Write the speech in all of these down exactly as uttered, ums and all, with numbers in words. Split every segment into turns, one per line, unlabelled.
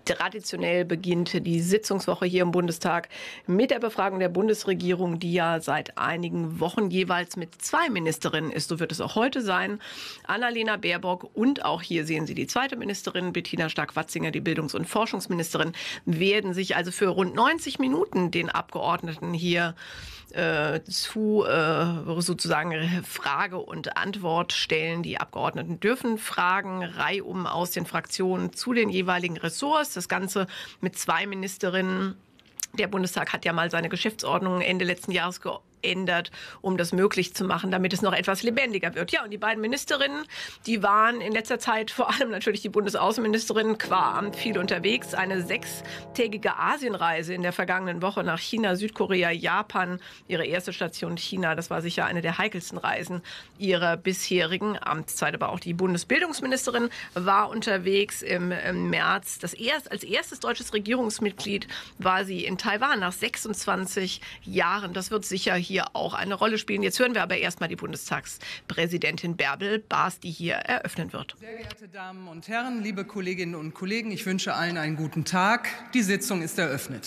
Traditionell beginnt die Sitzungswoche hier im Bundestag mit der Befragung der Bundesregierung, die ja seit einigen Wochen jeweils mit zwei Ministerinnen ist. So wird es auch heute sein. Annalena Baerbock und auch hier sehen Sie die zweite Ministerin, Bettina Stark-Watzinger, die Bildungs- und Forschungsministerin, werden sich also für rund neunzig Minuten den Abgeordneten hier äh, zu äh, sozusagen Frage und Antwort stellen. Die Abgeordneten dürfen Fragen reihum aus den Fraktionen zu den jeweiligen Ressorts. Das Ganze mit zwei Ministerinnen. Der Bundestag hat ja mal seine Geschäftsordnung Ende letzten Jahres geändert, um das möglich zu machen, damit es noch etwas lebendiger wird. Ja, und die beiden Ministerinnen, die waren in letzter Zeit, vor allem natürlich die Bundesaußenministerin, qua Amt viel unterwegs. Eine sechstägige Asienreise in der vergangenen Woche nach China, Südkorea, Japan. Ihre erste Station China, das war sicher eine der heikelsten Reisen ihrer bisherigen Amtszeit. Aber auch die Bundesbildungsministerin war unterwegs im, im März. Das erst, als erstes deutsches Regierungsmitglied war sie in Taiwan nach sechsundzwanzig Jahren. Das wird sicher hier auch eine Rolle spielen. Jetzt hören wir aber erstmal die Bundestagspräsidentin Bärbel Baas, die hier eröffnen wird.
Sehr geehrte Damen und Herren, liebe Kolleginnen und Kollegen, ich wünsche allen einen guten Tag. Die Sitzung ist eröffnet.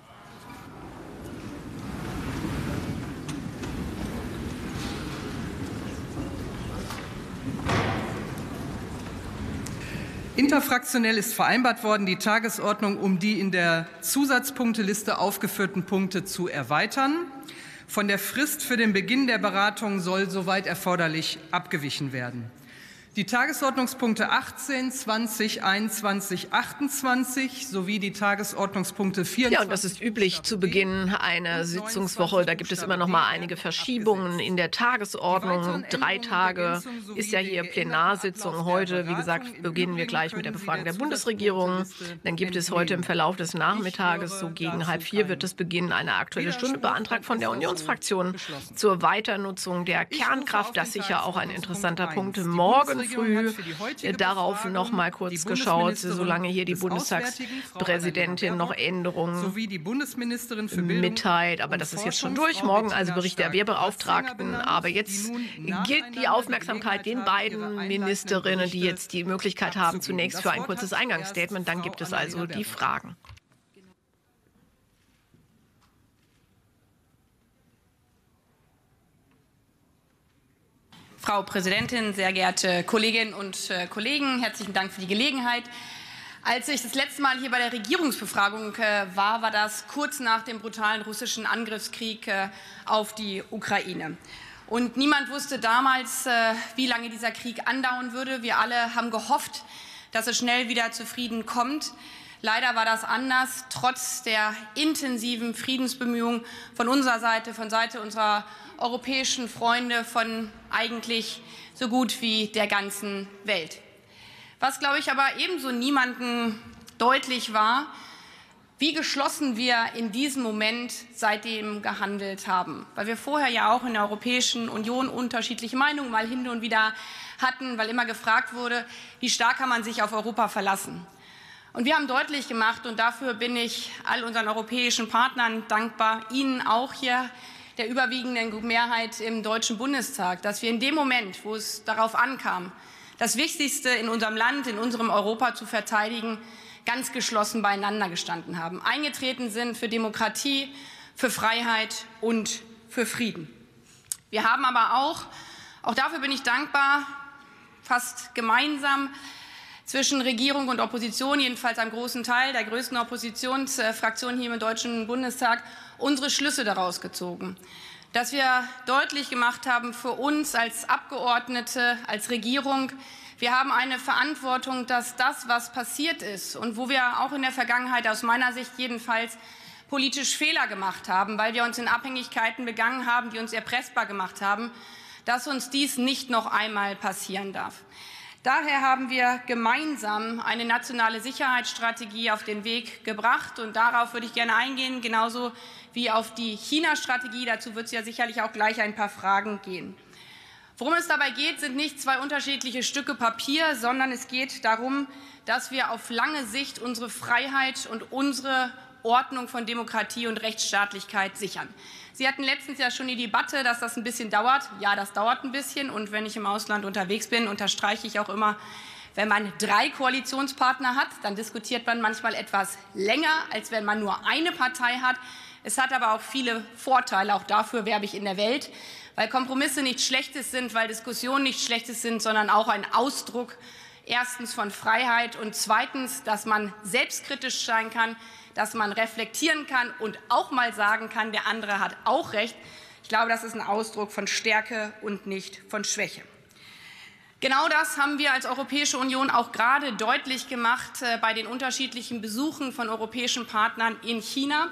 Interfraktionell ist vereinbart worden, die Tagesordnung um die in der Zusatzpunkteliste aufgeführten Punkte zu erweitern. Von der Frist für den Beginn der Beratung soll soweit erforderlich abgewichen werden. Die Tagesordnungspunkte achtzehn, zwanzig, einundzwanzig, achtundzwanzig sowie die Tagesordnungspunkte vierundzwanzig.
Ja, und das ist üblich zu Beginn einer Sitzungswoche. Da gibt es immer noch mal einige Verschiebungen in der Tagesordnung. Drei Tage ist ja hier Plenarsitzung. Heute, wie gesagt, beginnen wir gleich mit der Befragung der Bundesregierung. Dann gibt es heute im Verlauf des Nachmittages, so gegen halb vier wird es beginnen, eine Aktuelle Stunde beantragt von der Unionsfraktion zur Weiternutzung der Kernkraft. Das ist sicher auch ein interessanter Punkt. Morgen früh darauf noch mal kurz geschaut, solange hier die Bundestagspräsidentin noch Änderungen mitteilt. Aber das ist jetzt schon durch. Morgen also Bericht der Wehrbeauftragten. Aber jetzt gilt die Aufmerksamkeit den beiden Ministerinnen, die jetzt die Möglichkeit haben, zunächst für ein kurzes Eingangsstatement. Dann gibt es also die Fragen.
Frau Präsidentin, sehr geehrte Kolleginnen und äh, Kollegen, herzlichen Dank für die Gelegenheit. Als ich das letzte Mal hier bei der Regierungsbefragung äh, war, war das kurz nach dem brutalen russischen Angriffskrieg äh, auf die Ukraine. Und niemand wusste damals, äh, wie lange dieser Krieg andauern würde. Wir alle haben gehofft, dass es schnell wieder zu Frieden kommt. Leider war das anders, trotz der intensiven Friedensbemühungen von unserer Seite, von Seite unserer europäischen Freunde, von eigentlich so gut wie der ganzen Welt. Was, glaube ich, aber ebenso niemandem deutlich war, wie geschlossen wir in diesem Moment seitdem gehandelt haben. Weil wir vorher ja auch in der Europäischen Union unterschiedliche Meinungen mal hin und wieder hatten, weil immer gefragt wurde, wie stark kann man sich auf Europa verlassen. Und wir haben deutlich gemacht, und dafür bin ich all unseren europäischen Partnern dankbar, Ihnen auch hier, der überwiegenden Mehrheit im Deutschen Bundestag, dass wir in dem Moment, wo es darauf ankam, das Wichtigste in unserem Land, in unserem Europa zu verteidigen, ganz geschlossen beieinander gestanden haben, eingetreten sind für Demokratie, für Freiheit und für Frieden. Wir haben aber auch, auch dafür bin ich dankbar, fast gemeinsam zwischen Regierung und Opposition, jedenfalls einem großen Teil der größten Oppositionsfraktion hier im Deutschen Bundestag, unsere Schlüsse daraus gezogen. Dass wir deutlich gemacht haben für uns als Abgeordnete, als Regierung, wir haben eine Verantwortung, dass das, was passiert ist und wo wir auch in der Vergangenheit aus meiner Sicht jedenfalls politisch Fehler gemacht haben, weil wir uns in Abhängigkeiten begangen haben, die uns erpressbar gemacht haben, dass uns dies nicht noch einmal passieren darf. Daher haben wir gemeinsam eine nationale Sicherheitsstrategie auf den Weg gebracht. Und darauf würde ich gerne eingehen, genauso wie auf die China-Strategie. Dazu wird es ja sicherlich auch gleich ein paar Fragen gehen. Worum es dabei geht, sind nicht zwei unterschiedliche Stücke Papier, sondern es geht darum, dass wir auf lange Sicht unsere Freiheit und unsere Ordnung von Demokratie und Rechtsstaatlichkeit sichern. Sie hatten letztens ja schon die Debatte, dass das ein bisschen dauert. Ja, das dauert ein bisschen. Und wenn ich im Ausland unterwegs bin, unterstreiche ich auch immer, Wenn man drei Koalitionspartner hat, dann diskutiert man manchmal etwas länger, als wenn man nur eine Partei hat. Es hat aber auch viele Vorteile, auch dafür werbe ich in der Welt, weil Kompromisse nichts Schlechtes sind, weil Diskussionen nichts Schlechtes sind, sondern auch ein Ausdruck erstens von Freiheit und zweitens, dass man selbstkritisch sein kann, dass man reflektieren kann und auch mal sagen kann, der andere hat auch recht. Ich glaube, das ist ein Ausdruck von Stärke und nicht von Schwäche. Genau das haben wir als Europäische Union auch gerade deutlich gemacht äh, bei den unterschiedlichen Besuchen von europäischen Partnern in China.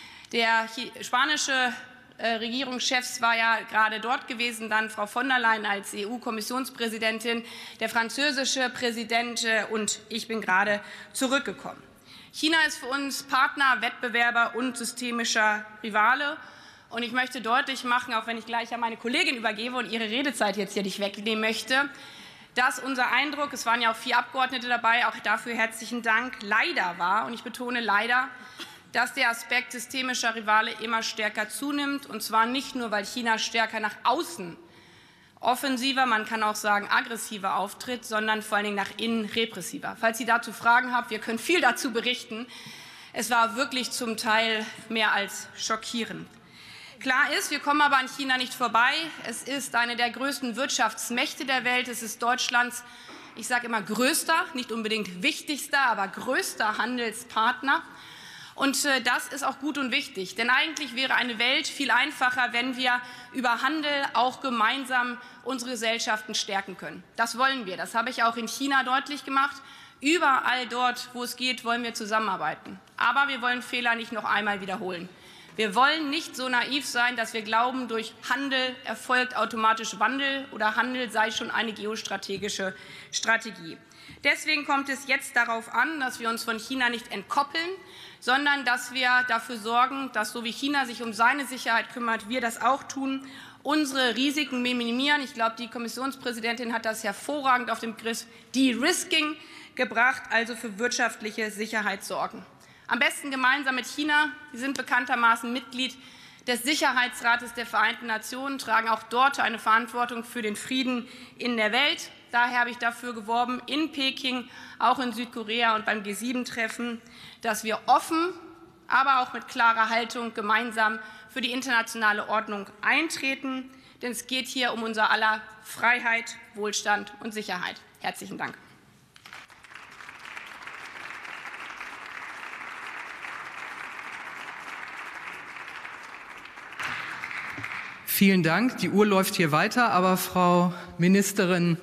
Der spanische äh, Regierungschef war ja gerade dort gewesen, dann Frau von der Leyen als E U-Kommissionspräsidentin, der französische Präsident äh, und ich bin gerade zurückgekommen. China ist für uns Partner, Wettbewerber und systemischer Rivale. Und ich möchte deutlich machen, auch wenn ich gleich an meine Kollegin übergebe und ihre Redezeit jetzt hier nicht wegnehmen möchte, dass unser Eindruck, es waren ja auch vier Abgeordnete dabei, auch dafür herzlichen Dank, leider war, und ich betone leider, dass der Aspekt systemischer Rivale immer stärker zunimmt, und zwar nicht nur, weil China stärker nach außen offensiver, man kann auch sagen aggressiver auftritt, sondern vor allen Dingen nach innen repressiver. Falls Sie dazu Fragen haben, wir können viel dazu berichten. Es war wirklich zum Teil mehr als schockierend. Klar ist, wir kommen aber an China nicht vorbei. Es ist eine der größten Wirtschaftsmächte der Welt. Es ist Deutschlands, ich sage immer, größter, nicht unbedingt wichtigster, aber größter Handelspartner. Und äh, das ist auch gut und wichtig. Denn eigentlich wäre eine Welt viel einfacher, wenn wir über Handel auch gemeinsam unsere Gesellschaften stärken können. Das wollen wir. Das habe ich auch in China deutlich gemacht. Überall dort, wo es geht, wollen wir zusammenarbeiten. Aber wir wollen Fehler nicht noch einmal wiederholen. Wir wollen nicht so naiv sein, dass wir glauben, durch Handel erfolgt automatisch Wandel oder Handel sei schon eine geostrategische Strategie. Deswegen kommt es jetzt darauf an, dass wir uns von China nicht entkoppeln, sondern dass wir dafür sorgen, dass, so wie China sich um seine Sicherheit kümmert, wir das auch tun, unsere Risiken minimieren. Ich glaube, die Kommissionspräsidentin hat das hervorragend auf den Begriff De-Risking gebracht, also für wirtschaftliche Sicherheit sorgen. Am besten gemeinsam mit China. Sie sind bekanntermaßen Mitglied des Sicherheitsrates der Vereinten Nationen, tragen auch dort eine Verantwortung für den Frieden in der Welt. Daher habe ich dafür geworben, in Peking, auch in Südkorea und beim G sieben Treffen, dass wir offen, aber auch mit klarer Haltung gemeinsam für die internationale Ordnung eintreten. Denn es geht hier um unser aller Freiheit, Wohlstand und Sicherheit. Herzlichen Dank.
Vielen Dank. Die Uhr läuft hier weiter, aber Frau Ministerin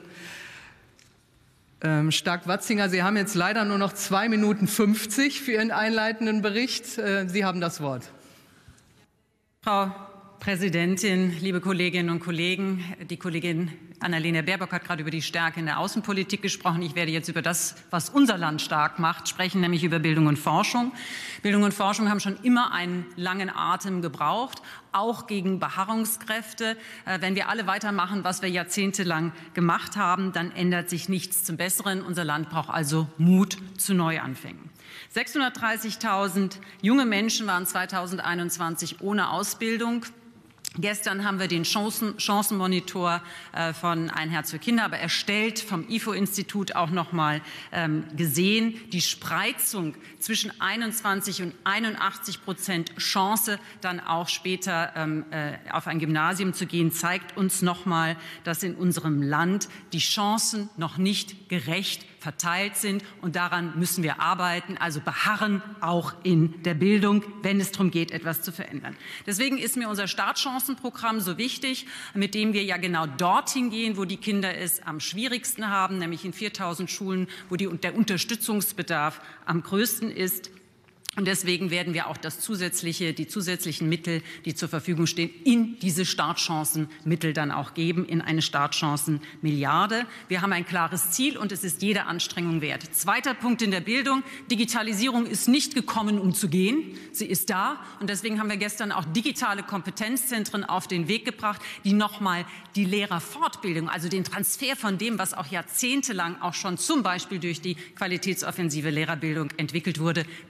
ähm, Stark-Watzinger, Sie haben jetzt leider nur noch zwei Minuten fünfzig für Ihren einleitenden Bericht. Äh, Sie haben das Wort.
Frau Präsidentin, liebe Kolleginnen und Kollegen, die Kollegin Annalena Baerbock hat gerade über die Stärke in der Außenpolitik gesprochen. Ich werde jetzt über das, was unser Land stark macht, sprechen, nämlich über Bildung und Forschung. Bildung und Forschung haben schon immer einen langen Atem gebraucht, auch gegen Beharrungskräfte. Wenn wir alle weitermachen, was wir jahrzehntelang gemacht haben, dann ändert sich nichts zum Besseren. Unser Land braucht also Mut zu Neuanfängen. sechshundertdreißigtausend junge Menschen waren zweitausendeinundzwanzig ohne Ausbildung. Gestern haben wir den Chancen, Chancenmonitor äh, von Ein Herz für Kinder, aber erstellt vom I F O-Institut auch noch mal ähm, gesehen. Die Spreizung zwischen einundzwanzig und einundachtzig Prozent Chance, dann auch später ähm, äh, auf ein Gymnasium zu gehen, zeigt uns noch mal, dass in unserem Land die Chancen noch nicht gerecht verteilt sind. Und daran müssen wir arbeiten, also beharren auch in der Bildung, wenn es darum geht, etwas zu verändern. Deswegen ist mir unser Startchancenprogramm so wichtig, mit dem wir ja genau dorthin gehen, wo die Kinder es am schwierigsten haben, nämlich in viertausend Schulen, wo die, der Unterstützungsbedarf am größten ist. Und deswegen werden wir auch das zusätzliche, die zusätzlichen Mittel, die zur Verfügung stehen, in diese Startchancenmittel dann auch geben, in eine Startchancenmilliarde. Wir haben ein klares Ziel und es ist jede Anstrengung wert. Zweiter Punkt in der Bildung. Digitalisierung ist nicht gekommen, um zu gehen. Sie ist da. Und deswegen haben wir gestern auch digitale Kompetenzzentren auf den Weg gebracht, die nochmal die Lehrerfortbildung, also den Transfer von dem, was auch jahrzehntelang auch schon zum Beispiel durch die qualitätsoffensive Lehrerbildung entwickelt wurde, dann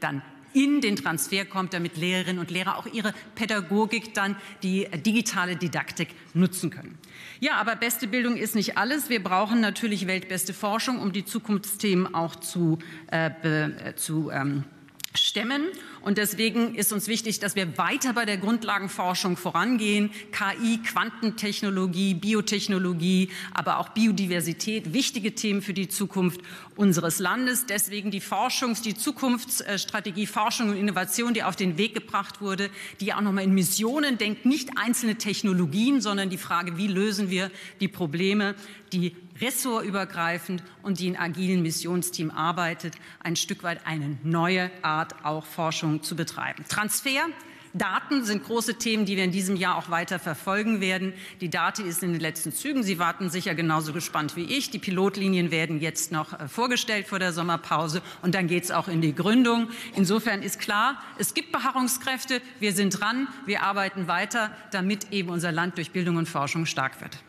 in den Transfer kommt, damit Lehrerinnen und Lehrer auch ihre Pädagogik dann, die digitale Didaktik, nutzen können. Ja, aber beste Bildung ist nicht alles. Wir brauchen natürlich weltbeste Forschung, um die Zukunftsthemen auch zu, äh, be, zu ähm, stemmen. Und deswegen ist uns wichtig, dass wir weiter bei der Grundlagenforschung vorangehen. K I, Quantentechnologie, Biotechnologie, aber auch Biodiversität, wichtige Themen für die Zukunft unseres Landes. Deswegen die Forschungs-, die Zukunftsstrategie Forschung und Innovation, die auf den Weg gebracht wurde, die auch nochmal in Missionen denkt, nicht einzelne Technologien, sondern die Frage, wie lösen wir die Probleme, die ressortübergreifend und die in agilen Missionsteam arbeitet, ein Stück weit eine neue Art auch Forschung zu betreiben. Transfer, Daten sind große Themen, die wir in diesem Jahr auch weiter verfolgen werden. Die Dati ist in den letzten Zügen. Sie warten sicher genauso gespannt wie ich. Die Pilotlinien werden jetzt noch äh, vorgestellt vor der Sommerpause und dann geht es auch in die Gründung. Insofern ist klar, es gibt Beharrungskräfte. Wir sind dran. Wir arbeiten weiter, damit eben unser Land durch Bildung und Forschung stark wird.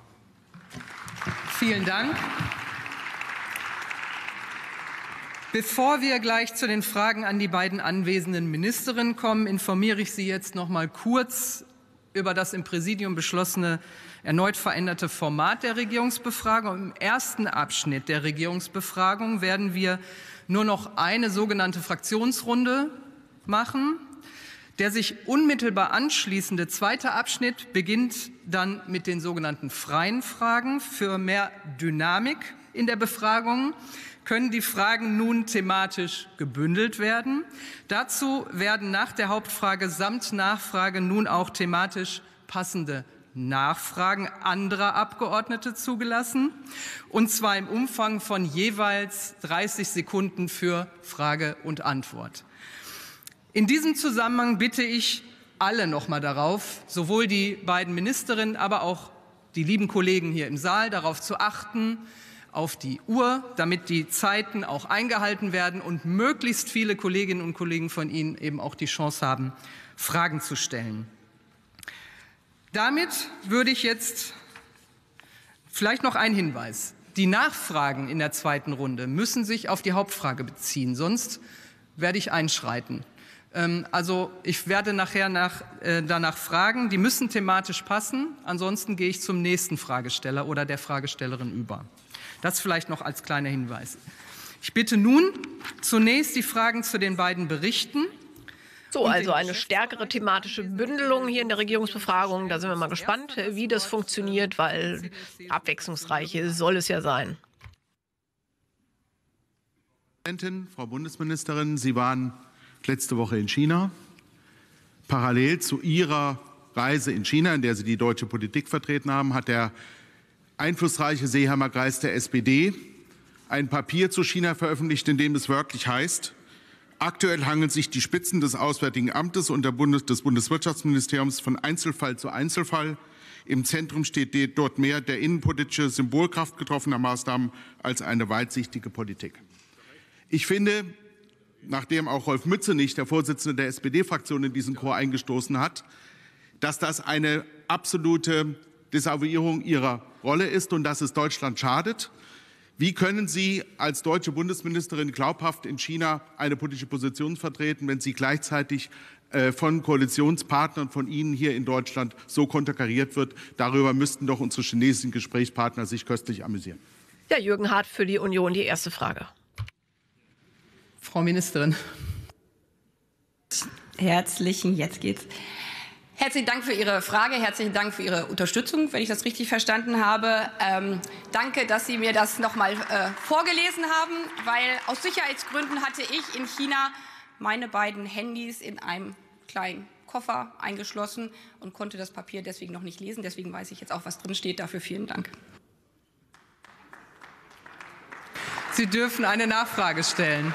Vielen Dank. Bevor wir gleich zu den Fragen an die beiden anwesenden Ministerinnen kommen, informiere ich Sie jetzt noch mal kurz über das im Präsidium beschlossene, erneut veränderte Format der Regierungsbefragung. Im ersten Abschnitt der Regierungsbefragung werden wir nur noch eine sogenannte Fraktionsrunde machen. Der sich unmittelbar anschließende zweite Abschnitt beginnt dann mit den sogenannten freien Fragen. Für mehr Dynamik in der Befragung können die Fragen nun thematisch gebündelt werden. Dazu werden nach der Hauptfrage samt Nachfrage nun auch thematisch passende Nachfragen anderer Abgeordnete zugelassen, und zwar im Umfang von jeweils dreißig Sekunden für Frage und Antwort. In diesem Zusammenhang bitte ich alle noch mal darauf, sowohl die beiden Ministerinnen, aber auch die lieben Kollegen hier im Saal, darauf zu achten, auf die Uhr, damit die Zeiten auch eingehalten werden und möglichst viele Kolleginnen und Kollegen von Ihnen eben auch die Chance haben, Fragen zu stellen. Damit würde ich jetzt vielleicht noch einen Hinweis. Die Nachfragen in der zweiten Runde müssen sich auf die Hauptfrage beziehen, sonst werde ich einschreiten. Also ich werde nachher nach, äh, danach fragen, die müssen thematisch passen, ansonsten gehe ich zum nächsten Fragesteller oder der Fragestellerin über. Das vielleicht noch als kleiner Hinweis. Ich bitte nun zunächst die Fragen zu den beiden Berichten.
So, also eine stärkere thematische Bündelung hier in der Regierungsbefragung. Da sind wir mal gespannt, wie das funktioniert, weil abwechslungsreich soll es ja sein.
Frau Bundesministerin, Sie waren letzte Woche in China. Parallel zu Ihrer Reise in China, in der Sie die deutsche Politik vertreten haben, hat der einflussreiche Seeheimer Kreis der S P D ein Papier zu China veröffentlicht, in dem es wörtlich heißt: Aktuell hangeln sich die Spitzen des Auswärtigen Amtes und der Bundes des Bundeswirtschaftsministeriums von Einzelfall zu Einzelfall. Im Zentrum steht dort mehr der innenpolitische Symbolkraft getroffener Maßnahmen als eine weitsichtige Politik. Ich finde, nachdem auch Rolf Mützenich, der Vorsitzende der S P D-Fraktion, in diesen Chor eingestoßen hat, dass das eine absolute Desavouierung Ihrer Rolle ist und dass es Deutschland schadet. Wie können Sie als deutsche Bundesministerin glaubhaft in China eine politische Position vertreten, wenn sie gleichzeitig äh, von Koalitionspartnern von Ihnen hier in Deutschland so konterkariert wird? Darüber müssten doch unsere chinesischen Gesprächspartner sich köstlich amüsieren.
Ja, Jürgen Hart für die Union, die erste Frage.
Frau Ministerin.
Herzlichen, jetzt geht's. Herzlichen Dank für Ihre Frage, herzlichen Dank für Ihre Unterstützung, wenn ich das richtig verstanden habe. Ähm, danke, dass Sie mir das noch mal äh, vorgelesen haben, weil aus Sicherheitsgründen hatte ich in China meine beiden Handys in einem kleinen Koffer eingeschlossen und konnte das Papier deswegen noch nicht lesen. Deswegen weiß ich jetzt auch, was drin steht. Dafür vielen Dank.
Sie dürfen eine Nachfrage stellen.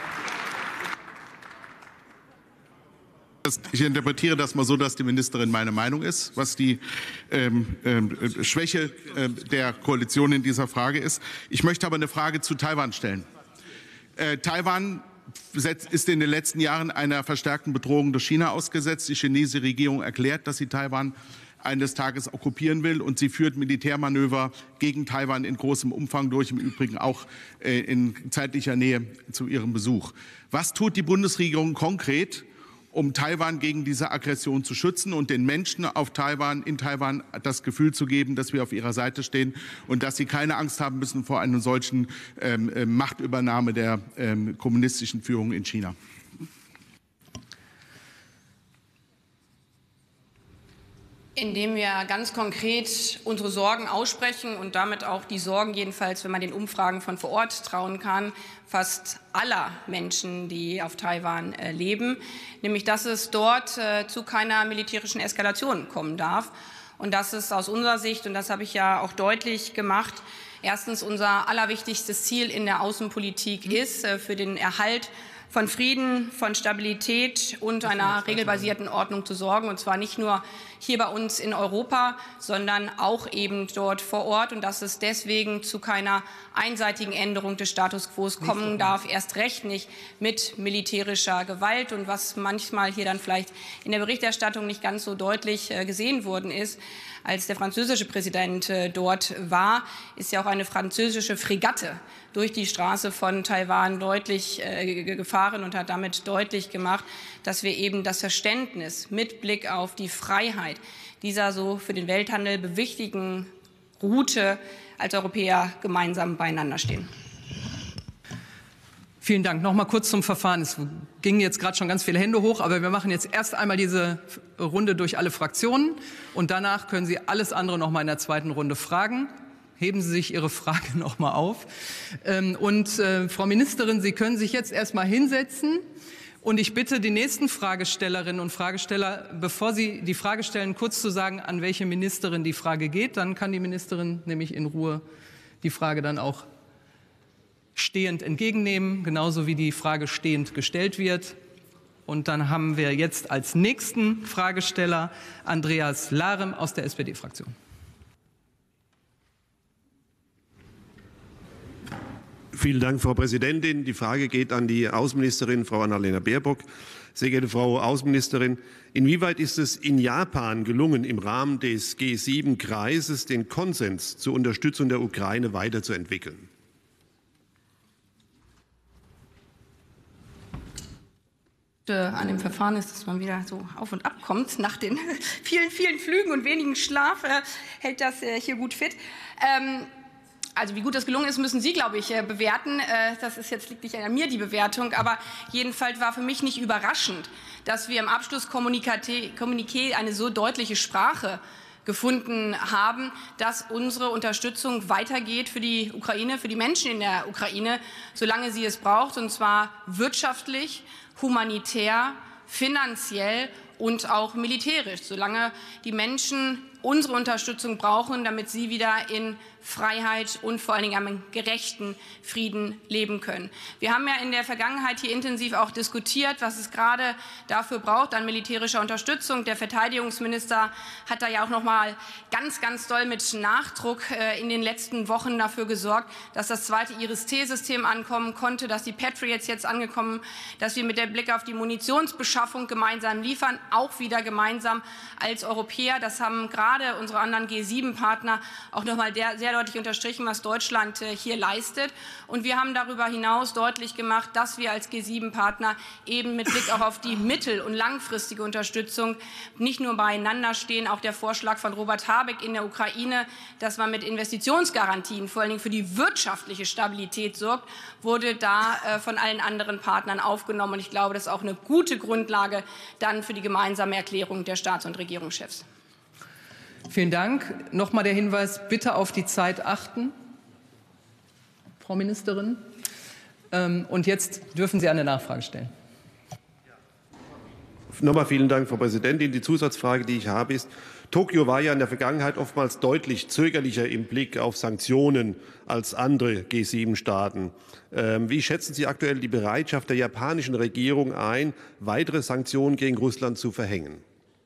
Ich interpretiere das mal so, dass die Ministerin meine Meinung ist, was die ähm, äh, Schwäche äh, der Koalition in dieser Frage ist. Ich möchte aber eine Frage zu Taiwan stellen. Äh, Taiwan ist in den letzten Jahren einer verstärkten Bedrohung durch China ausgesetzt. Die chinesische Regierung erklärt, dass sie Taiwan eines Tages okkupieren will. Und sie führt Militärmanöver gegen Taiwan in großem Umfang durch, im Übrigen auch äh, in zeitlicher Nähe zu ihrem Besuch. Was tut die Bundesregierung konkret, um Taiwan gegen diese Aggression zu schützen und den Menschen auf Taiwan, in Taiwan das Gefühl zu geben, dass wir auf ihrer Seite stehen und dass sie keine Angst haben müssen vor einer solchen ähm, Machtübernahme der ähm, kommunistischen Führung in China?
Indem wir ganz konkret unsere Sorgen aussprechen und damit auch die Sorgen, jedenfalls, wenn man den Umfragen von vor Ort trauen kann, fast aller Menschen, die auf Taiwan äh, leben, nämlich dass es dort äh, zu keiner militärischen Eskalation kommen darf und dass es aus unserer Sicht, und das habe ich ja auch deutlich gemacht, erstens unser allerwichtigstes Ziel in der Außenpolitik ist, äh, für den Erhalt von Frieden, von Stabilität und einer regelbasierten Ordnung zu sorgen, und zwar nicht nur hier bei uns in Europa, sondern auch eben dort vor Ort, und dass es deswegen zu keiner einseitigen Änderung des Status quo kommen darf, erst recht nicht mit militärischer Gewalt. Und was manchmal hier dann vielleicht in der Berichterstattung nicht ganz so deutlich gesehen worden ist, als der französische Präsident dort war, ist ja auch eine französische Fregatte durch die Straße von Taiwan deutlich äh, gefahren und hat damit deutlich gemacht, dass wir eben das Verständnis mit Blick auf die Freiheit dieser so für den Welthandel bewichtigen Route als Europäer gemeinsam beieinander stehen.
Vielen Dank. Noch mal kurz zum Verfahren. Es gingen jetzt gerade schon ganz viele Hände hoch, aber wir machen jetzt erst einmal diese Runde durch alle Fraktionen und danach können Sie alles andere noch mal in der zweiten Runde fragen. Heben Sie sich Ihre Frage noch mal auf. Und äh, Frau Ministerin, Sie können sich jetzt erst mal hinsetzen. Und ich bitte die nächsten Fragestellerinnen und Fragesteller, bevor Sie die Frage stellen, kurz zu sagen, an welche Ministerin die Frage geht. Dann kann die Ministerin nämlich in Ruhe die Frage dann auch stehend entgegennehmen, genauso wie die Frage stehend gestellt wird. Und dann haben wir jetzt als nächsten Fragesteller Andreas Larem aus der S P D-Fraktion.
Vielen Dank, Frau Präsidentin. Die Frage geht an die Außenministerin, Frau Annalena Baerbock. Sehr geehrte Frau Außenministerin, inwieweit ist es in Japan gelungen, im Rahmen des G sieben Kreises den Konsens zur Unterstützung der Ukraine weiterzuentwickeln?
An dem Verfahren ist, dass man wieder so auf und ab kommt. Nach den vielen, vielen Flügen und wenigen Schlaf äh, hält das äh, hier gut fit. Ähm, Also wie gut das gelungen ist, müssen Sie, glaube ich, bewerten. Das ist jetzt liegt nicht an mir, die Bewertung. Aber jedenfalls war für mich nicht überraschend, dass wir im Abschlusskommuniqué eine so deutliche Sprache gefunden haben, dass unsere Unterstützung weitergeht für die Ukraine, für die Menschen in der Ukraine, solange sie es braucht, und zwar wirtschaftlich, humanitär, finanziell und auch militärisch, solange die Menschen unsere Unterstützung brauchen, damit sie wieder in Freiheit und vor allen Dingen einem gerechten Frieden leben können. Wir haben ja in der Vergangenheit hier intensiv auch diskutiert, was es gerade dafür braucht an militärischer Unterstützung. Der Verteidigungsminister hat da ja auch noch mal ganz, ganz doll mit Nachdruck äh, in den letzten Wochen dafür gesorgt, dass das zweite Iris-T-System ankommen konnte, dass die Patriots jetzt angekommen, dass wir mit dem Blick auf die Munitionsbeschaffung gemeinsam liefern, auch wieder gemeinsam als Europäer. Das haben gerade unsere anderen G sieben Partner auch noch mal der, sehr deutlich unterstrichen, was Deutschland äh, hier leistet. Und wir haben darüber hinaus deutlich gemacht, dass wir als G sieben Partner eben mit Blick auch auf die mittel- und langfristige Unterstützung nicht nur beieinander stehen. Auch der Vorschlag von Robert Habeck in der Ukraine, dass man mit Investitionsgarantien vor allen Dingen für die wirtschaftliche Stabilität sorgt, wurde da äh, von allen anderen Partnern aufgenommen. Und ich glaube, das ist auch eine gute Grundlage dann für die gemeinsame Erklärung der Staats- und Regierungschefs.
Vielen Dank. Noch mal der Hinweis, bitte auf die Zeit achten, Frau Ministerin. Und jetzt dürfen Sie eine Nachfrage stellen.
Nochmal vielen Dank, Frau Präsidentin. Die Zusatzfrage, die ich habe, ist, Tokio war ja in der Vergangenheit oftmals deutlich zögerlicher im Blick auf Sanktionen als andere G sieben Staaten. Wie schätzen Sie aktuell die Bereitschaft der japanischen Regierung ein, weitere Sanktionen gegen Russland zu verhängen?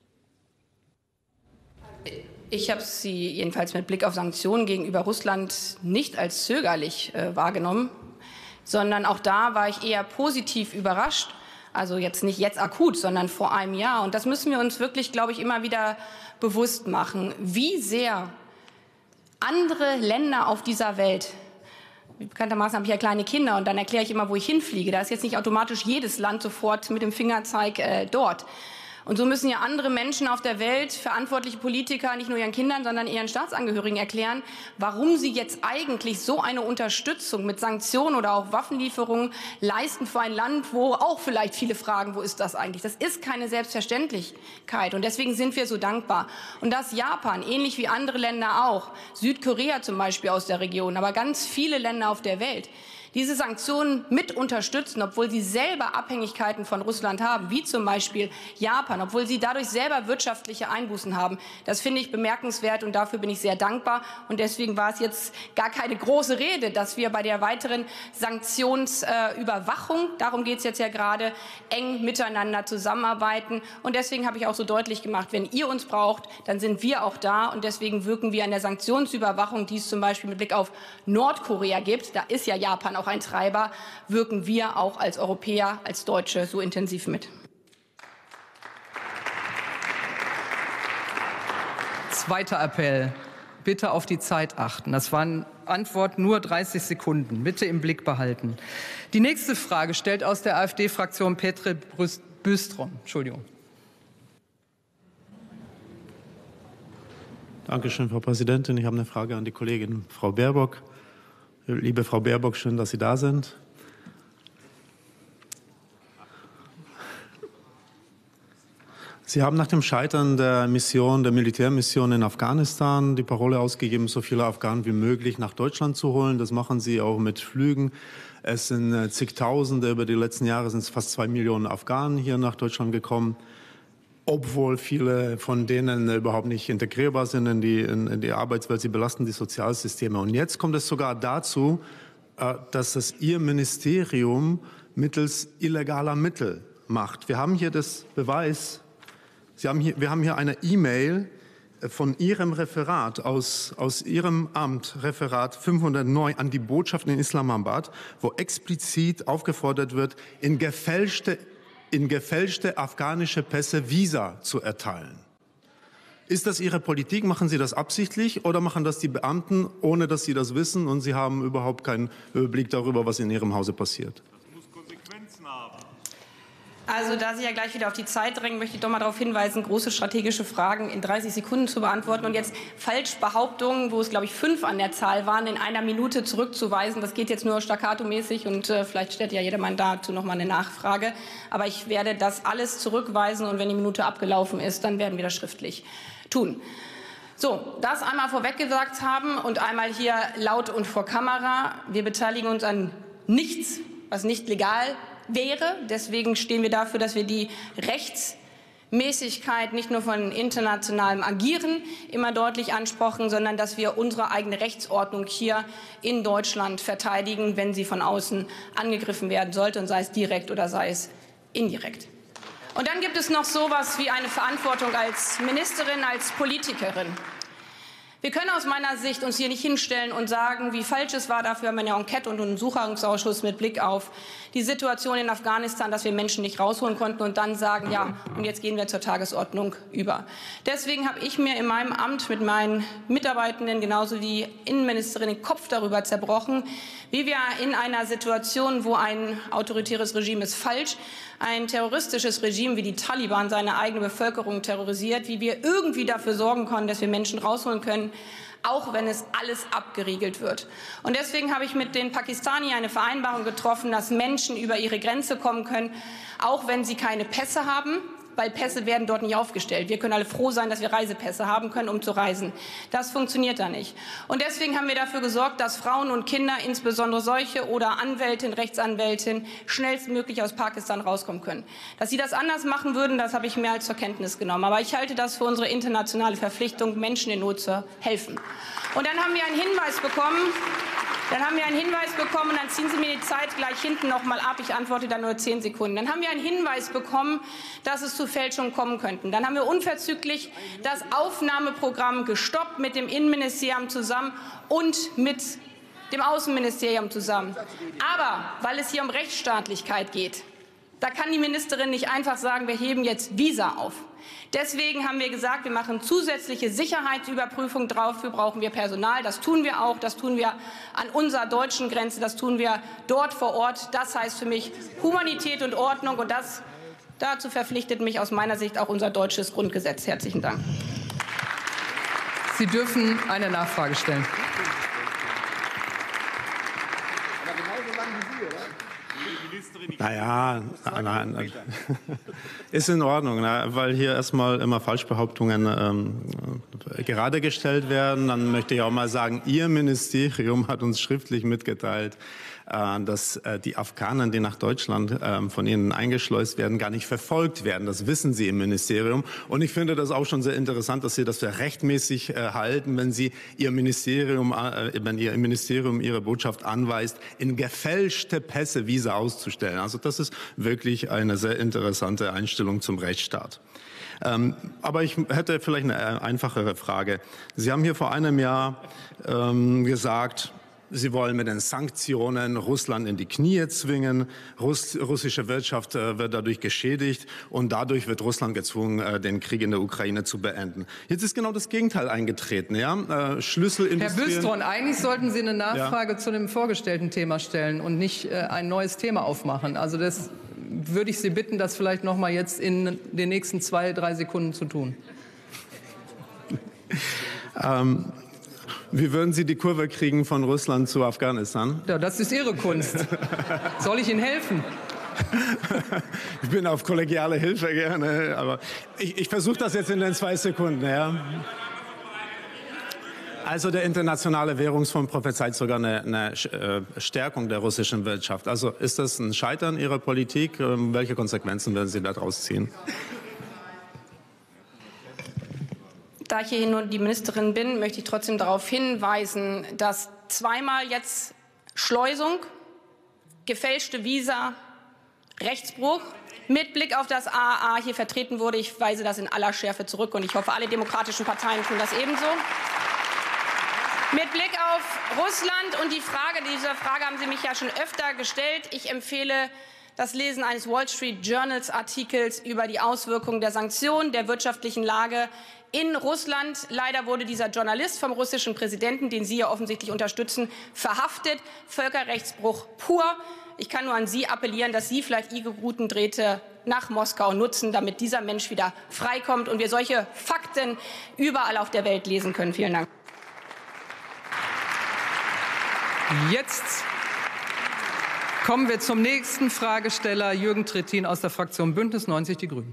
Ich habe sie jedenfalls mit Blick auf Sanktionen gegenüber Russland nicht als zögerlich äh, wahrgenommen, sondern auch da war ich eher positiv überrascht, Also jetzt nicht jetzt akut, sondern vor einem Jahr. Und das müssen wir uns wirklich, glaube ich, immer wieder bewusst machen, wie sehr andere Länder auf dieser Welt, bekanntermaßen habe ich ja kleine Kinder und dann erkläre ich immer, wo ich hinfliege. Da ist jetzt nicht automatisch jedes Land sofort mit dem Fingerzeig äh, dort. Und so müssen ja andere Menschen auf der Welt, verantwortliche Politiker, nicht nur ihren Kindern, sondern ihren Staatsangehörigen erklären, warum sie jetzt eigentlich so eine Unterstützung mit Sanktionen oder auch Waffenlieferungen leisten für ein Land, wo auch vielleicht viele fragen, wo ist das eigentlich? Das ist keine Selbstverständlichkeit und deswegen sind wir so dankbar. Und dass Japan, ähnlich wie andere Länder auch, Südkorea zum Beispiel aus der Region, aber ganz viele Länder auf der Welt, diese Sanktionen mit unterstützen, obwohl sie selber Abhängigkeiten von Russland haben, wie zum Beispiel Japan, obwohl sie dadurch selber wirtschaftliche Einbußen haben. Das finde ich bemerkenswert und dafür bin ich sehr dankbar. Und deswegen war es jetzt gar keine große Rede, dass wir bei der weiteren Sanktionsüberwachung, äh, darum geht es jetzt ja gerade, eng miteinander zusammenarbeiten. Und deswegen habe ich auch so deutlich gemacht, wenn ihr uns braucht, dann sind wir auch da. Und deswegen wirken wir an der Sanktionsüberwachung, die es zum Beispiel mit Blick auf Nordkorea gibt. Da ist ja Japan auch ein Treiber, wirken wir auch als Europäer, als Deutsche so intensiv mit.
Zweiter Appell. Bitte auf die Zeit achten. Das waren Antwort nur dreißig Sekunden. Bitte im Blick behalten. Die nächste Frage stellt aus der AfD-Fraktion Petr Bystrom. Entschuldigung.
Danke schön, Frau Präsidentin. Ich habe eine Frage an die Kollegin Frau Baerbock. Liebe Frau Baerbock, schön, dass Sie da sind. Sie haben nach dem Scheitern der Mission, der Militärmission in Afghanistan die Parole ausgegeben, so viele Afghanen wie möglich nach Deutschland zu holen. Das machen Sie auch mit Flügen. Es sind zigtausende, über die letzten Jahre sind es fast zwei Millionen Afghanen hier nach Deutschland gekommen, obwohl viele von denen überhaupt nicht integrierbar sind in die, in, in die Arbeitswelt. Sie belasten die Sozialsysteme. Und jetzt kommt es sogar dazu, dass es Ihr Ministerium mittels illegaler Mittel macht. Wir haben hier das Beweis. Sie haben hier, wir haben hier eine E-Mail von Ihrem Referat, aus, aus Ihrem Amt, Referat fünfhundertneun, an die Botschaft in Islamabad, wo explizit aufgefordert wird, in gefälschte, in gefälschte afghanische Pässe Visa zu erteilen. Ist das Ihre Politik? Machen Sie das absichtlich oder machen das die Beamten, ohne dass Sie das wissen und Sie haben überhaupt keinen Überblick darüber, was in Ihrem Hause passiert?
Also da Sie ja gleich wieder auf die Zeit drängen, möchte ich doch mal darauf hinweisen, große strategische Fragen in dreißig Sekunden zu beantworten und jetzt Falschbehauptungen, wo es, glaube ich, fünf an der Zahl waren, in einer Minute zurückzuweisen. Das geht jetzt nur staccato-mäßig und äh, vielleicht stellt ja jedermann dazu noch mal eine Nachfrage. Aber ich werde das alles zurückweisen und wenn die Minute abgelaufen ist, dann werden wir das schriftlich tun. So, das einmal vorweg gesagt haben und einmal hier laut und vor Kamera. Wir beteiligen uns an nichts, was nicht legal wäre. Deswegen stehen wir dafür, dass wir die Rechtsmäßigkeit nicht nur von internationalem Agieren immer deutlich ansprechen, sondern dass wir unsere eigene Rechtsordnung hier in Deutschland verteidigen, wenn sie von außen angegriffen werden sollte, und sei es direkt oder sei es indirekt. Und dann gibt es noch so etwas wie eine Verantwortung als Ministerin, als Politikerin. Wir können aus meiner Sicht uns hier nicht hinstellen und sagen, wie falsch es war. Dafür haben wir eine Enquete und einen Untersuchungsausschuss mit Blick auf die Situation in Afghanistan, dass wir Menschen nicht rausholen konnten und dann sagen, ja, und jetzt gehen wir zur Tagesordnung über. Deswegen habe ich mir in meinem Amt mit meinen Mitarbeitenden, genauso wie Innenministerin, den Kopf darüber zerbrochen, wie wir in einer Situation, wo ein autoritäres Regime ist falsch, ein terroristisches Regime wie die Taliban seine eigene Bevölkerung terrorisiert, wie wir irgendwie dafür sorgen können, dass wir Menschen rausholen können, auch wenn es alles abgeriegelt wird. Und deswegen habe ich mit den Pakistani eine Vereinbarung getroffen, dass Menschen über ihre Grenze kommen können, auch wenn sie keine Pässe haben, weil Pässe werden dort nicht aufgestellt. Wir können alle froh sein, dass wir Reisepässe haben können, um zu reisen. Das funktioniert da nicht. Und deswegen haben wir dafür gesorgt, dass Frauen und Kinder, insbesondere solche oder Anwältin, Rechtsanwältin, schnellstmöglich aus Pakistan rauskommen können. Dass sie das anders machen würden, das habe ich mehr als zur Kenntnis genommen. Aber ich halte das für unsere internationale Verpflichtung, Menschen in Not zu helfen. Und dann haben wir einen Hinweis bekommen, Dann haben wir einen Hinweis bekommen, und dann ziehen Sie mir die Zeit gleich hinten noch mal ab. Ich antworte dann nur zehn Sekunden. Dann haben wir einen Hinweis bekommen, dass es zu Fälschungen kommen könnten. Dann haben wir unverzüglich das Aufnahmeprogramm gestoppt, mit dem Innenministerium zusammen und mit dem Außenministerium zusammen. Aber weil es hier um Rechtsstaatlichkeit geht, Da kann die Ministerin nicht einfach sagen, wir heben jetzt Visa auf. Deswegen haben wir gesagt, wir machen zusätzliche Sicherheitsüberprüfung. Dafür brauchen wir Personal. Das tun wir auch. Das tun wir an unserer deutschen Grenze. Das tun wir dort vor Ort. Das heißt für mich Humanität und Ordnung. Und das, dazu verpflichtet mich aus meiner Sicht auch unser deutsches Grundgesetz. Herzlichen Dank.
Sie dürfen eine Nachfrage stellen.
Naja, nein, nein, ist in Ordnung, ne? Weil hier erstmal immer Falschbehauptungen ähm, gerade gestellt werden. Dann möchte ich auch mal sagen, Ihr Ministerium hat uns schriftlich mitgeteilt, äh, dass äh, die Afghanen, die nach Deutschland äh, von Ihnen eingeschleust werden, gar nicht verfolgt werden. Das wissen Sie im Ministerium. Und ich finde das auch schon sehr interessant, dass Sie das für rechtmäßig äh, halten, wenn Sie Ihr Ministerium, äh, wenn Ihr Ministerium Ihre Botschaft anweist, in gefälschte Pässe Visa auszustellen. Also das ist wirklich eine sehr interessante Einstellung zum Rechtsstaat. Ähm, aber ich hätte vielleicht eine einfachere Frage. Sie haben hier vor einem Jahr ähm, gesagt, Sie wollen mit den Sanktionen Russland in die Knie zwingen. Russ, russische Wirtschaft äh, wird dadurch geschädigt und dadurch wird Russland gezwungen, äh, den Krieg in der Ukraine zu beenden. Jetzt ist genau das Gegenteil eingetreten. Ja? Äh, Schlüsselindustrie.
Herr Bülstron, eigentlich sollten Sie eine Nachfrage
ja.
zu dem vorgestellten Thema stellen und nicht äh, ein neues Thema aufmachen. Also das würde ich Sie bitten, das vielleicht noch mal jetzt in den nächsten zwei, drei Sekunden zu tun.
ähm, Wie würden Sie die Kurve kriegen von Russland zu Afghanistan?
Ja, das ist Ihre Kunst. Soll ich Ihnen helfen?
Ich bin auf kollegiale Hilfe gerne, aber ich, ich versuche das jetzt in den zwei Sekunden. Ja. Also der Internationale Währungsfonds prophezeit sogar eine, eine Stärkung der russischen Wirtschaft. Also ist das ein Scheitern Ihrer Politik? Welche Konsequenzen werden Sie daraus ziehen?
Da ich hier nur die Ministerin bin, möchte ich trotzdem darauf hinweisen, dass zweimal jetzt Schleusung, gefälschte Visa, Rechtsbruch mit Blick auf das A A A hier vertreten wurde. Ich weise das in aller Schärfe zurück und ich hoffe, alle demokratischen Parteien tun das ebenso. Mit Blick auf Russland und die Frage, diese Frage haben Sie mich ja schon öfter gestellt. Ich empfehle das Lesen eines Wall Street Journals Artikels über die Auswirkungen der Sanktionen, der wirtschaftlichen Lage in Russland. Leider wurde dieser Journalist vom russischen Präsidenten, den Sie ja offensichtlich unterstützen, verhaftet. Völkerrechtsbruch pur. Ich kann nur an Sie appellieren, dass Sie vielleicht Ihre Routendrähte nach Moskau nutzen, damit dieser Mensch wieder freikommt und wir solche Fakten überall auf der Welt lesen können. Vielen Dank.
Jetzt kommen wir zum nächsten Fragesteller, Jürgen Trittin aus der Fraktion Bündnis neunzig Die Grünen.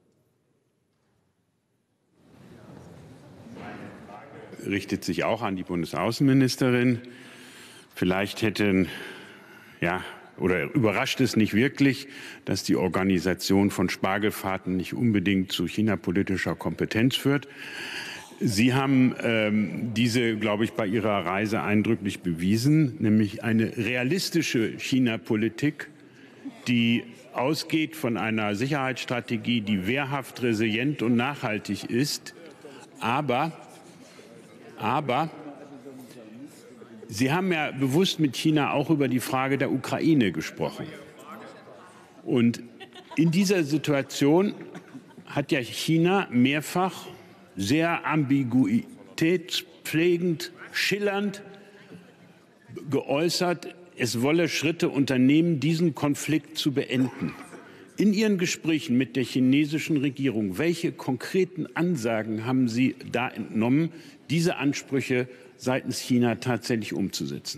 Richtet sich auch an die Bundesaußenministerin. Vielleicht hätten, ja, oder überrascht es nicht wirklich, dass die Organisation von Spargelfahrten nicht unbedingt zu chinapolitischer Kompetenz führt. Sie haben ähm, diese, glaube ich, bei Ihrer Reise eindrücklich bewiesen, nämlich eine realistische China-Politik, die ausgeht von einer Sicherheitsstrategie, die wehrhaft, resilient und nachhaltig ist, aber Aber Sie haben ja bewusst mit China auch über die Frage der Ukraine gesprochen. Und in dieser Situation hat ja China mehrfach sehr ambiguitätspflegend, schillernd geäußert, es wolle Schritte unternehmen, diesen Konflikt zu beenden. In Ihren Gesprächen mit der chinesischen Regierung, welche konkreten Ansagen haben Sie da entnommen, diese Ansprüche seitens China tatsächlich umzusetzen?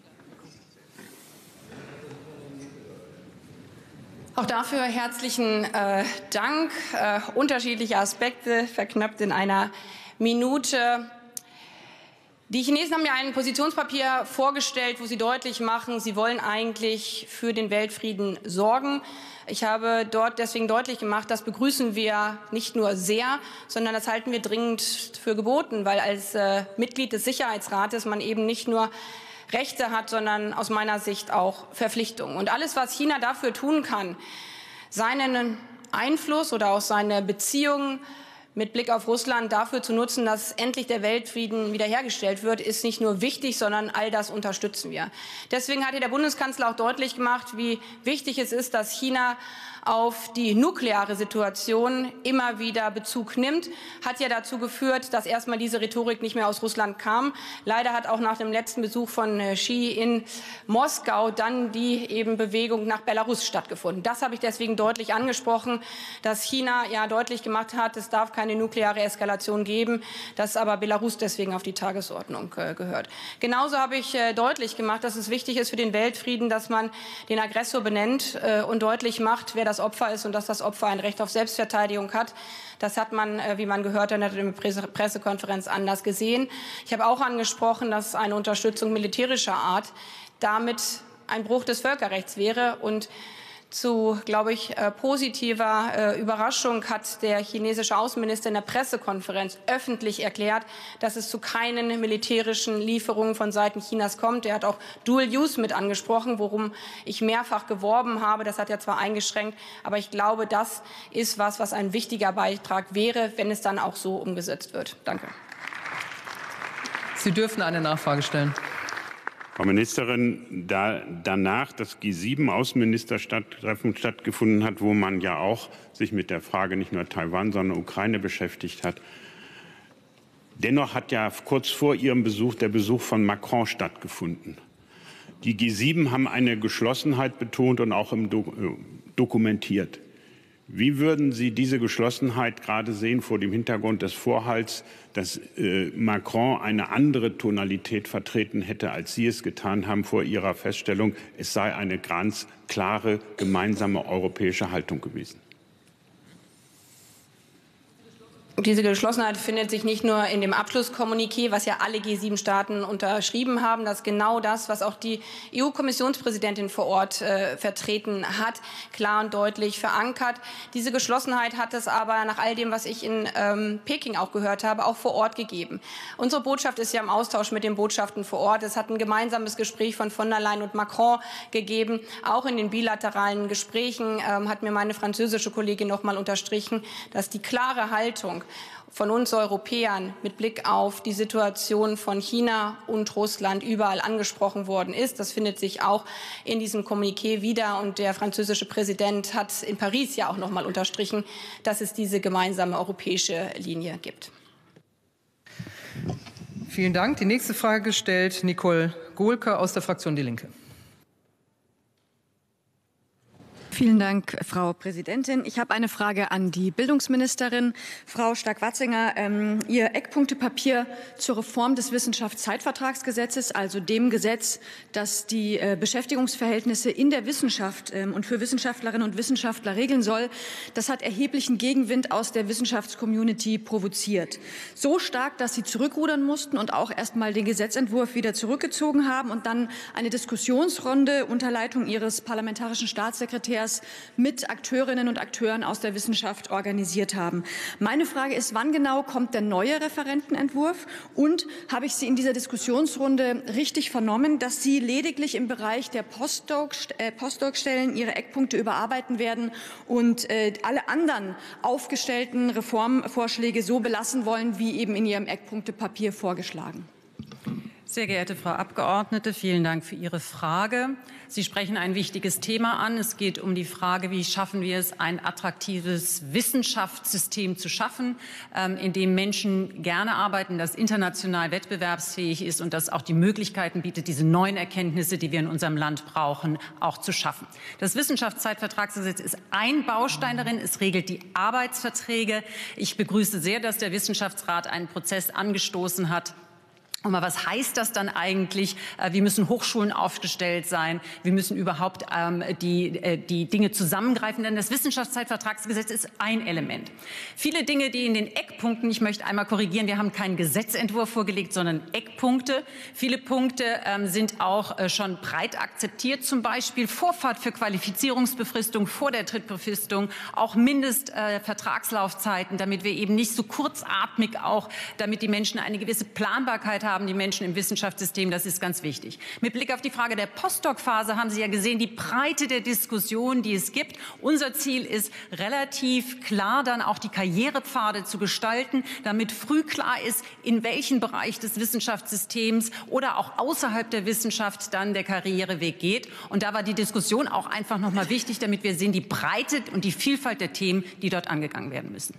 Auch dafür herzlichen äh, Dank. Äh, unterschiedliche Aspekte verknappt in einer Minute. Die Chinesen haben ja ein Positionspapier vorgestellt, wo sie deutlich machen, sie wollen eigentlich für den Weltfrieden sorgen. Ich habe dort deswegen deutlich gemacht, das begrüßen wir nicht nur sehr, sondern das halten wir dringend für geboten, weil als äh, Mitglied des Sicherheitsrates man eben nicht nur Rechte hat, sondern aus meiner Sicht auch Verpflichtungen. Und alles, was China dafür tun kann, seinen Einfluss oder auch seine Beziehungen mit Blick auf Russland dafür zu nutzen, dass endlich der Weltfrieden wiederhergestellt wird, ist nicht nur wichtig, sondern all das unterstützen wir. Deswegen hat der Bundeskanzler auch deutlich gemacht, wie wichtig es ist, dass China auf die nukleare Situation immer wieder Bezug nimmt, hat ja dazu geführt, dass erstmal diese Rhetorik nicht mehr aus Russland kam. Leider hat auch nach dem letzten Besuch von Xi in Moskau dann die eben Bewegung nach Belarus stattgefunden. Das habe ich deswegen deutlich angesprochen, dass China ja deutlich gemacht hat, es darf keine nukleare Eskalation geben, dass aber Belarus deswegen auf die Tagesordnung äh, gehört. Genauso habe ich äh, deutlich gemacht, dass es wichtig ist für den Weltfrieden, dass man den Aggressor benennt äh, und deutlich macht, wer das Opfer ist und dass das Opfer ein Recht auf Selbstverteidigung hat. Das hat man, wie man gehört hat, in der Pressekonferenz anders gesehen. Ich habe auch angesprochen, dass eine Unterstützung militärischer Art damit ein Bruch des Völkerrechts wäre. Und zu, glaube ich, äh, positiver äh, Überraschung hat der chinesische Außenminister in der Pressekonferenz öffentlich erklärt, dass es zu keinen militärischen Lieferungen von Seiten Chinas kommt. Er hat auch Dual Use mit angesprochen, worum ich mehrfach geworben habe. Das hat er zwar eingeschränkt, aber ich glaube, das ist was, was ein wichtiger Beitrag wäre, wenn es dann auch so umgesetzt wird. Danke.
Sie dürfen eine Nachfrage stellen.
Frau Ministerin, da danach das G sieben Außenministertreffen stattgefunden hat, wo man ja auch sich mit der Frage nicht nur Taiwan, sondern Ukraine beschäftigt hat, dennoch hat ja kurz vor Ihrem Besuch der Besuch von Macron stattgefunden. Die G sieben haben eine Geschlossenheit betont und auch im Do- dokumentiert. Wie würden Sie diese Geschlossenheit gerade sehen vor dem Hintergrund des Vorhalts, dass äh, Macron eine andere Tonalität vertreten hätte, als Sie es getan haben vor Ihrer Feststellung, es sei eine ganz klare gemeinsame europäische Haltung gewesen?
Diese Geschlossenheit findet sich nicht nur in dem Abschlusskommuniqué, was ja alle G sieben Staaten unterschrieben haben. Das ist genau das, was auch die E U-Kommissionspräsidentin vor Ort äh, vertreten hat, klar und deutlich verankert. Diese Geschlossenheit hat es aber nach all dem, was ich in ähm, Peking auch gehört habe, auch vor Ort gegeben. Unsere Botschaft ist ja im Austausch mit den Botschaften vor Ort. Es hat ein gemeinsames Gespräch von von der Leyen und Macron gegeben. Auch in den bilateralen Gesprächen ähm, hat mir meine französische Kollegin noch mal unterstrichen, dass die klare Haltung von uns Europäern mit Blick auf die Situation von China und Russland überall angesprochen worden ist. Das findet sich auch in diesem Kommuniqué wieder. Und der französische Präsident hat in Paris ja auch noch mal unterstrichen, dass es diese gemeinsame europäische Linie gibt.
Vielen Dank. Die nächste Frage stellt Nicole Gohlke aus der Fraktion Die Linke.
Vielen Dank, Frau Präsidentin. Ich habe eine Frage an die Bildungsministerin. Frau Stark-Watzinger, ähm, Ihr Eckpunktepapier zur Reform des Wissenschaftszeitvertragsgesetzes, also dem Gesetz, das die äh, Beschäftigungsverhältnisse in der Wissenschaft ähm, und für Wissenschaftlerinnen und Wissenschaftler regeln soll, das hat erheblichen Gegenwind aus der Wissenschaftscommunity provoziert. So stark, dass Sie zurückrudern mussten und auch erst mal den Gesetzentwurf wieder zurückgezogen haben und dann eine Diskussionsrunde unter Leitung Ihres parlamentarischen Staatssekretärs mit Akteurinnen und Akteuren aus der Wissenschaft organisiert haben. Meine Frage ist, wann genau kommt der neue Referentenentwurf? Und habe ich Sie in dieser Diskussionsrunde richtig vernommen, dass Sie lediglich im Bereich der Postdoc-Stellen Ihre Eckpunkte überarbeiten werden und äh, alle anderen aufgestellten Reformvorschläge so belassen wollen, wie eben in Ihrem Eckpunktepapier vorgeschlagen?
Sehr geehrte Frau Abgeordnete, vielen Dank für Ihre Frage. Sie sprechen ein wichtiges Thema an. Es geht um die Frage, wie schaffen wir es, ein attraktives Wissenschaftssystem zu schaffen, in dem Menschen gerne arbeiten, das international wettbewerbsfähig ist und das auch die Möglichkeiten bietet, diese neuen Erkenntnisse, die wir in unserem Land brauchen, auch zu schaffen. Das Wissenschaftszeitvertragsgesetz ist ein Baustein darin. Es regelt die Arbeitsverträge. Ich begrüße sehr, dass der Wissenschaftsrat einen Prozess angestoßen hat. Und was heißt das dann eigentlich? Wie müssen Hochschulen aufgestellt sein? Wie müssen überhaupt ähm, die, äh, die Dinge zusammengreifen? Denn das Wissenschaftszeitvertragsgesetz ist ein Element. Viele Dinge, die in den Eckpunkten, ich möchte einmal korrigieren, wir haben keinen Gesetzentwurf vorgelegt, sondern Eckpunkte. Viele Punkte ähm, sind auch äh, schon breit akzeptiert, zum Beispiel Vorfahrt für Qualifizierungsbefristung vor der Trittbefristung, auch Mindestvertragslaufzeiten, äh, damit wir eben nicht so kurzatmig auch, damit die Menschen eine gewisse Planbarkeit haben, haben, die Menschen im Wissenschaftssystem. Das ist ganz wichtig. Mit Blick auf die Frage der Postdoc-Phase haben Sie ja gesehen, die Breite der Diskussion, die es gibt. Unser Ziel ist, relativ klar dann auch die Karrierepfade zu gestalten, damit früh klar ist, in welchen Bereich des Wissenschaftssystems oder auch außerhalb der Wissenschaft dann der Karriereweg geht. Und da war die Diskussion auch einfach noch mal wichtig, damit wir sehen, die Breite und die Vielfalt der Themen, die dort angegangen werden müssen.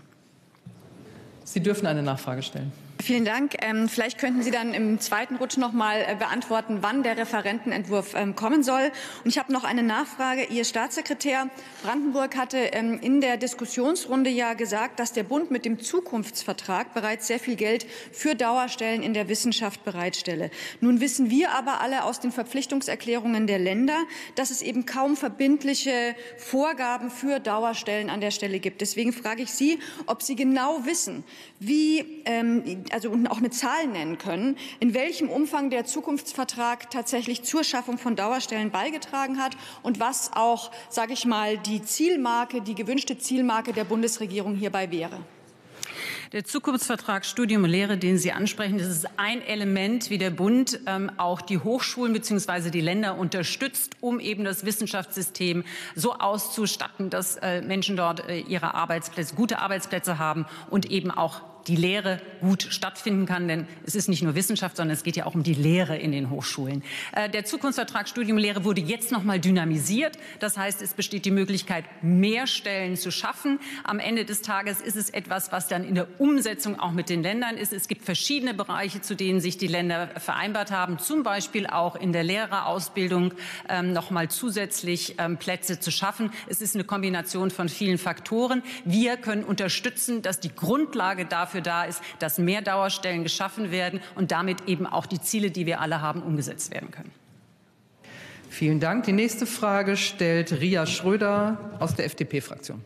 Sie dürfen eine Nachfrage stellen.
Vielen Dank. Ähm, vielleicht könnten Sie dann im zweiten Rutsch noch mal äh, beantworten, wann der Referentenentwurf ähm, kommen soll. Und ich habe noch eine Nachfrage. Ihr Staatssekretär Brandenburg hatte ähm, in der Diskussionsrunde ja gesagt, dass der Bund mit dem Zukunftsvertrag bereits sehr viel Geld für Dauerstellen in der Wissenschaft bereitstelle. Nun wissen wir aber alle aus den Verpflichtungserklärungen der Länder, dass es eben kaum verbindliche Vorgaben für Dauerstellen an der Stelle gibt. Deswegen frage ich Sie, ob Sie genau wissen, wie ähm, also und auch eine Zahl nennen können, in welchem Umfang der Zukunftsvertrag tatsächlich zur Schaffung von Dauerstellen beigetragen hat und was auch, sage ich mal, die Zielmarke, die gewünschte Zielmarke der Bundesregierung hierbei wäre.
Der Zukunftsvertrag Studium und Lehre, den Sie ansprechen, das ist ein Element, wie der Bund ähm, auch die Hochschulen bzw. die Länder unterstützt, um eben das Wissenschaftssystem so auszustatten, dass äh, Menschen dort äh, ihre Arbeitsplätze, gute Arbeitsplätze haben und eben auch die Lehre gut stattfinden kann, denn es ist nicht nur Wissenschaft, sondern es geht ja auch um die Lehre in den Hochschulen. Äh, der Zukunftsvertrag Studium und Lehre wurde jetzt noch mal dynamisiert. Das heißt, es besteht die Möglichkeit, mehr Stellen zu schaffen. Am Ende des Tages ist es etwas, was dann in der Umsetzung auch mit den Ländern ist. Es gibt verschiedene Bereiche, zu denen sich die Länder vereinbart haben, zum Beispiel auch in der Lehrerausbildung ähm, noch mal zusätzlich ähm, Plätze zu schaffen. Es ist eine Kombination von vielen Faktoren. Wir können unterstützen, dass die Grundlage dafür da ist, dass mehr Dauerstellen geschaffen werden und damit eben auch die Ziele, die wir alle haben, umgesetzt werden können.
Vielen Dank. Die nächste Frage stellt Ria Schröder aus der F D P-Fraktion.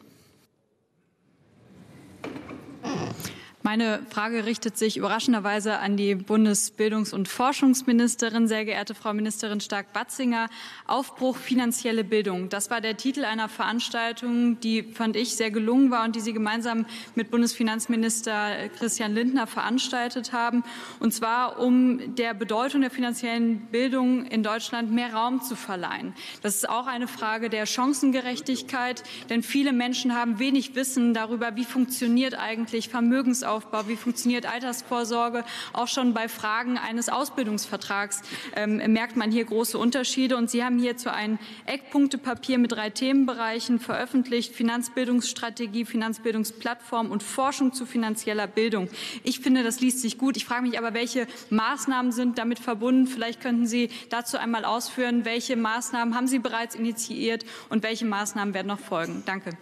Meine Frage richtet sich überraschenderweise an die Bundesbildungs- und Forschungsministerin, sehr geehrte Frau Ministerin Stark-Watzinger. Aufbruch finanzielle Bildung. Das war der Titel einer Veranstaltung, die, fand ich, sehr gelungen war und die Sie gemeinsam mit Bundesfinanzminister Christian Lindner veranstaltet haben. Und zwar, um der Bedeutung der finanziellen Bildung in Deutschland mehr Raum zu verleihen. Das ist auch eine Frage der Chancengerechtigkeit, denn viele Menschen haben wenig Wissen darüber, wie funktioniert eigentlich Vermögensaufbau, wie funktioniert Altersvorsorge. Auch schon bei Fragen eines Ausbildungsvertrags ähm, merkt man hier große Unterschiede. Und Sie haben hierzu ein Eckpunktepapier mit drei Themenbereichen veröffentlicht: Finanzbildungsstrategie, Finanzbildungsplattform und Forschung zu finanzieller Bildung. Ich finde, das liest sich gut. Ich frage mich aber, welche Maßnahmen sind damit verbunden? Vielleicht könnten Sie dazu einmal ausführen, welche Maßnahmen haben Sie bereits initiiert und welche Maßnahmen werden noch folgen? Danke.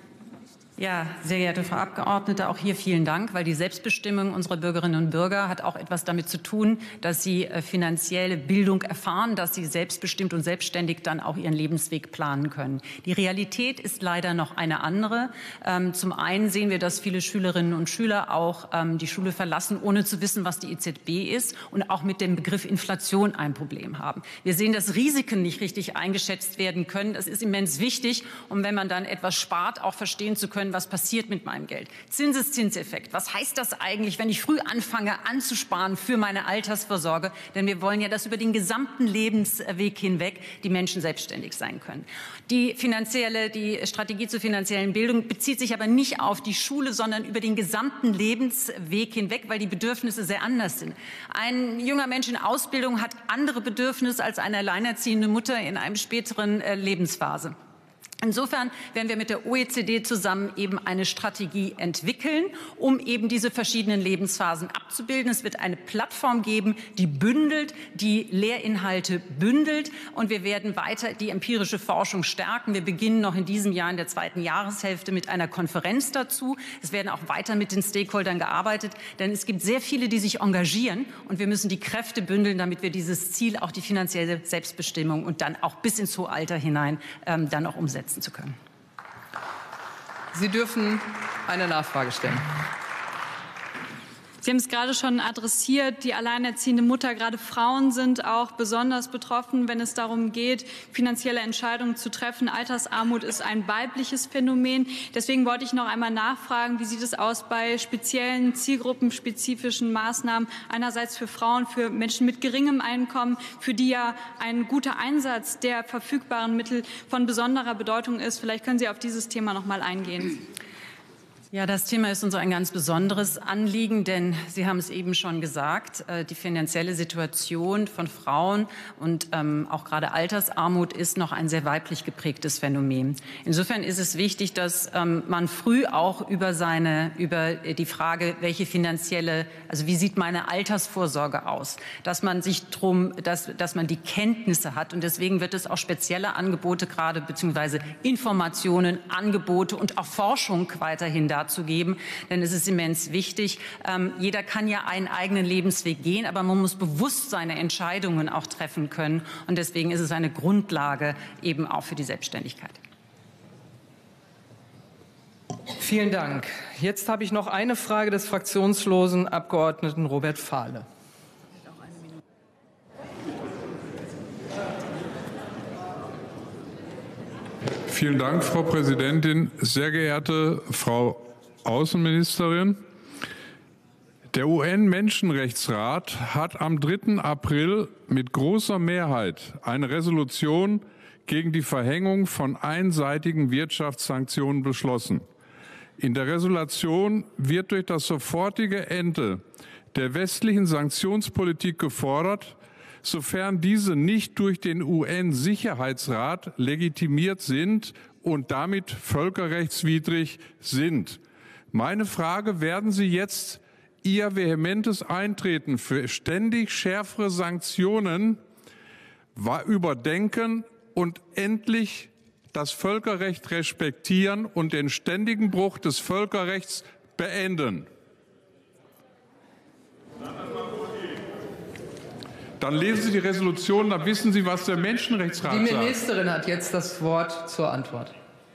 Ja, sehr geehrte Frau Abgeordnete, auch hier vielen Dank, weil die Selbstbestimmung unserer Bürgerinnen und Bürger hat auch etwas damit zu tun, dass sie äh, finanzielle Bildung erfahren, dass sie selbstbestimmt und selbstständig dann auch ihren Lebensweg planen können. Die Realität ist leider noch eine andere. Ähm, zum einen sehen wir, dass viele Schülerinnen und Schüler auch ähm, die Schule verlassen, ohne zu wissen, was die E Z B ist, und auch mit dem Begriff Inflation ein Problem haben. Wir sehen, dass Risiken nicht richtig eingeschätzt werden können. Das ist immens wichtig, um, wenn man dann etwas spart, auch verstehen zu können, was passiert mit meinem Geld. Zinseszinseffekt. Was heißt das eigentlich, wenn ich früh anfange anzusparen für meine Altersvorsorge? Denn wir wollen ja, dass über den gesamten Lebensweg hinweg die Menschen selbstständig sein können. Die finanzielle, die Strategie zur finanziellen Bildung bezieht sich aber nicht auf die Schule, sondern über den gesamten Lebensweg hinweg, weil die Bedürfnisse sehr anders sind. Ein junger Mensch in Ausbildung hat andere Bedürfnisse als eine alleinerziehende Mutter in einem späteren äh, Lebensphase. Insofern werden wir mit der O E C D zusammen eben eine Strategie entwickeln, um eben diese verschiedenen Lebensphasen abzubilden. Es wird eine Plattform geben, die bündelt, die Lehrinhalte bündelt, und wir werden weiter die empirische Forschung stärken. Wir beginnen noch in diesem Jahr in der zweiten Jahreshälfte mit einer Konferenz dazu. Es werden auch weiter mit den Stakeholdern gearbeitet, denn es gibt sehr viele, die sich engagieren, und wir müssen die Kräfte bündeln, damit wir dieses Ziel, auch die finanzielle Selbstbestimmung, und dann auch bis ins hohe Alter hinein ähm, dann auch umsetzen zu können.
Sie dürfen eine Nachfrage stellen.
Sie haben es gerade schon adressiert, die alleinerziehende Mutter, gerade Frauen sind auch besonders betroffen, wenn es darum geht, finanzielle Entscheidungen zu treffen. Altersarmut ist ein weibliches Phänomen. Deswegen wollte ich noch einmal nachfragen, wie sieht es aus bei speziellen zielgruppenspezifischen Maßnahmen, einerseits für Frauen, für Menschen mit geringem Einkommen, für die ja ein guter Einsatz der verfügbaren Mittel von besonderer Bedeutung ist. Vielleicht können Sie auf dieses Thema noch mal eingehen.
Ja, das Thema ist uns ein ganz besonderes Anliegen, denn Sie haben es eben schon gesagt, die finanzielle Situation von Frauen und ähm, auch gerade Altersarmut ist noch ein sehr weiblich geprägtes Phänomen. Insofern ist es wichtig, dass ähm, man früh auch über seine, über die Frage, welche finanzielle, also wie sieht meine Altersvorsorge aus, dass man sich drum, dass, dass man die Kenntnisse hat, und deswegen wird es auch spezielle Angebote gerade beziehungsweise Informationen, Angebote und auch Forschung weiterhin dazu zu geben, denn es ist immens wichtig. Ähm, jeder kann ja einen eigenen Lebensweg gehen, aber man muss bewusst seine Entscheidungen auch treffen können. Und deswegen ist es eine Grundlage eben auch für die Selbstständigkeit.
Vielen Dank. Jetzt habe ich noch eine Frage des fraktionslosen Abgeordneten Robert Fahle.
Vielen Dank, Frau Präsidentin. Sehr geehrte Frau Außenministerin, der U N-Menschenrechtsrat hat am dritten April mit großer Mehrheit eine Resolution gegen die Verhängung von einseitigen Wirtschaftssanktionen beschlossen. In der Resolution wird durch das sofortige Ende der westlichen Sanktionspolitik gefordert, sofern diese nicht durch den U N-Sicherheitsrat legitimiert sind und damit völkerrechtswidrig sind. Meine Frage: Werden Sie jetzt Ihr vehementes Eintreten für ständig schärfere Sanktionen überdenken und endlich das Völkerrecht respektieren und den ständigen Bruch des Völkerrechts beenden? Dann lesen Sie die Resolution, dann wissen Sie, was der Menschenrechtsrat sagt.
Die Ministerin hat jetzt das Wort zur Antwort.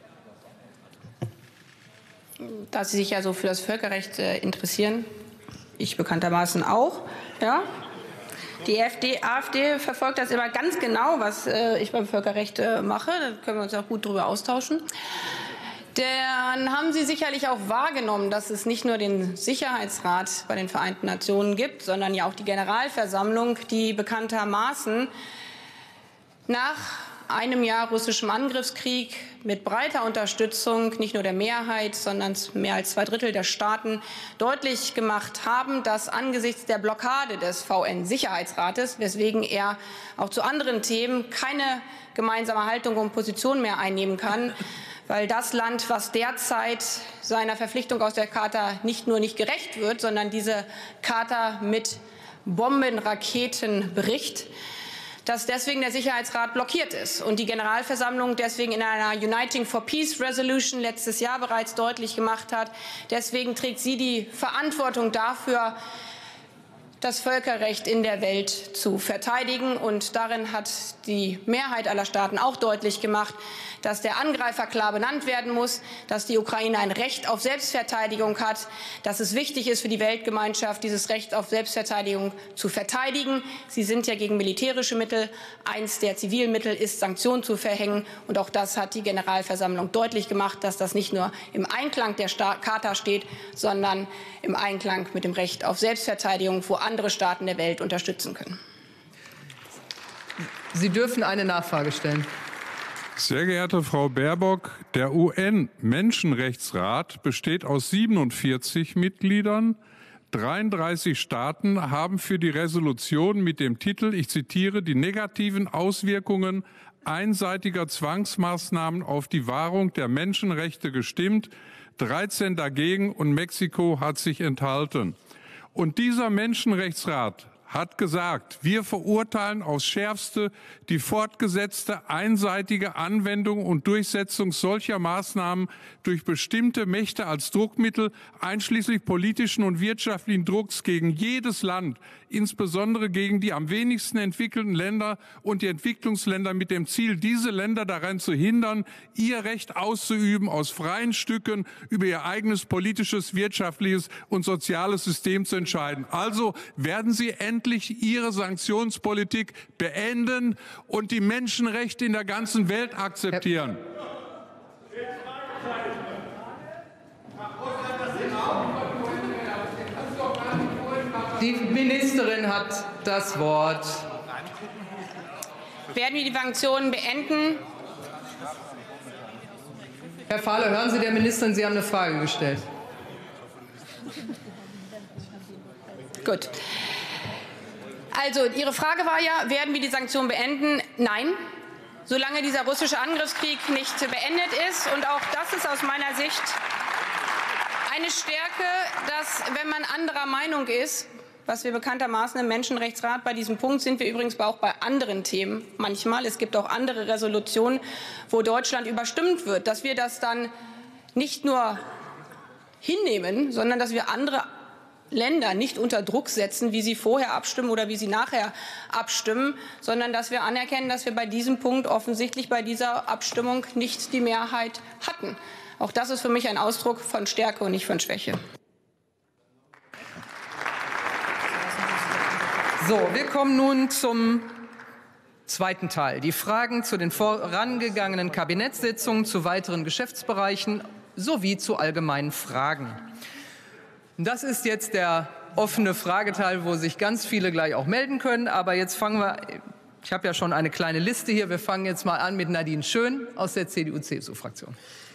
Da Sie sich ja so für das Völkerrecht äh, interessieren, ich bekanntermaßen auch, ja. Die A f D, AfD verfolgt das immer ganz genau, was äh, ich beim Völkerrecht äh, mache. Da können wir uns auch gut darüber austauschen. Dann haben Sie sicherlich auch wahrgenommen, dass es nicht nur den Sicherheitsrat bei den Vereinten Nationen gibt, sondern ja auch die Generalversammlung, die bekanntermaßen nach einem Jahr russischem Angriffskrieg mit breiter Unterstützung nicht nur der Mehrheit, sondern mehr als zwei Drittel der Staaten deutlich gemacht haben, dass angesichts der Blockade des V N-Sicherheitsrates, weswegen er auch zu anderen Themen keine gemeinsame Haltung und Position mehr einnehmen kann, weil das Land, was derzeit seiner Verpflichtung aus der Charta nicht nur nicht gerecht wird, sondern diese Charta mit Bomben, Raketen bricht, dass deswegen der Sicherheitsrat blockiert ist und die Generalversammlung deswegen in einer Uniting for Peace Resolution letztes Jahr bereits deutlich gemacht hat. Deswegen trägt sie die Verantwortung dafür, das Völkerrecht in der Welt zu verteidigen. Und darin hat die Mehrheit aller Staaten auch deutlich gemacht, dass der Angreifer klar benannt werden muss, dass die Ukraine ein Recht auf Selbstverteidigung hat, dass es wichtig ist für die Weltgemeinschaft, dieses Recht auf Selbstverteidigung zu verteidigen. Sie sind ja gegen militärische Mittel. Eins der zivilen Mittel ist, Sanktionen zu verhängen. Und auch das hat die Generalversammlung deutlich gemacht, dass das nicht nur im Einklang der Charta steht, sondern im Einklang mit dem Recht auf Selbstverteidigung, wo andere Staaten der Welt unterstützen können.
Sie dürfen eine Nachfrage stellen.
Sehr geehrte Frau Baerbock, der U N-Menschenrechtsrat besteht aus siebenundvierzig Mitgliedern. dreiunddreißig Staaten haben für die Resolution mit dem Titel, ich zitiere, die negativen Auswirkungen einseitiger Zwangsmaßnahmen auf die Wahrung der Menschenrechte gestimmt, dreizehn dagegen und Mexiko hat sich enthalten. Und dieser Menschenrechtsrat hat gesagt, wir verurteilen aufs Schärfste die fortgesetzte einseitige Anwendung und Durchsetzung solcher Maßnahmen durch bestimmte Mächte als Druckmittel, einschließlich politischen und wirtschaftlichen Drucks gegen jedes Land, insbesondere gegen die am wenigsten entwickelten Länder und die Entwicklungsländer, mit dem Ziel, diese Länder daran zu hindern, ihr Recht auszuüben, aus freien Stücken über ihr eigenes politisches, wirtschaftliches und soziales System zu entscheiden. Also werden Sie endlich Ihre Sanktionspolitik beenden und die Menschenrechte in der ganzen Welt akzeptieren.
Die Ministerin hat das Wort.
Werden wir die Sanktionen beenden?
Herr Fahle, hören Sie der Ministerin, Sie haben eine Frage gestellt.
Gut. Also, Ihre Frage war ja, werden wir die Sanktionen beenden? Nein. Solange dieser russische Angriffskrieg nicht beendet ist. Und auch das ist aus meiner Sicht eine Stärke, dass, wenn man anderer Meinung ist, was wir bekanntermaßen im Menschenrechtsrat bei diesem Punkt sind, wir übrigens auch bei anderen Themen manchmal, es gibt auch andere Resolutionen, wo Deutschland überstimmt wird, dass wir das dann nicht nur hinnehmen, sondern dass wir andere Länder nicht unter Druck setzen, wie sie vorher abstimmen oder wie sie nachher abstimmen, sondern dass wir anerkennen, dass wir bei diesem Punkt offensichtlich bei dieser Abstimmung nicht die Mehrheit hatten. Auch das ist für mich ein Ausdruck von Stärke und nicht von Schwäche.
So, wir kommen nun zum zweiten Teil. Die Fragen zu den vorangegangenen Kabinettssitzungen, zu weiteren Geschäftsbereichen sowie zu allgemeinen Fragen. Das ist jetzt der offene Frageteil, wo sich ganz viele gleich auch melden können. Aber jetzt fangen wir, ich habe ja schon eine kleine Liste hier, wir fangen jetzt mal an mit Nadine Schön aus der C D U C S U-Fraktion.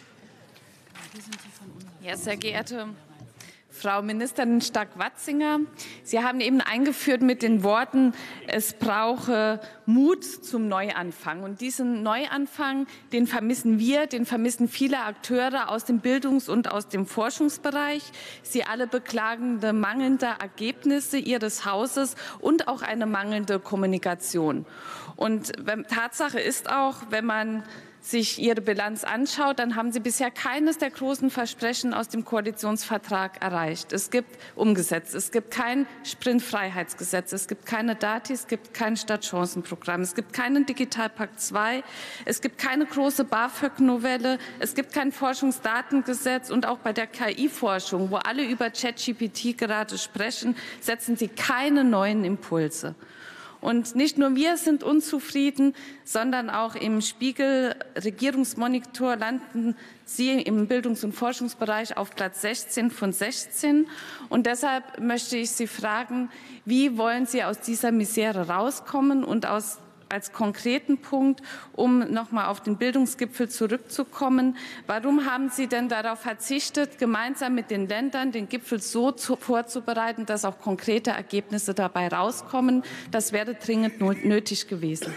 Ja, sehr geehrte Frau Ministerin Stark-Watzinger, Sie haben eben eingeführt mit den Worten, es brauche Mut zum Neuanfang. Und diesen Neuanfang, den vermissen wir, den vermissen viele Akteure aus dem Bildungs- und aus dem Forschungsbereich. Sie alle beklagen mangelnde Ergebnisse Ihres Hauses und auch eine mangelnde Kommunikation. Und Tatsache ist auch, wenn man sich Ihre Bilanz anschaut, dann haben Sie bisher keines der großen Versprechen aus dem Koalitionsvertrag erreicht. Es gibt umgesetzt. Es gibt kein Sprintfreiheitsgesetz. Es gibt keine Dati. Es gibt kein Stadtchancenprogramm. Es gibt keinen Digitalpakt zwei. Es gibt keine große BAföG-Novelle. Es gibt kein Forschungsdatengesetz. Und auch bei der K I-Forschung, wo alle über ChatGPT gerade sprechen, setzen Sie keine neuen Impulse. Und nicht nur wir sind unzufrieden, sondern auch im Spiegel Regierungsmonitor landen Sie im Bildungs- und Forschungsbereich auf Platz sechzehn von sechzehn. Und deshalb möchte ich Sie fragen, wie wollen Sie aus dieser Misere rauskommen und aus als konkreten Punkt, um noch mal auf den Bildungsgipfel zurückzukommen. Warum haben Sie denn darauf verzichtet, gemeinsam mit den Ländern den Gipfel so zu, vorzubereiten, dass auch konkrete Ergebnisse dabei rauskommen? Das wäre dringend nötig gewesen.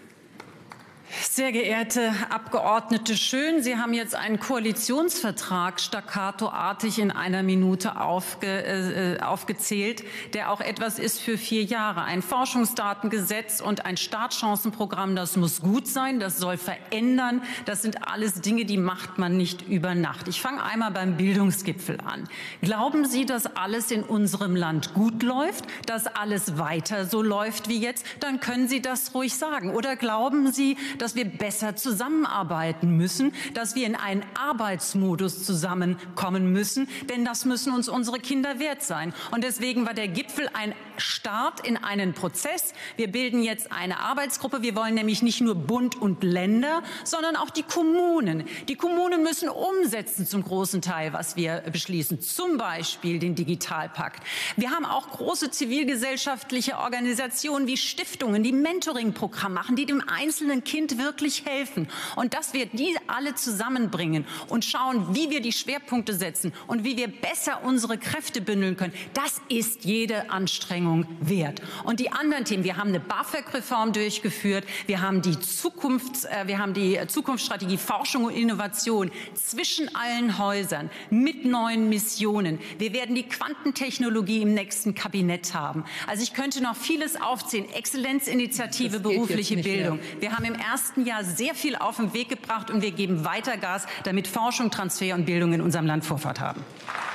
Sehr geehrte Abgeordnete Schön, Sie haben jetzt einen Koalitionsvertrag staccatoartig in einer Minute aufge, äh, aufgezählt, der auch etwas ist für vier Jahre. Ein Forschungsdatengesetz und ein Startchancenprogramm, das muss gut sein, das soll verändern. Das sind alles Dinge, die macht man nicht über Nacht. Ich fange einmal beim Bildungsgipfel an. Glauben Sie, dass alles in unserem Land gut läuft, dass alles weiter so läuft wie jetzt? Dann können Sie das ruhig sagen. Oder glauben Sie, dass wir besser zusammenarbeiten müssen, dass wir in einen Arbeitsmodus zusammenkommen müssen, denn das müssen uns unsere Kinder wert sein. Und deswegen war der Gipfel ein Start in einen Prozess. Wir bilden jetzt eine Arbeitsgruppe. Wir wollen nämlich nicht nur Bund und Länder, sondern auch die Kommunen. Die Kommunen müssen umsetzen zum großen Teil, was wir beschließen, zum Beispiel den Digitalpakt. Wir haben auch große zivilgesellschaftliche Organisationen wie Stiftungen, die Mentoring-Programme machen, die dem einzelnen Kind wirklich helfen. Und dass wir die alle zusammenbringen und schauen, wie wir die Schwerpunkte setzen und wie wir besser unsere Kräfte bündeln können, das ist jede Anstrengung Zustimmung wert. Und die anderen Themen, wir haben eine BAföG-Reform durchgeführt, wir haben die Zukunfts-, äh, wir haben die Zukunftsstrategie Forschung und Innovation zwischen allen Häusern mit neuen Missionen. Wir werden die Quantentechnologie im nächsten Kabinett haben. Also ich könnte noch vieles aufzählen. Exzellenzinitiative berufliche Bildung. Mehr. Wir haben im ersten Jahr sehr viel auf den Weg gebracht und wir geben weiter Gas, damit Forschung, Transfer und Bildung in unserem Land Vorfahrt haben.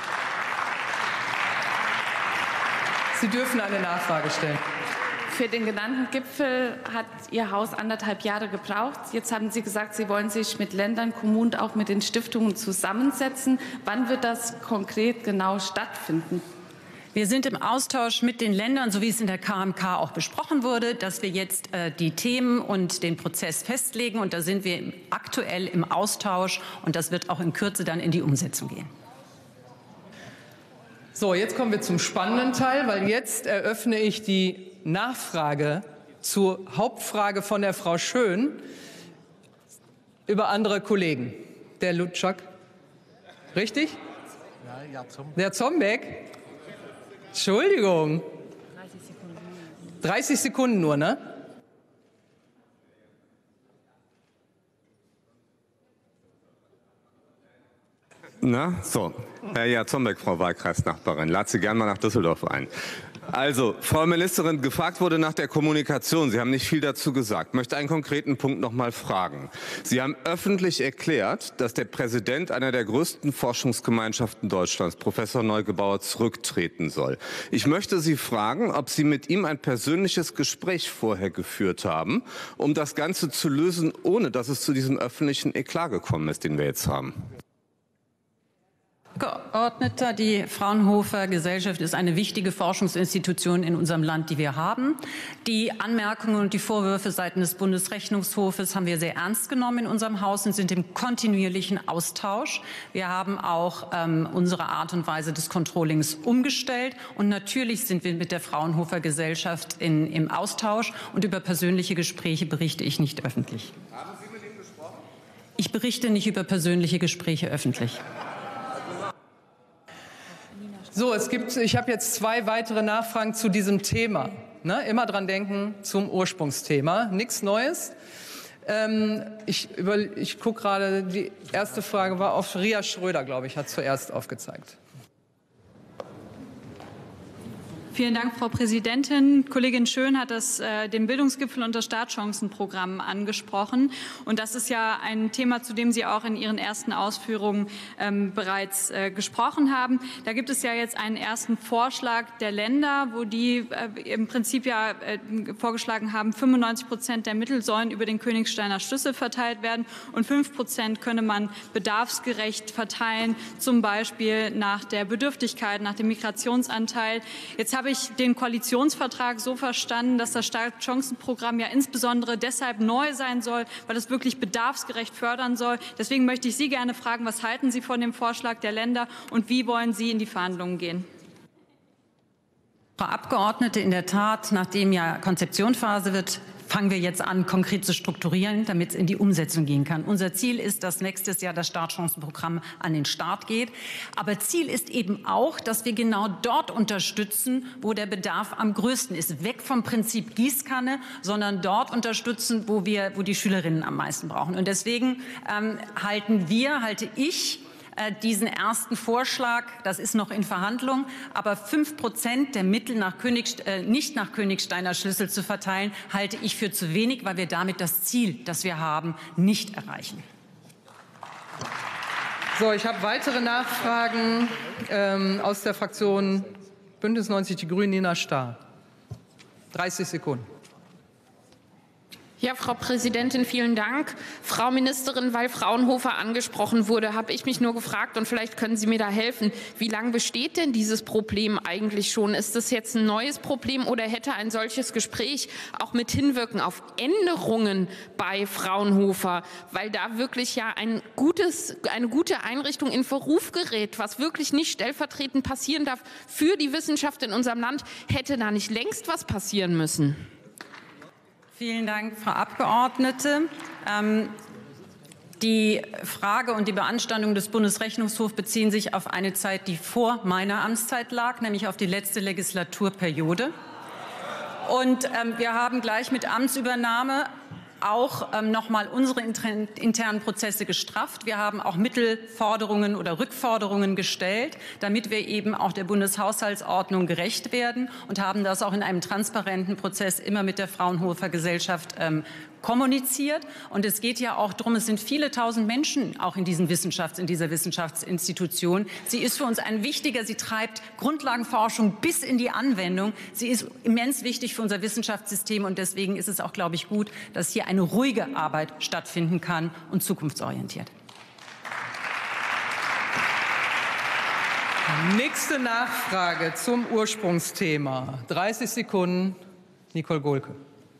Sie dürfen eine Nachfrage stellen.
Für den genannten Gipfel hat Ihr Haus anderthalb Jahre gebraucht. Jetzt haben Sie gesagt, Sie wollen sich mit Ländern, Kommunen, auch mit den Stiftungen zusammensetzen. Wann wird das konkret genau stattfinden?
Wir sind im Austausch mit den Ländern, so wie es in der K M K auch besprochen wurde, dass wir jetzt äh, die Themen und den Prozess festlegen. Und da sind wir aktuell im Austausch. Und das wird auch in Kürze dann in die Umsetzung gehen.
So, jetzt kommen wir zum spannenden Teil, weil jetzt eröffne ich die Nachfrage zur Hauptfrage von der Frau Schön über andere Kollegen. Der Lutschak. Richtig? Der Zombeck. Entschuldigung. dreißig Sekunden nur, ne?
Na, so. Herr Jatzombeck, Frau Wahlkreisnachbarin, lade Sie gerne mal nach Düsseldorf ein. Also, Frau Ministerin, gefragt wurde nach der Kommunikation. Sie haben nicht viel dazu gesagt. Ich möchte einen konkreten Punkt noch mal fragen. Sie haben öffentlich erklärt, dass der Präsident einer der größten Forschungsgemeinschaften Deutschlands, Professor Neugebauer, zurücktreten soll. Ich möchte Sie fragen, ob Sie mit ihm ein persönliches Gespräch vorher geführt haben, um das Ganze zu lösen, ohne dass es zu diesem öffentlichen Eklat gekommen ist, den wir jetzt haben.
Abgeordneter, die Fraunhofer Gesellschaft ist eine wichtige Forschungsinstitution in unserem Land, die wir haben. Die Anmerkungen und die Vorwürfe seitens des Bundesrechnungshofes haben wir sehr ernst genommen in unserem Haus und sind im kontinuierlichen Austausch. Wir haben auch ähm, unsere Art und Weise des Controllings umgestellt. Und natürlich sind wir mit der Fraunhofer Gesellschaft in, im Austausch. Und über persönliche Gespräche berichte ich nicht öffentlich. Haben Sie mit ihm gesprochen? Ich berichte nicht über persönliche Gespräche öffentlich.
So, es gibt, ich habe jetzt zwei weitere Nachfragen zu diesem Thema. Ne? Immer dran denken zum Ursprungsthema. Nichts Neues. Ähm, ich ich gucke gerade, die erste Frage war auf Ria Schröder, glaube ich, hat zuerst aufgezeigt.
Vielen Dank, Frau Präsidentin. Kollegin Schön hat das, äh, den Bildungsgipfel und das Startchancenprogramm angesprochen. Und das ist ja ein Thema, zu dem Sie auch in Ihren ersten Ausführungen ähm, bereits äh, gesprochen haben. Da gibt es ja jetzt einen ersten Vorschlag der Länder, wo die äh, im Prinzip ja äh, vorgeschlagen haben, fünfundneunzig Prozent der Mittel sollen über den Königsteiner Schlüssel verteilt werden und fünf Prozent könne man bedarfsgerecht verteilen, zum Beispiel nach der Bedürftigkeit, nach dem Migrationsanteil. Jetzt habe ich den Koalitionsvertrag so verstanden, dass das Startchancenprogramm ja insbesondere deshalb neu sein soll, weil es wirklich bedarfsgerecht fördern soll. Deswegen möchte ich Sie gerne fragen, was halten Sie von dem Vorschlag der Länder und wie wollen Sie in die Verhandlungen gehen?
Frau Abgeordnete, in der Tat, nachdem ja Konzeptionsphase wird, fangen wir jetzt an, konkret zu strukturieren, damit es in die Umsetzung gehen kann. Unser Ziel ist, dass nächstes Jahr das Startchancenprogramm an den Start geht. Aber Ziel ist eben auch, dass wir genau dort unterstützen, wo der Bedarf am größten ist. Weg vom Prinzip Gießkanne, sondern dort unterstützen, wo wir, wo die Schülerinnen am meisten brauchen. Und deswegen ähm, halten wir, halte ich, diesen ersten Vorschlag, das ist noch in Verhandlung, aber fünf Prozent der Mittel nach König, äh, nicht nach Königsteiner Schlüssel zu verteilen, halte ich für zu wenig, weil wir damit das Ziel, das wir haben, nicht erreichen.
So, ich habe weitere Nachfragen ähm, aus der Fraktion Bündnis neunzig Die Grünen, Nina Stahr. dreißig Sekunden.
Ja, Frau Präsidentin, vielen Dank. Frau Ministerin, weil Fraunhofer angesprochen wurde, habe ich mich nur gefragt, und vielleicht können Sie mir da helfen, wie lange besteht denn dieses Problem eigentlich schon? Ist das jetzt ein neues Problem oder hätte ein solches Gespräch auch mit Hinwirken auf Änderungen bei Fraunhofer, weil da wirklich ja ein gutes, eine gute Einrichtung in Verruf gerät, was wirklich nicht stellvertretend passieren darf für die Wissenschaft in unserem Land, hätte da nicht längst was passieren müssen?
Vielen Dank, Frau Abgeordnete. Ähm, die Frage und die Beanstandung des Bundesrechnungshofs beziehen sich auf eine Zeit, die vor meiner Amtszeit lag, nämlich auf die letzte Legislaturperiode. Und ähm, wir haben gleich mit Amtsübernahme auch ähm, noch mal unsere internen Prozesse gestrafft. Wir haben auch Mittelforderungen oder Rückforderungen gestellt, damit wir eben auch der Bundeshaushaltsordnung gerecht werden, und haben das auch in einem transparenten Prozess immer mit der Fraunhofer Gesellschaft ähm, kommuniziert. Und es geht ja auch darum, es sind viele tausend Menschen auch in, diesen Wissenschafts-, in dieser Wissenschaftsinstitution. Sie ist für uns ein wichtiger, sie treibt Grundlagenforschung bis in die Anwendung. Sie ist immens wichtig für unser Wissenschaftssystem, und deswegen ist es auch, glaube ich, gut, dass hier eine ruhige Arbeit stattfinden kann und zukunftsorientiert.
Nächste Nachfrage zum Ursprungsthema. dreißig Sekunden, Nicole Gohlke.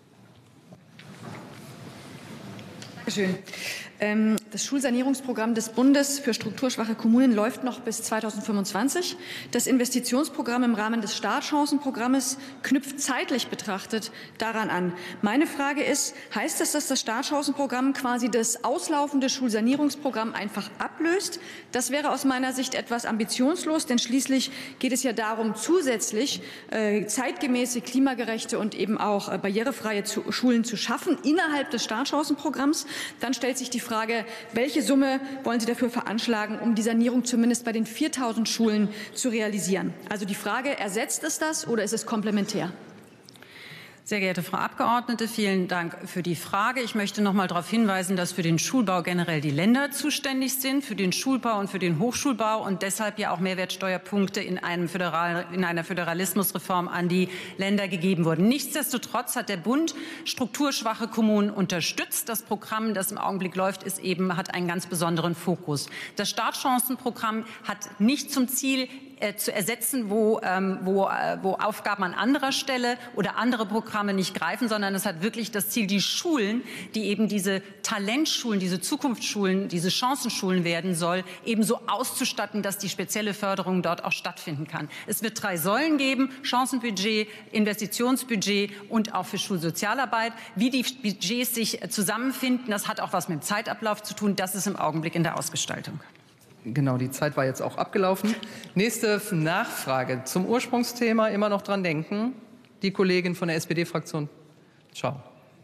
Dankeschön. Das Schulsanierungsprogramm des Bundes für strukturschwache Kommunen läuft noch bis zweitausendfünfundzwanzig. Das Investitionsprogramm im Rahmen des Startchancenprogrammes knüpft zeitlich betrachtet daran an. Meine Frage ist, heißt das, dass das Startchancenprogramm quasi das auslaufende Schulsanierungsprogramm einfach ablöst? Das wäre aus meiner Sicht etwas ambitionslos, denn schließlich geht es ja darum, zusätzlich äh, zeitgemäße, klimagerechte und eben auch äh, barrierefreie zu, Schulen zu schaffen innerhalb des Startchancenprogramms. Dann stellt sich die Frage, welche Summe wollen Sie dafür veranschlagen, um die Sanierung zumindest bei den viertausend Schulen zu realisieren? Also die Frage, ersetzt es das oder ist es komplementär?
Sehr geehrte Frau Abgeordnete, vielen Dank für die Frage. Ich möchte noch mal darauf hinweisen, dass für den Schulbau generell die Länder zuständig sind, für den Schulbau und für den Hochschulbau, und deshalb ja auch Mehrwertsteuerpunkte in, einem Föderal, in einer Föderalismusreform an die Länder gegeben wurden. Nichtsdestotrotz hat der Bund strukturschwache Kommunen unterstützt. Das Programm, das im Augenblick läuft, ist eben, hat einen ganz besonderen Fokus. Das Startchancenprogramm hat nicht zum Ziel, Äh, zu ersetzen, wo, ähm, wo, äh, wo Aufgaben an anderer Stelle oder andere Programme nicht greifen, sondern es hat wirklich das Ziel, die Schulen, die eben diese Talentschulen, diese Zukunftsschulen, diese Chancenschulen werden soll, eben so auszustatten, dass die spezielle Förderung dort auch stattfinden kann. Es wird drei Säulen geben: Chancenbudget, Investitionsbudget und auch für Schulsozialarbeit. Wie die Budgets sich zusammenfinden, das hat auch was mit dem Zeitablauf zu tun. Das ist im Augenblick in der Ausgestaltung.
Genau, die Zeit war jetzt auch abgelaufen. Nächste Nachfrage zum Ursprungsthema. Immer noch dran denken. Die Kollegin von der S P D-Fraktion. Ciao.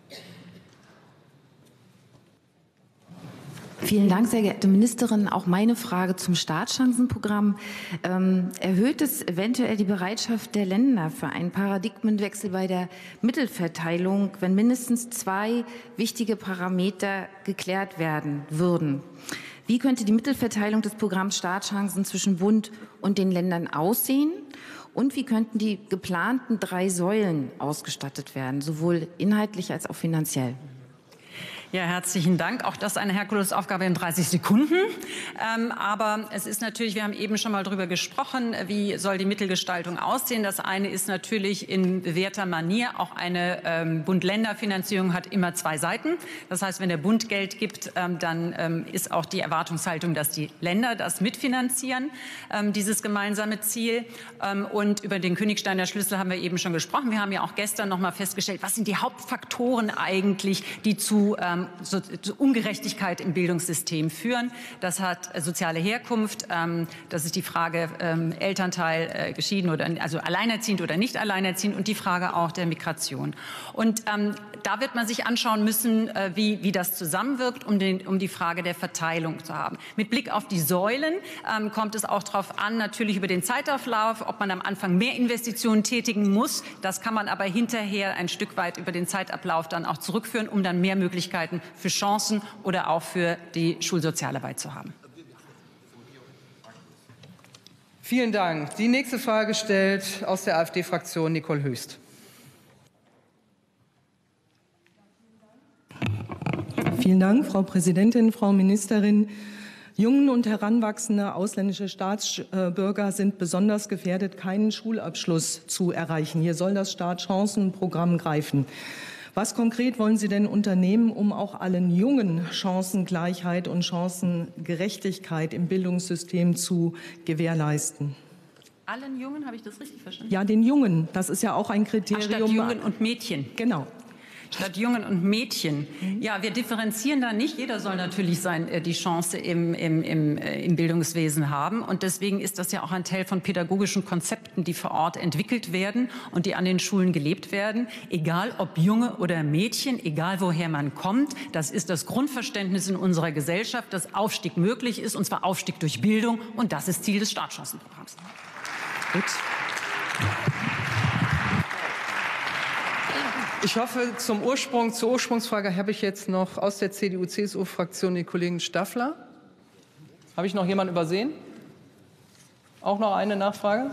Vielen Dank, sehr geehrte Ministerin. Auch meine Frage zum Startchancenprogramm. Ähm, erhöht es eventuell die Bereitschaft der Länder für einen Paradigmenwechsel bei der Mittelverteilung, wenn mindestens zwei wichtige Parameter geklärt werden würden? Wie könnte die Mittelverteilung des Programms Startchancen zwischen Bund und den Ländern aussehen? Und wie könnten die geplanten drei Säulen ausgestattet werden, sowohl inhaltlich als auch finanziell?
Ja, herzlichen Dank. Auch das eine Herkulesaufgabe in dreißig Sekunden. Ähm, aber es ist natürlich, wir haben eben schon mal darüber gesprochen, wie soll die Mittelgestaltung aussehen. Das eine ist natürlich in bewährter Manier, auch eine ähm, Bund-Länder-Finanzierung hat immer zwei Seiten. Das heißt, wenn der Bund Geld gibt, ähm, dann ähm, ist auch die Erwartungshaltung, dass die Länder das mitfinanzieren, ähm, dieses gemeinsame Ziel. Ähm, und über den Königsteiner Schlüssel haben wir eben schon gesprochen. Wir haben ja auch gestern noch mal festgestellt, was sind die Hauptfaktoren eigentlich, die zu ähm, So, zu Ungerechtigkeit im Bildungssystem führen. Das hat äh, soziale Herkunft, ähm, das ist die Frage ähm, Elternteil äh, geschieden oder also alleinerziehend oder nicht alleinerziehend, und die Frage auch der Migration. Und ähm, da wird man sich anschauen müssen, äh, wie, wie das zusammenwirkt, um, den, um die Frage der Verteilung zu haben. Mit Blick auf die Säulen ähm, kommt es auch darauf an, natürlich über den Zeitablauf, ob man am Anfang mehr Investitionen tätigen muss. Das kann man aber hinterher ein Stück weit über den Zeitablauf dann auch zurückführen, um dann mehr Möglichkeiten für Chancen oder auch für die Schulsozialarbeit zu haben.
Vielen Dank. Die nächste Frage stellt aus der AfD-Fraktion Nicole Höchst.
Vielen Dank, Frau Präsidentin, Frau Ministerin. Jungen und heranwachsende ausländische Staatsbürger sind besonders gefährdet, keinen Schulabschluss zu erreichen. Hier soll das Startchancenprogramm greifen. Was konkret wollen Sie denn unternehmen, um auch allen Jungen Chancengleichheit und Chancengerechtigkeit im Bildungssystem zu gewährleisten?
Allen Jungen, habe ich das richtig verstanden?
Ja, den Jungen. Das ist ja auch ein Kriterium.
Ach, statt Jungen und Mädchen.
Genau.
statt Jungen und Mädchen. Ja, wir differenzieren da nicht. Jeder soll natürlich sein, äh, die Chance im, im, im, äh, im Bildungswesen haben. Und deswegen ist das ja auch ein Teil von pädagogischen Konzepten, die vor Ort entwickelt werden und die an den Schulen gelebt werden. Egal ob Junge oder Mädchen, egal woher man kommt. Das ist das Grundverständnis in unserer Gesellschaft, dass Aufstieg möglich ist, und zwar Aufstieg durch Bildung. Und das ist Ziel des Startchancenprogramms.
Gut. Ich hoffe, zum Ursprung, zur Ursprungsfrage habe ich jetzt noch aus der C D U C S U-Fraktion den Kollegen Staffler. Habe ich noch jemanden übersehen? Auch noch eine Nachfrage?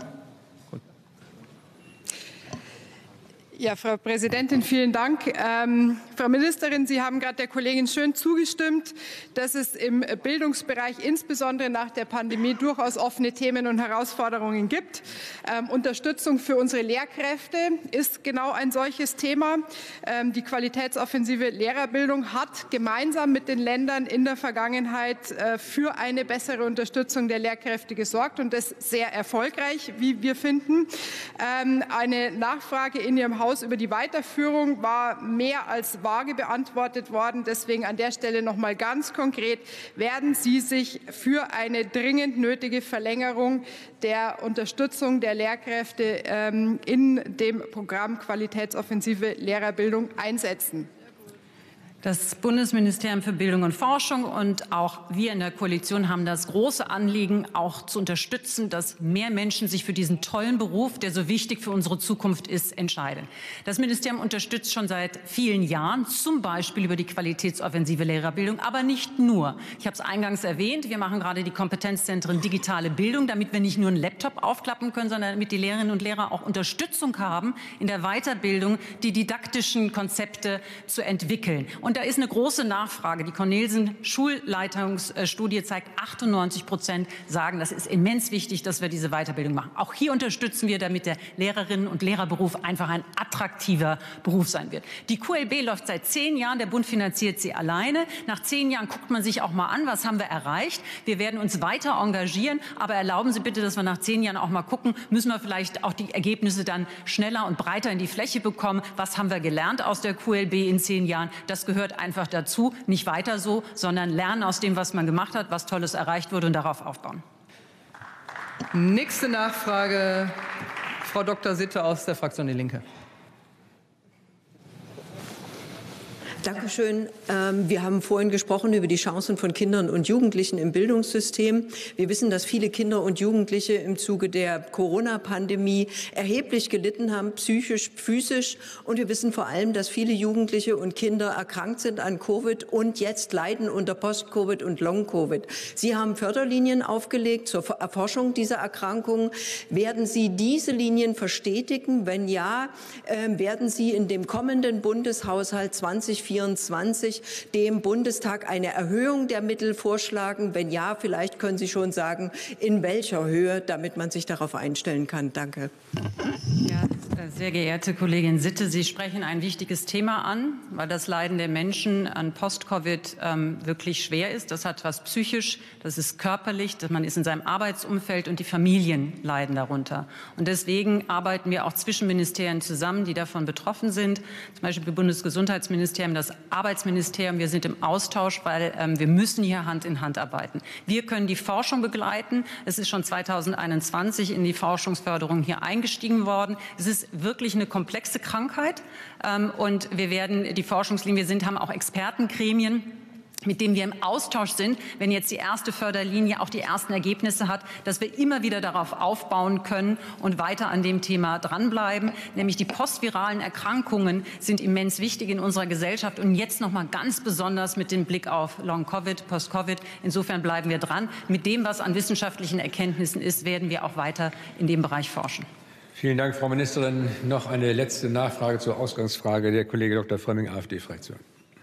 Ja, Frau Präsidentin, vielen Dank. Ähm, Frau Ministerin, Sie haben gerade der Kollegin schön zugestimmt, dass es im Bildungsbereich insbesondere nach der Pandemie durchaus offene Themen und Herausforderungen gibt. Ähm, Unterstützung für unsere Lehrkräfte ist genau ein solches Thema. Ähm, die qualitätsoffensive Lehrerbildung hat gemeinsam mit den Ländern in der Vergangenheit äh, für eine bessere Unterstützung der Lehrkräfte gesorgt, und das sehr erfolgreich, wie wir finden. Ähm, eine Nachfrage in Ihrem Haus über die Weiterführung war mehr als vage beantwortet worden. Deswegen an der Stelle noch mal ganz konkret: Werden Sie sich für eine dringend nötige Verlängerung der Unterstützung der Lehrkräfte ähm, in dem Programm Qualitätsoffensive Lehrerbildung einsetzen?
Das Bundesministerium für Bildung und Forschung und auch wir in der Koalition haben das große Anliegen, auch zu unterstützen, dass mehr Menschen sich für diesen tollen Beruf, der so wichtig für unsere Zukunft ist, entscheiden. Das Ministerium unterstützt schon seit vielen Jahren, zum Beispiel über die qualitätsoffensive Lehrerbildung, aber nicht nur. Ich habe es eingangs erwähnt, wir machen gerade die Kompetenzzentren digitale Bildung, damit wir nicht nur einen Laptop aufklappen können, sondern damit die Lehrerinnen und Lehrer auch Unterstützung haben in der Weiterbildung, die didaktischen Konzepte zu entwickeln. Und Und da ist eine große Nachfrage. Die Cornelsen-Schulleitungsstudie zeigt, achtundneunzig Prozent sagen, das ist immens wichtig, dass wir diese Weiterbildung machen. Auch hier unterstützen wir, damit der Lehrerinnen- und Lehrerberuf einfach ein attraktiver Beruf sein wird. Die Q L B läuft seit zehn Jahren. Der Bund finanziert sie alleine. Nach zehn Jahren guckt man sich auch mal an, was haben wir erreicht. Wir werden uns weiter engagieren. Aber erlauben Sie bitte, dass wir nach zehn Jahren auch mal gucken, müssen wir vielleicht auch die Ergebnisse dann schneller und breiter in die Fläche bekommen. Was haben wir gelernt aus der Q L B in zehn Jahren? Das gehört einfach dazu, nicht weiter so, sondern lernen aus dem, was man gemacht hat, was Tolles erreicht wurde, und darauf aufbauen.
Nächste Nachfrage, Frau Doktor Sitte aus der Fraktion Die Linke.
Danke schön. Wir haben vorhin gesprochen über die Chancen von Kindern und Jugendlichen im Bildungssystem. Wir wissen, dass viele Kinder und Jugendliche im Zuge der Corona-Pandemie erheblich gelitten haben, psychisch, physisch. Und wir wissen vor allem, dass viele Jugendliche und Kinder erkrankt sind an Covid und jetzt leiden unter Post-Covid und Long-Covid. Sie haben Förderlinien aufgelegt zur Erforschung dieser Erkrankungen. Werden Sie diese Linien verstetigen? Wenn ja, werden Sie in dem kommenden Bundeshaushalt zwanzig vierundzwanzig dem Bundestag eine Erhöhung der Mittel vorschlagen? Wenn ja, vielleicht können Sie schon sagen, in welcher Höhe, damit man sich darauf einstellen kann. Danke.
Ja, sehr geehrte Kollegin Sitte, Sie sprechen ein wichtiges Thema an, weil das Leiden der Menschen an Post-Covid ähm, wirklich schwer ist. Das hat was psychisch, das ist körperlich, man ist in seinem Arbeitsumfeld und die Familien leiden darunter. Und deswegen arbeiten wir auch zwischen Ministerien zusammen, die davon betroffen sind. Zum Beispiel das Bundesgesundheitsministerium, das Arbeitsministerium. Wir sind im Austausch, weil ähm, wir müssen hier Hand in Hand arbeiten. Wir können die Forschung begleiten. Es ist schon zweitausendeinundzwanzig in die Forschungsförderung hier eingestiegen worden. Es ist wirklich eine komplexe Krankheit, ähm, und wir werden die Forschungslinien, wir sind, haben auch Expertengremien, mit denen wir im Austausch sind, wenn jetzt die erste Förderlinie auch die ersten Ergebnisse hat, dass wir immer wieder darauf aufbauen können und weiter an dem Thema dranbleiben. Nämlich die postviralen Erkrankungen sind immens wichtig in unserer Gesellschaft und jetzt noch mal ganz besonders mit dem Blick auf Long-Covid, Post-Covid. Insofern bleiben wir dran. Mit dem, was an wissenschaftlichen Erkenntnissen ist, werden wir auch weiter in dem Bereich forschen.
Vielen Dank, Frau Ministerin. Noch eine letzte Nachfrage zur Ausgangsfrage. Der Kollege Doktor Frömming, AfD-Fraktion.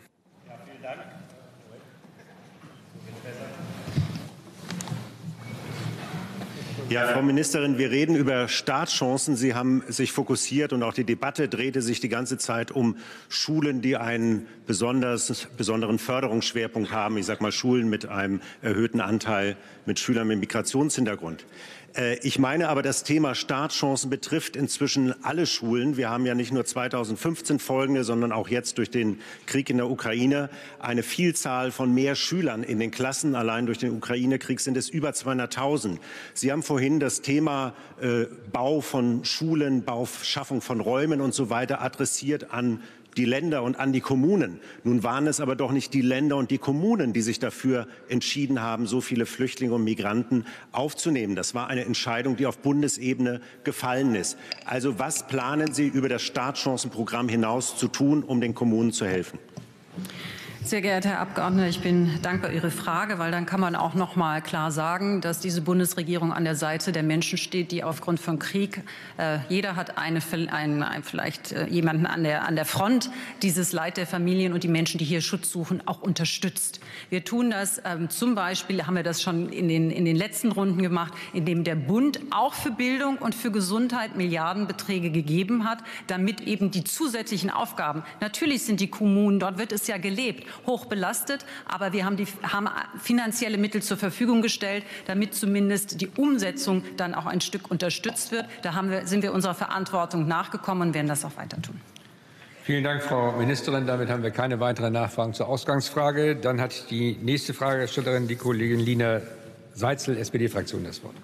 Ja, Frau Ministerin, wir reden über Startchancen. Sie haben sich fokussiert und auch die Debatte drehte sich die ganze Zeit um Schulen, die einen besonders, besonderen Förderungsschwerpunkt haben. Ich sage mal Schulen mit einem erhöhten Anteil mit Schülern mit Migrationshintergrund. Ich meine aber, das Thema Startchancen betrifft inzwischen alle Schulen. Wir haben ja nicht nur zweitausendfünfzehn folgende, sondern auch jetzt durch den Krieg in der Ukraine eine Vielzahl von mehr Schülern in den Klassen. Allein durch den Ukraine-Krieg sind es über zweihunderttausend. Sie haben vorhin das Thema äh, Bau von Schulen, Bauschaffung von Räumen und so weiter adressiert an die Länder und an die Kommunen. Nun waren es aber doch nicht die Länder und die Kommunen, die sich dafür entschieden haben, so viele Flüchtlinge und Migranten aufzunehmen. Das war eine Entscheidung, die auf Bundesebene gefallen ist. Also was planen Sie über das Startchancenprogramm hinaus zu tun, um den Kommunen zu helfen?
Sehr geehrter Herr Abgeordneter, ich bin dankbar für Ihre Frage, weil dann kann man auch noch mal klar sagen, dass diese Bundesregierung an der Seite der Menschen steht, die aufgrund von Krieg, äh, jeder hat eine, einen, einen, vielleicht äh, jemanden an der, an der Front, dieses Leid der Familien und die Menschen, die hier Schutz suchen, auch unterstützt. Wir tun das ähm, zum Beispiel, haben wir das schon in den, in den letzten Runden gemacht, indem der Bund auch für Bildung und für Gesundheit Milliardenbeträge gegeben hat, damit eben die zusätzlichen Aufgaben, natürlich sind die Kommunen, dort wird es ja gelebt, hoch belastet, aber wir haben, die, haben finanzielle Mittel zur Verfügung gestellt, damit zumindest die Umsetzung dann auch ein Stück unterstützt wird. Da haben wir, sind wir unserer Verantwortung nachgekommen und werden das auch weiter tun.
Vielen Dank, Frau Ministerin. Damit haben wir keine weiteren Nachfragen zur Ausgangsfrage. Dann hat die nächste Fragestellerin, die Kollegin Lina Seitzel, S P D-Fraktion, das Wort.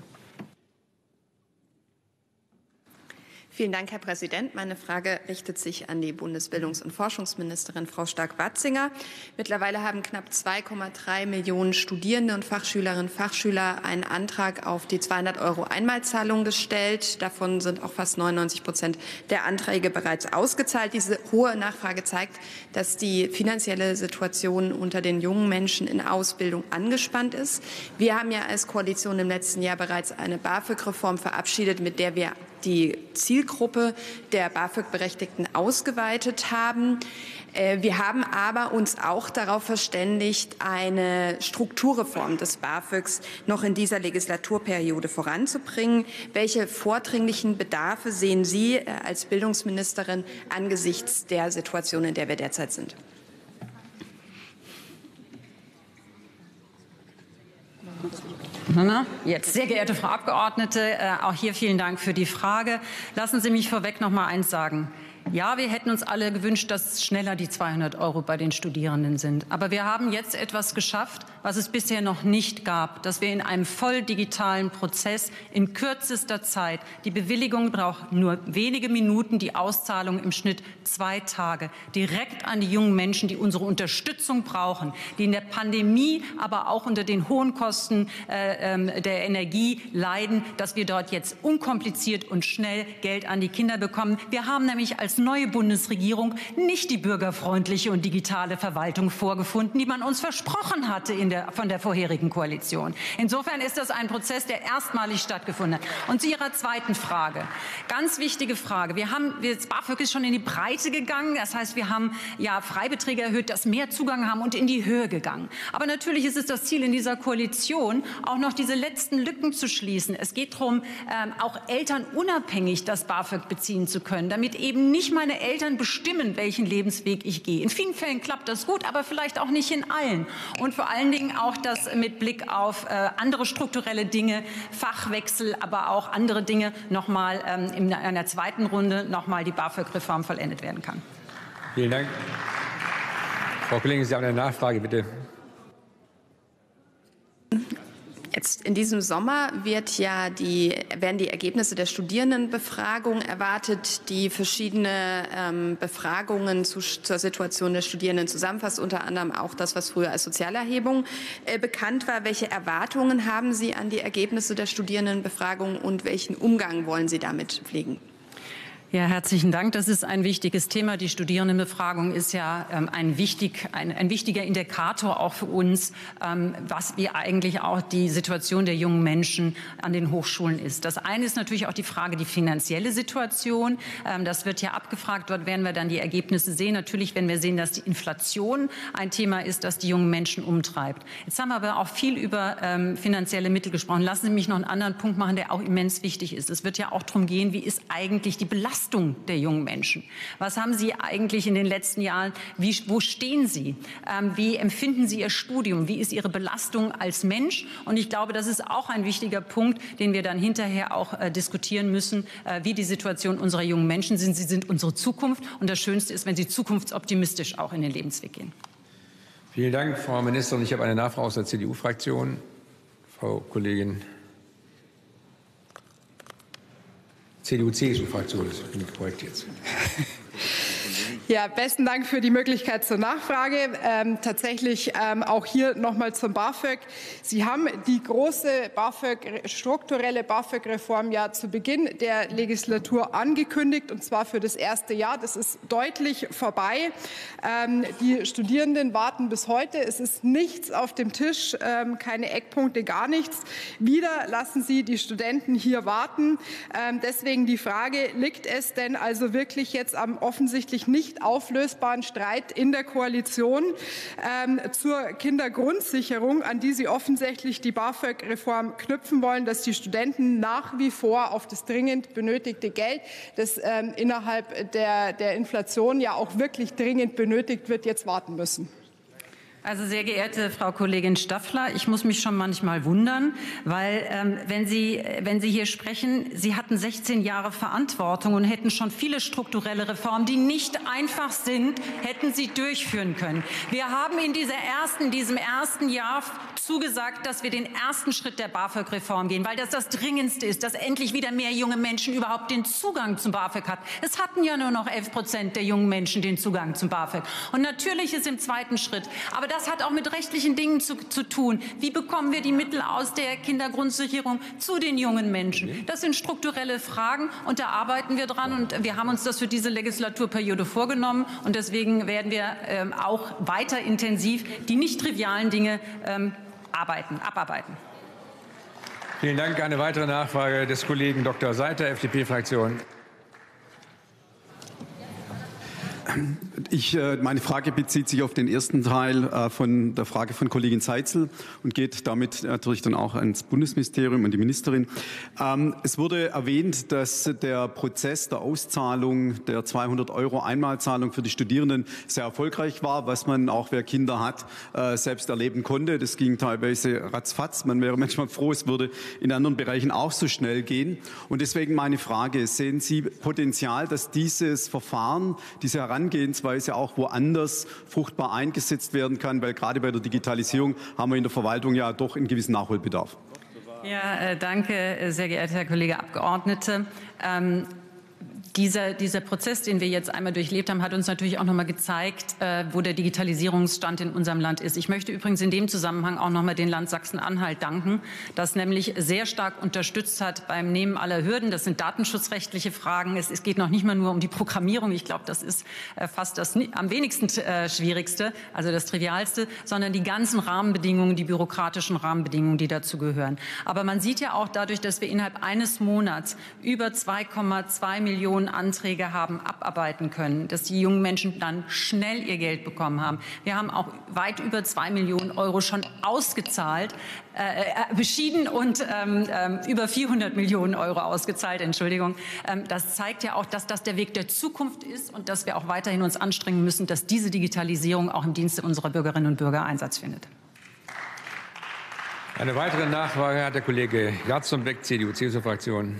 Vielen Dank, Herr Präsident. Meine Frage richtet sich an die Bundesbildungs- und Forschungsministerin Frau Stark-Watzinger. Mittlerweile haben knapp zwei Komma drei Millionen Studierende und Fachschülerinnen und Fachschüler einen Antrag auf die zweihundert Euro Einmalzahlung gestellt. Davon sind auch fast neunundneunzig Prozent der Anträge bereits ausgezahlt. Diese hohe Nachfrage zeigt, dass die finanzielle Situation unter den jungen Menschen in Ausbildung angespannt ist. Wir haben ja als Koalition im letzten Jahr bereits eine BAföG-Reform verabschiedet, mit der wir die Zielgruppe der BAföG-Berechtigten ausgeweitet haben. Wir haben aber uns auch darauf verständigt, eine Strukturreform des BAföGs noch in dieser Legislaturperiode voranzubringen. Welche vordringlichen Bedarfe sehen Sie als Bildungsministerin angesichts der Situation, in der wir derzeit sind?
Jetzt, sehr geehrte Frau Abgeordnete, äh, auch hier vielen Dank für die Frage. Lassen Sie mich vorweg noch mal eins sagen. Ja, wir hätten uns alle gewünscht, dass schneller die zweihundert Euro bei den Studierenden sind. Aber wir haben jetzt etwas geschafft, was es bisher noch nicht gab, dass wir in einem voll digitalen Prozess in kürzester Zeit, die Bewilligung braucht nur wenige Minuten, die Auszahlung im Schnitt zwei Tage, direkt an die jungen Menschen, die unsere Unterstützung brauchen, die in der Pandemie, aber auch unter den hohen Kosten äh, der Energie leiden, dass wir dort jetzt unkompliziert und schnell Geld an die Kinder bekommen. Wir haben nämlich als neue Bundesregierung nicht die bürgerfreundliche und digitale Verwaltung vorgefunden, die man uns versprochen hatte in der, von der vorherigen Koalition. Insofern ist das ein Prozess, der erstmalig stattgefunden hat. Und zu Ihrer zweiten Frage. Ganz wichtige Frage. Wir haben, das BAföG ist schon in die Breite gegangen. Das heißt, wir haben ja Freibeträge erhöht, dass mehr Zugang haben und in die Höhe gegangen. Aber natürlich ist es das Ziel in dieser Koalition, auch noch diese letzten Lücken zu schließen. Es geht darum, ähm, auch Eltern unabhängig das BAföG beziehen zu können, damit eben nicht meine Eltern bestimmen, welchen Lebensweg ich gehe. In vielen Fällen klappt das gut, aber vielleicht auch nicht in allen. Und vor allen Dingen auch das mit Blick auf äh, andere strukturelle Dinge, Fachwechsel, aber auch andere Dinge noch mal ähm, in einer zweiten Runde noch mal die BAföG-Reform vollendet werden kann.
Vielen Dank. Frau Kollegin, Sie haben eine Nachfrage, bitte.
Jetzt in diesem Sommer wird ja die, werden die Ergebnisse der Studierendenbefragung erwartet, die verschiedene ähm, Befragungen zu, zur Situation der Studierenden zusammenfasst, unter anderem auch das, was früher als Sozialerhebung äh, bekannt war. Welche Erwartungen haben Sie an die Ergebnisse der Studierendenbefragung und welchen Umgang wollen Sie damit pflegen?
Ja, herzlichen Dank. Das ist ein wichtiges Thema. Die Studierendenbefragung ist ja ähm, ein, wichtig, ein, ein wichtiger Indikator auch für uns, ähm, was wie eigentlich auch die Situation der jungen Menschen an den Hochschulen ist. Das eine ist natürlich auch die Frage, die finanzielle Situation. Ähm, das wird ja abgefragt. Dort werden wir dann die Ergebnisse sehen. Natürlich, wenn wir sehen, dass die Inflation ein Thema ist, das die jungen Menschen umtreibt. Jetzt haben wir aber auch viel über ähm, finanzielle Mittel gesprochen. Lassen Sie mich noch einen anderen Punkt machen, der auch immens wichtig ist. Es wird ja auch darum gehen, wie ist eigentlich die Belastung Belastung der jungen Menschen. Was haben Sie eigentlich in den letzten Jahren, wie, wo stehen Sie? Ähm, wie empfinden Sie Ihr Studium? Wie ist Ihre Belastung als Mensch? Und ich glaube, das ist auch ein wichtiger Punkt, den wir dann hinterher auch äh, diskutieren müssen, äh, wie die Situation unserer jungen Menschen sind. Sie sind unsere Zukunft. Und das Schönste ist, wenn sie zukunftsoptimistisch auch in den Lebensweg gehen.
Vielen Dank, Frau Ministerin. Ich habe eine Nachfrage aus der C D U-Fraktion. Frau Kollegin. C D U-C S U-Fraktion, das bin ich korrekt jetzt.
Ja, besten Dank für die Möglichkeit zur Nachfrage. Ähm, tatsächlich ähm, auch hier noch mal zum BAföG. Sie haben die große BAföG, strukturelle BAföG-Reform ja zu Beginn der Legislatur angekündigt, und zwar für das erste Jahr. Das ist deutlich vorbei. Ähm, die Studierenden warten bis heute. Es ist nichts auf dem Tisch, ähm, keine Eckpunkte, gar nichts. Wieder lassen Sie die Studenten hier warten. Ähm, deswegen die Frage, liegt es denn also wirklich jetzt am offensichtlich nicht auflösbaren Streit in der Koalition ähm, zur Kindergrundsicherung, an die Sie offensichtlich die BAföG-Reform knüpfen wollen, dass die Studenten nach wie vor auf das dringend benötigte Geld, das ähm, innerhalb der, der Inflation ja auch wirklich dringend benötigt wird, jetzt warten müssen?
Also sehr geehrte Frau Kollegin Staffler, ich muss mich schon manchmal wundern, weil ähm, wenn Sie, wenn Sie hier sprechen, Sie hatten sechzehn Jahre Verantwortung und hätten schon viele strukturelle Reformen, die nicht einfach sind, hätten Sie durchführen können. Wir haben in, dieser ersten, in diesem ersten Jahr zugesagt, dass wir den ersten Schritt der BAföG-Reform gehen, weil das das Dringendste ist, dass endlich wieder mehr junge Menschen überhaupt den Zugang zum BAföG hat. Es hatten ja nur noch elf Prozent der jungen Menschen den Zugang zum BAföG. Und natürlich ist im zweiten Schritt, aber das hat auch mit rechtlichen Dingen zu, zu tun. Wie bekommen wir die Mittel aus der Kindergrundsicherung zu den jungen Menschen? Das sind strukturelle Fragen, und da arbeiten wir dran. Und wir haben uns das für diese Legislaturperiode vorgenommen. Und deswegen werden wir ähm, auch weiter intensiv die nicht trivialen Dinge ähm, arbeiten, abarbeiten.
Vielen Dank. Eine weitere Nachfrage des Kollegen Doktor Seiter, F D P-Fraktion.
Ich, meine Frage bezieht sich auf den ersten Teil äh, von der Frage von Kollegin Seitzel und geht damit natürlich dann auch ans Bundesministerium, an die Ministerin. Ähm, es wurde erwähnt, dass der Prozess der Auszahlung der zweihundert Euro Einmalzahlung für die Studierenden sehr erfolgreich war, was man auch, wer Kinder hat, äh, selbst erleben konnte. Das ging teilweise ratzfatz. Man wäre manchmal froh, es würde in anderen Bereichen auch so schnell gehen. Und deswegen meine Frage, sehen Sie Potenzial, dass dieses Verfahren, diese Herangehensweise auch woanders fruchtbar eingesetzt werden kann, weil gerade bei der Digitalisierung haben wir in der Verwaltung ja doch einen gewissen Nachholbedarf.
Ja, danke, sehr geehrter Herr Kollege Abgeordnete. Ähm, Dieser, dieser Prozess, den wir jetzt einmal durchlebt haben, hat uns natürlich auch noch mal gezeigt, äh, wo der Digitalisierungsstand in unserem Land ist. Ich möchte übrigens in dem Zusammenhang auch noch mal den Land Sachsen-Anhalt danken, das nämlich sehr stark unterstützt hat beim Nehmen aller Hürden. Das sind datenschutzrechtliche Fragen. Es, es geht noch nicht mal nur um die Programmierung. Ich glaube, das ist äh, fast das am wenigsten äh, Schwierigste, also das Trivialste, sondern die ganzen Rahmenbedingungen, die bürokratischen Rahmenbedingungen, die dazu gehören. Aber man sieht ja auch dadurch, dass wir innerhalb eines Monats über zwei Komma zwei Millionen Anträge haben abarbeiten können, dass die jungen Menschen dann schnell ihr Geld bekommen haben. Wir haben auch weit über zwei Millionen Euro schon ausgezahlt, äh, beschieden und ähm, äh, über vierhundert Millionen Euro ausgezahlt, Entschuldigung. Ähm, das zeigt ja auch, dass das der Weg der Zukunft ist und dass wir auch weiterhin uns anstrengen müssen, dass diese Digitalisierung auch im Dienste unserer Bürgerinnen und Bürger Einsatz findet.
Eine weitere Nachfrage hat der Kollege Jarzenbeck, C D U-C S U-Fraktion.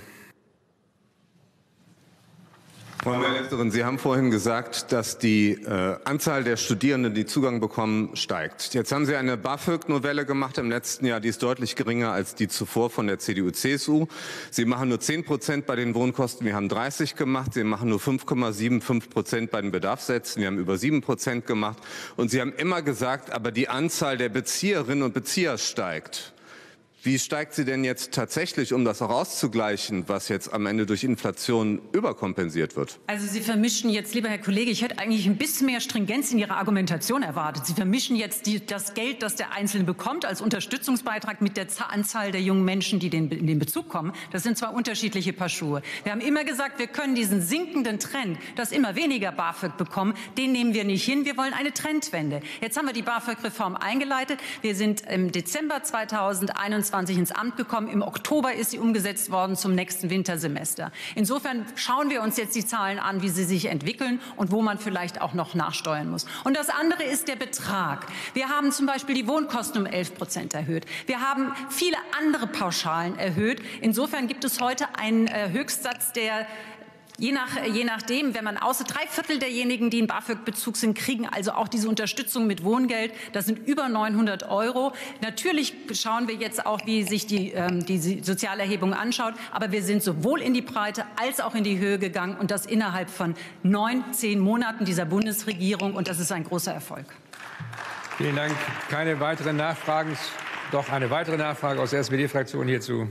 Frau Ministerin, Sie haben vorhin gesagt, dass die äh, Anzahl der Studierenden, die Zugang bekommen, steigt. Jetzt haben Sie eine BAföG-Novelle gemacht im letzten Jahr, die ist deutlich geringer als die zuvor von der C D U-C S U. Sie machen nur zehn Prozent bei den Wohnkosten, wir haben dreißig gemacht. Sie machen nur fünf Komma fünfundsiebzig Prozent bei den Bedarfssätzen, wir haben über sieben Prozent gemacht. Und Sie haben immer gesagt, aber die Anzahl der Bezieherinnen und Bezieher steigt. Wie steigt sie denn jetzt tatsächlich, um das auch auszugleichen, was jetzt am Ende durch Inflation überkompensiert wird?
Also Sie vermischen jetzt, lieber Herr Kollege, ich hätte eigentlich ein bisschen mehr Stringenz in Ihrer Argumentation erwartet. Sie vermischen jetzt die, das Geld, das der Einzelne bekommt als Unterstützungsbeitrag mit der Anzahl der jungen Menschen, die den, in den Bezug kommen. Das sind zwei unterschiedliche Paar Schuhe. Wir haben immer gesagt, wir können diesen sinkenden Trend, dass immer weniger BAföG bekommen, den nehmen wir nicht hin. Wir wollen eine Trendwende. Jetzt haben wir die BAföG-Reform eingeleitet. Wir sind im Dezember zweitausendeinundzwanzig einundzwanzig ins Amt gekommen. Im Oktober ist sie umgesetzt worden zum nächsten Wintersemester. Insofern schauen wir uns jetzt die Zahlen an, wie sie sich entwickeln und wo man vielleicht auch noch nachsteuern muss. Und das andere ist der Betrag. Wir haben zum Beispiel die Wohnkosten um elf Prozent erhöht. Wir haben viele andere Pauschalen erhöht. Insofern gibt es heute einen äh, Höchstsatz, der Je, nach, je nachdem, wenn man außer drei Viertel derjenigen, die in BAföG-Bezug sind, kriegen also auch diese Unterstützung mit Wohngeld. Das sind über neunhundert Euro. Natürlich schauen wir jetzt auch, wie sich die, ähm, die Sozialerhebung anschaut. Aber wir sind sowohl in die Breite als auch in die Höhe gegangen. Und das innerhalb von neun, zehn Monaten dieser Bundesregierung. Und das ist ein großer Erfolg.
Vielen Dank. Keine weiteren Nachfragen. Doch eine weitere Nachfrage aus der S P D-Fraktion hierzu.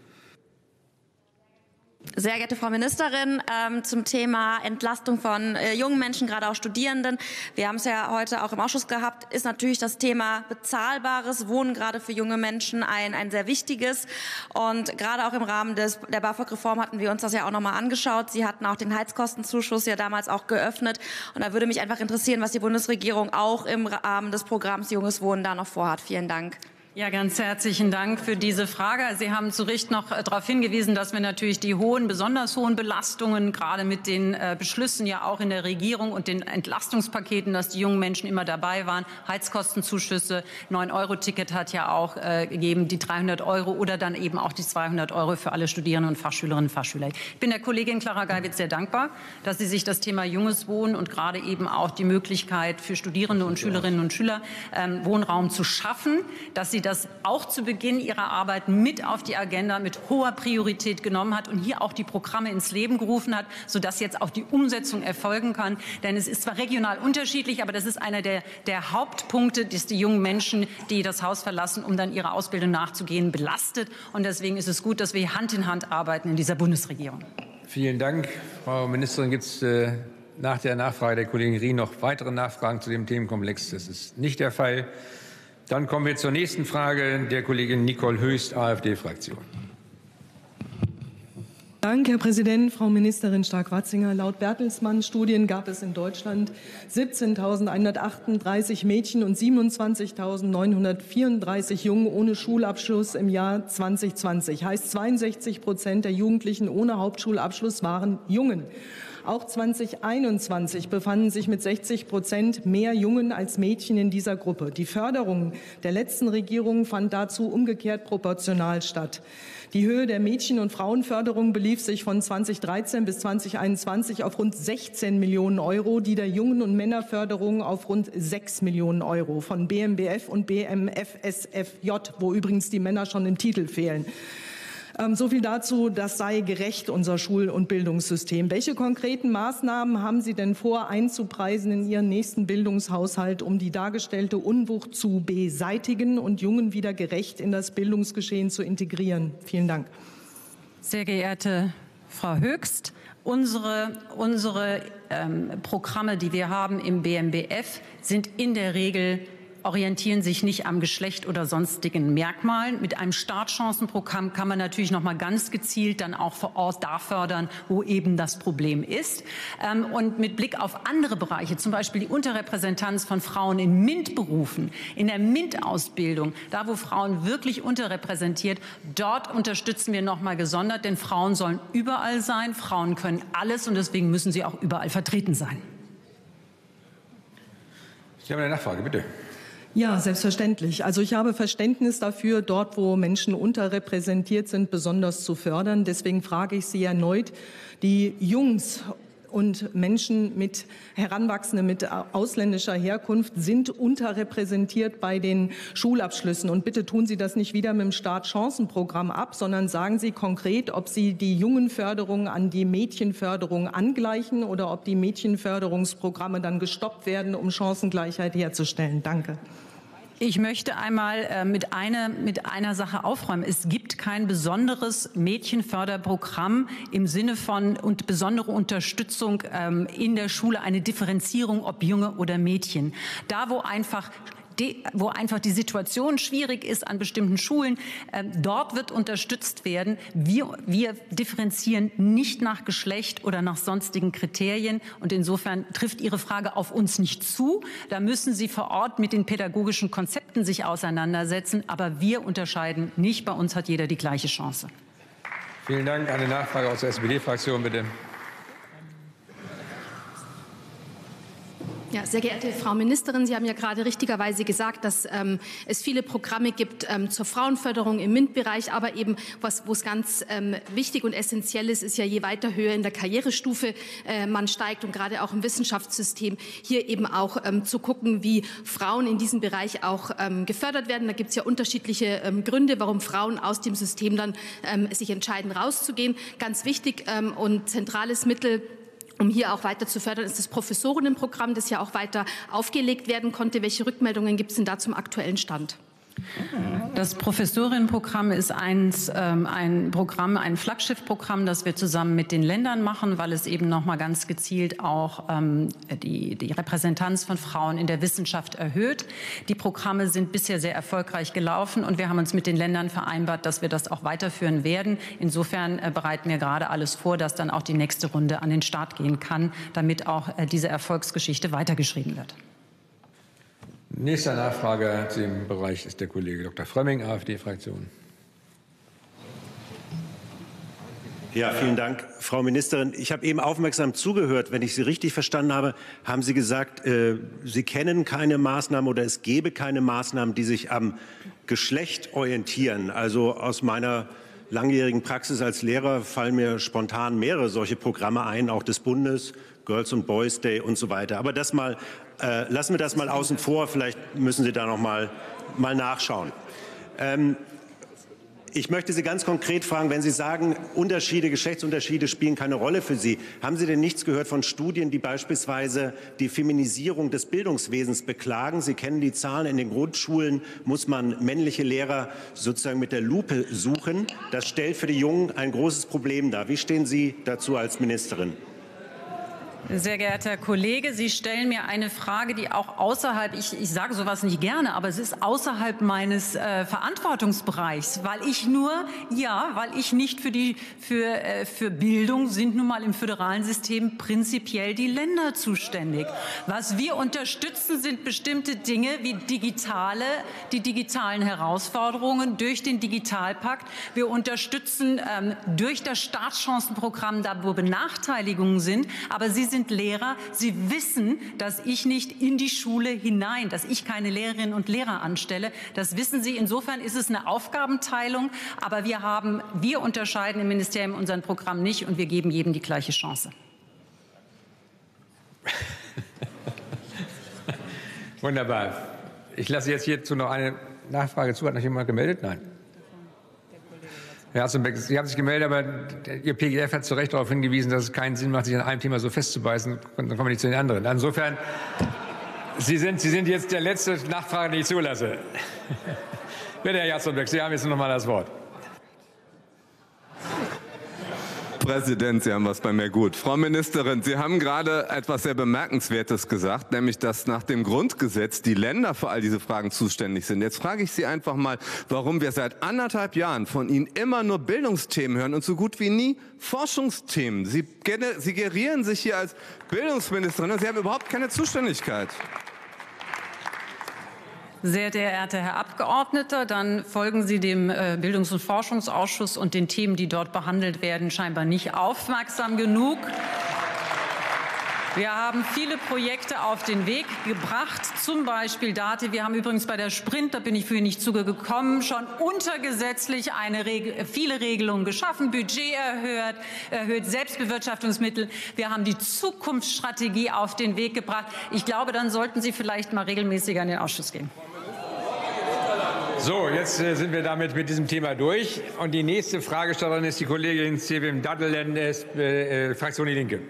Sehr geehrte Frau Ministerin, ähm, zum Thema Entlastung von äh, jungen Menschen, gerade auch Studierenden. Wir haben es ja heute auch im Ausschuss gehabt, ist natürlich das Thema bezahlbares Wohnen gerade für junge Menschen ein, ein sehr wichtiges. Und gerade auch im Rahmen des, der BAföG-Reform hatten wir uns das ja auch noch mal angeschaut. Sie hatten auch den Heizkostenzuschuss ja damals auch geöffnet. Und da würde mich einfach interessieren, was die Bundesregierung auch im Rahmen des Programms Junges Wohnen da noch vorhat. Vielen Dank.
Ja, ganz herzlichen Dank für diese Frage. Sie haben zu Recht noch darauf hingewiesen, dass wir natürlich die hohen, besonders hohen Belastungen, gerade mit den äh, Beschlüssen ja auch in der Regierung und den Entlastungspaketen, dass die jungen Menschen immer dabei waren, Heizkostenzuschüsse, neun Euro Ticket hat ja auch äh, gegeben, die dreihundert Euro oder dann eben auch die zweihundert Euro für alle Studierende und Fachschülerinnen und Fachschüler. Ich bin der Kollegin Clara Geiwitz sehr dankbar, dass sie sich das Thema junges Wohnen und gerade eben auch die Möglichkeit für Studierende und Schülerinnen und Schüler ähm, Wohnraum zu schaffen, dass sie das auch zu Beginn ihrer Arbeit mit auf die Agenda mit hoher Priorität genommen hat und hier auch die Programme ins Leben gerufen hat, sodass jetzt auch die Umsetzung erfolgen kann. Denn es ist zwar regional unterschiedlich, aber das ist einer der, der Hauptpunkte, dass die jungen Menschen, die das Haus verlassen, um dann ihrer Ausbildung nachzugehen, belastet. Und deswegen ist es gut, dass wir Hand in Hand arbeiten in dieser Bundesregierung.
Vielen Dank, Frau Ministerin. Gibt es äh, nach der Nachfrage der Kollegin Rien noch weitere Nachfragen zu dem Themenkomplex? Das ist nicht der Fall. Dann kommen wir zur nächsten Frage der Kollegin Nicole Höchst, AfD-Fraktion.
Danke, Herr Präsident, Frau Ministerin Stark-Watzinger. Laut Bertelsmann-Studien gab es in Deutschland siebzehntausendeinhundertachtunddreißig Mädchen und siebenundzwanzigtausendneunhundertvierunddreißig Jungen ohne Schulabschluss im Jahr zwanzig zwanzig. Heißt, zweiundsechzig Prozent der Jugendlichen ohne Hauptschulabschluss waren Jungen. Auch zweitausendeinundzwanzig befanden sich mit sechzig Prozent mehr Jungen als Mädchen in dieser Gruppe. Die Förderung der letzten Regierung fand dazu umgekehrt proportional statt. Die Höhe der Mädchen- und Frauenförderung belief sich von zweitausenddreizehn bis zweitausendeinundzwanzig auf rund sechzehn Millionen Euro, die der Jungen- und Männerförderung auf rund sechs Millionen Euro von B M B F und B M F S F J, wo übrigens die Männer schon im Titel fehlen. Ähm, so viel dazu, das sei gerecht, unser Schul- und Bildungssystem. Welche konkreten Maßnahmen haben Sie denn vor, einzupreisen in Ihren nächsten Bildungshaushalt, um die dargestellte Unwucht zu beseitigen und Jungen wieder gerecht in das Bildungsgeschehen zu integrieren? Vielen Dank.
Sehr geehrte Frau Höchst, unsere, unsere ähm, Programme, die wir haben im B M B F, sind in der Regel orientieren sich nicht am Geschlecht oder sonstigen Merkmalen. Mit einem Startchancenprogramm kann man natürlich noch mal ganz gezielt dann auch vor Ort da fördern, wo eben das Problem ist. Und mit Blick auf andere Bereiche, zum Beispiel die Unterrepräsentanz von Frauen in MINT-Berufen, in der MINT-Ausbildung, da wo Frauen wirklich unterrepräsentiert, dort unterstützen wir noch mal gesondert, denn Frauen sollen überall sein, Frauen können alles und deswegen müssen sie auch überall vertreten sein.
Sie haben eine Nachfrage, bitte.
Ja, selbstverständlich. Also ich habe Verständnis dafür, dort, wo Menschen unterrepräsentiert sind, besonders zu fördern. Deswegen frage ich Sie erneut, die Jungs und Menschen mit Heranwachsende mit ausländischer Herkunft sind unterrepräsentiert bei den Schulabschlüssen. Und bitte tun Sie das nicht wieder mit dem Startchancenprogramm ab, sondern sagen Sie konkret, ob Sie die Jungenförderung an die Mädchenförderung angleichen oder ob die Mädchenförderungsprogramme dann gestoppt werden, um Chancengleichheit herzustellen. Danke.
Ich möchte einmal äh, mit, einer, mit einer Sache aufräumen. Es gibt kein besonderes Mädchenförderprogramm im Sinne von und besondere Unterstützung ähm, in der Schule, eine Differenzierung, ob Junge oder Mädchen. Da, wo einfach wo einfach die Situation schwierig ist an bestimmten Schulen. Dort wird unterstützt werden. Wir, wir differenzieren nicht nach Geschlecht oder nach sonstigen Kriterien. Und insofern trifft Ihre Frage auf uns nicht zu. Da müssen Sie vor Ort mit den pädagogischen Konzepten sich auseinandersetzen. Aber wir unterscheiden nicht. Bei uns hat jeder die gleiche Chance.
Vielen Dank. Eine Nachfrage aus der S P D-Fraktion, bitte.
Ja, sehr geehrte Frau Ministerin, Sie haben ja gerade richtigerweise gesagt, dass ähm, es viele Programme gibt ähm, zur Frauenförderung im MINT-Bereich, aber eben, was, wo es ganz ähm, wichtig und essentiell ist, ist ja, je weiter höher in der Karrierestufe äh, man steigt und gerade auch im Wissenschaftssystem hier eben auch ähm, zu gucken, wie Frauen in diesem Bereich auch ähm, gefördert werden. Da gibt es ja unterschiedliche ähm, Gründe, warum Frauen aus dem System dann ähm, sich entscheiden, rauszugehen. Ganz wichtig ähm, und zentrales Mittel, um hier auch weiter zu fördern, ist das Professorinnenprogramm, das ja auch weiter aufgelegt werden konnte. Welche Rückmeldungen gibt es denn da zum aktuellen Stand?
Das Professorinnenprogramm ist eins, ähm, ein Programm, ein Flaggschiffprogramm, das wir zusammen mit den Ländern machen, weil es eben noch mal ganz gezielt auch ähm, die, die Repräsentanz von Frauen in der Wissenschaft erhöht. Die Programme sind bisher sehr erfolgreich gelaufen und wir haben uns mit den Ländern vereinbart, dass wir das auch weiterführen werden. Insofern äh, bereiten wir gerade alles vor, dass dann auch die nächste Runde an den Start gehen kann, damit auch äh, diese Erfolgsgeschichte weitergeschrieben wird.
Nächster Nachfrage zu dem Bereich ist der Kollege Doktor Frömming, AfD-Fraktion.
Ja, vielen Dank, Frau Ministerin. Ich habe eben aufmerksam zugehört. Wenn ich Sie richtig verstanden habe, haben Sie gesagt, äh, Sie kennen keine Maßnahmen oder es gäbe keine Maßnahmen, die sich am Geschlecht orientieren. Also aus meiner langjährigen Praxis als Lehrer fallen mir spontan mehrere solche Programme ein, auch des Bundes, Girls and Boys Day und so weiter. Aber das mal, äh, lassen wir das mal außen vor. Vielleicht müssen Sie da noch mal, mal nachschauen. Ähm, ich möchte Sie ganz konkret fragen, wenn Sie sagen, Unterschiede, Geschlechtsunterschiede spielen keine Rolle für Sie, haben Sie denn nichts gehört von Studien, die beispielsweise die Feminisierung des Bildungswesens beklagen? Sie kennen die Zahlen. In den Grundschulen muss man männliche Lehrer sozusagen mit der Lupe suchen. Das stellt für die Jungen ein großes Problem dar. Wie stehen Sie dazu als Ministerin?
Sehr geehrter Herr Kollege, Sie stellen mir eine Frage, die auch außerhalb, ich, ich sage sowas nicht gerne, aber es ist außerhalb meines äh, Verantwortungsbereichs, weil ich nur, ja, weil ich nicht für die, für, äh, für Bildung sind nun mal im föderalen System prinzipiell die Länder zuständig. Was wir unterstützen, sind bestimmte Dinge wie digitale, die digitalen Herausforderungen durch den Digitalpakt. Wir unterstützen ähm, durch das Startchancenprogramm, da wo Benachteiligungen sind, aber Sie sind Lehrer, Sie wissen, dass ich nicht in die Schule hinein, dass ich keine Lehrerinnen und Lehrer anstelle. Das wissen Sie. Insofern ist es eine Aufgabenteilung. Aber wir haben, wir unterscheiden im Ministerium unseren Programm nicht und wir geben jedem die gleiche Chance.
Wunderbar. Ich lasse jetzt hierzu noch eine Nachfrage zu. Hat noch jemand gemeldet? Nein. Herr Hasenbeck, Sie haben sich gemeldet, aber Ihr P G F hat zu Recht darauf hingewiesen, dass es keinen Sinn macht, sich an einem Thema so festzubeißen. Dann kommen wir nicht zu den anderen. Insofern, Sie sind, Sie sind jetzt der letzte Nachfrage, den ich zulasse. Bitte, Herr Hasenbeck, Sie haben jetzt noch mal das Wort.
Präsident, Sie haben was bei mir gut. Frau Ministerin, Sie haben gerade etwas sehr Bemerkenswertes gesagt, nämlich, dass nach dem Grundgesetz die Länder für all diese Fragen zuständig sind. Jetzt frage ich Sie einfach mal, warum wir seit anderthalb Jahren von Ihnen immer nur Bildungsthemen hören und so gut wie nie Forschungsthemen. Sie, Sie gerieren sich hier als Bildungsministerin und Sie haben überhaupt keine Zuständigkeit.
Sehr geehrter Herr Abgeordneter, dann folgen Sie dem Bildungs- und Forschungsausschuss und den Themen, die dort behandelt werden, scheinbar nicht aufmerksam genug. Wir haben viele Projekte auf den Weg gebracht, zum Beispiel Date. Wir haben übrigens bei der Sprint, da bin ich für nicht zugekommen, schon untergesetzlich eine Regel, viele Regelungen geschaffen, Budget erhöht, erhöht Selbstbewirtschaftungsmittel. Wir haben die Zukunftsstrategie auf den Weg gebracht. Ich glaube, dann sollten Sie vielleicht mal regelmäßiger in den Ausschuss gehen.
So, jetzt äh, sind wir damit mit diesem Thema durch. Und die nächste Fragestellerin ist die Kollegin Sevim Daddelen, äh, Fraktion Die Linke.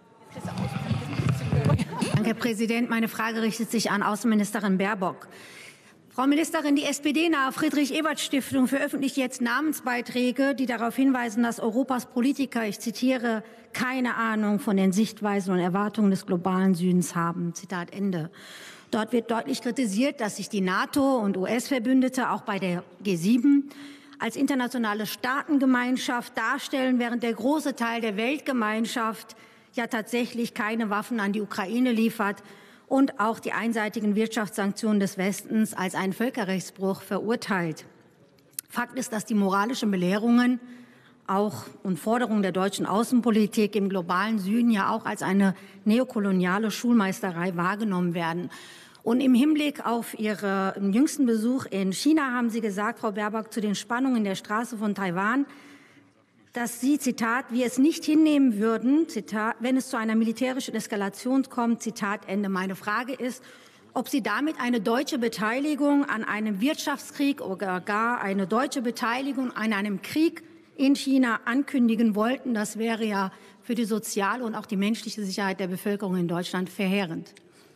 Danke, Herr Präsident. Meine Frage richtet sich an Außenministerin Baerbock. Frau Ministerin, die S P D-nahe Friedrich-Ebert-Stiftung veröffentlicht jetzt Namensbeiträge, die darauf hinweisen, dass Europas Politiker, ich zitiere, keine Ahnung von den Sichtweisen und Erwartungen des globalen Südens haben. Zitat Ende. Dort wird deutlich kritisiert, dass sich die NATO und U S-Verbündete auch bei der G sieben als internationale Staatengemeinschaft darstellen, während der große Teil der Weltgemeinschaft ja tatsächlich keine Waffen an die Ukraine liefert und auch die einseitigen Wirtschaftssanktionen des Westens als einen Völkerrechtsbruch verurteilt. Fakt ist, dass die moralischen Belehrungen auch und Forderungen der deutschen Außenpolitik im globalen Süden ja auch als eine neokoloniale Schulmeisterei wahrgenommen werden. Und im Hinblick auf Ihren jüngsten Besuch in China haben Sie gesagt, Frau Baerbock, zu den Spannungen in der Straße von Taiwan, dass Sie, Zitat, wir es nicht hinnehmen würden, Zitat, wenn es zu einer militärischen Eskalation kommt, Zitat Ende. Meine Frage ist, ob Sie damit eine deutsche Beteiligung an einem Wirtschaftskrieg oder gar eine deutsche Beteiligung an einem Krieg in China ankündigen wollten. Das wäre ja für die soziale und auch die menschliche Sicherheit der Bevölkerung in Deutschland verheerend.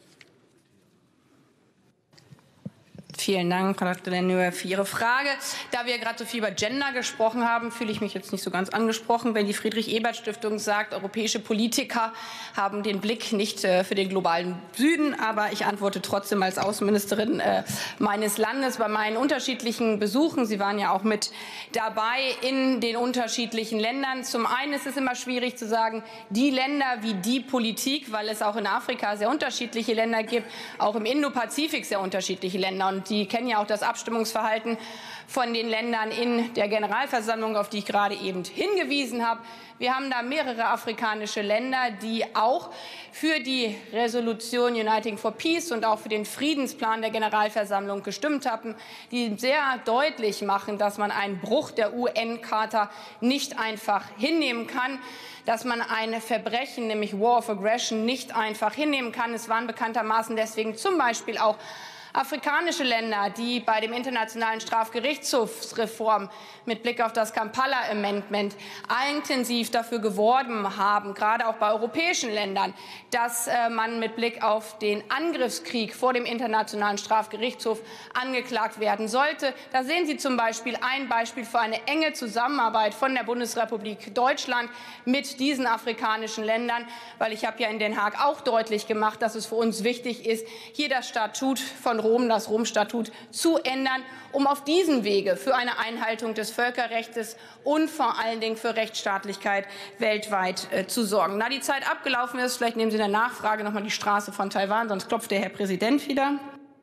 Vielen Dank, Frau Doktor Lennue, für Ihre Frage. Da wir gerade so viel über Gender gesprochen haben, fühle ich mich jetzt nicht so ganz angesprochen, wenn die Friedrich-Ebert-Stiftung sagt, europäische Politiker haben den Blick nicht äh, für den globalen Süden. Aber ich antworte trotzdem als Außenministerin äh, meines Landes bei meinen unterschiedlichen Besuchen. Sie waren ja auch mit dabei in den unterschiedlichen Ländern. Zum einen ist es immer schwierig zu sagen, die Länder wie die Politik, weil es auch in Afrika sehr unterschiedliche Länder gibt, auch im Indopazifik sehr unterschiedliche Länder. Und Sie kennen ja auch das Abstimmungsverhalten von den Ländern in der Generalversammlung, auf die ich gerade eben hingewiesen habe. Wir haben da mehrere afrikanische Länder, die auch für die Resolution Uniting for Peace und auch für den Friedensplan der Generalversammlung gestimmt haben, die sehr deutlich machen, dass man einen Bruch der U N-Charta nicht einfach hinnehmen kann, dass man ein Verbrechen, nämlich War of Aggression, nicht einfach hinnehmen kann. Es waren bekanntermaßen deswegen zum Beispiel auch afrikanische Länder, die bei dem Internationalen Strafgerichtshofsreform mit Blick auf das Kampala Amendment intensiv dafür geworben haben, gerade auch bei europäischen Ländern, dass äh, man mit Blick auf den Angriffskrieg vor dem Internationalen Strafgerichtshof angeklagt werden sollte. Da sehen Sie zum Beispiel ein Beispiel für eine enge Zusammenarbeit von der Bundesrepublik Deutschland mit diesen afrikanischen Ländern, weil ich habe ja in Den Haag auch deutlich gemacht, dass es für uns wichtig ist, hier das Statut von Rom, das Rom-Statut, zu ändern, um auf diesem Wege für eine Einhaltung des Völkerrechts und vor allen Dingen für Rechtsstaatlichkeit weltweit äh, zu sorgen. Da die Zeit abgelaufen ist, vielleicht nehmen Sie in der Nachfrage noch mal die Straße von Taiwan, sonst klopft der Herr Präsident wieder.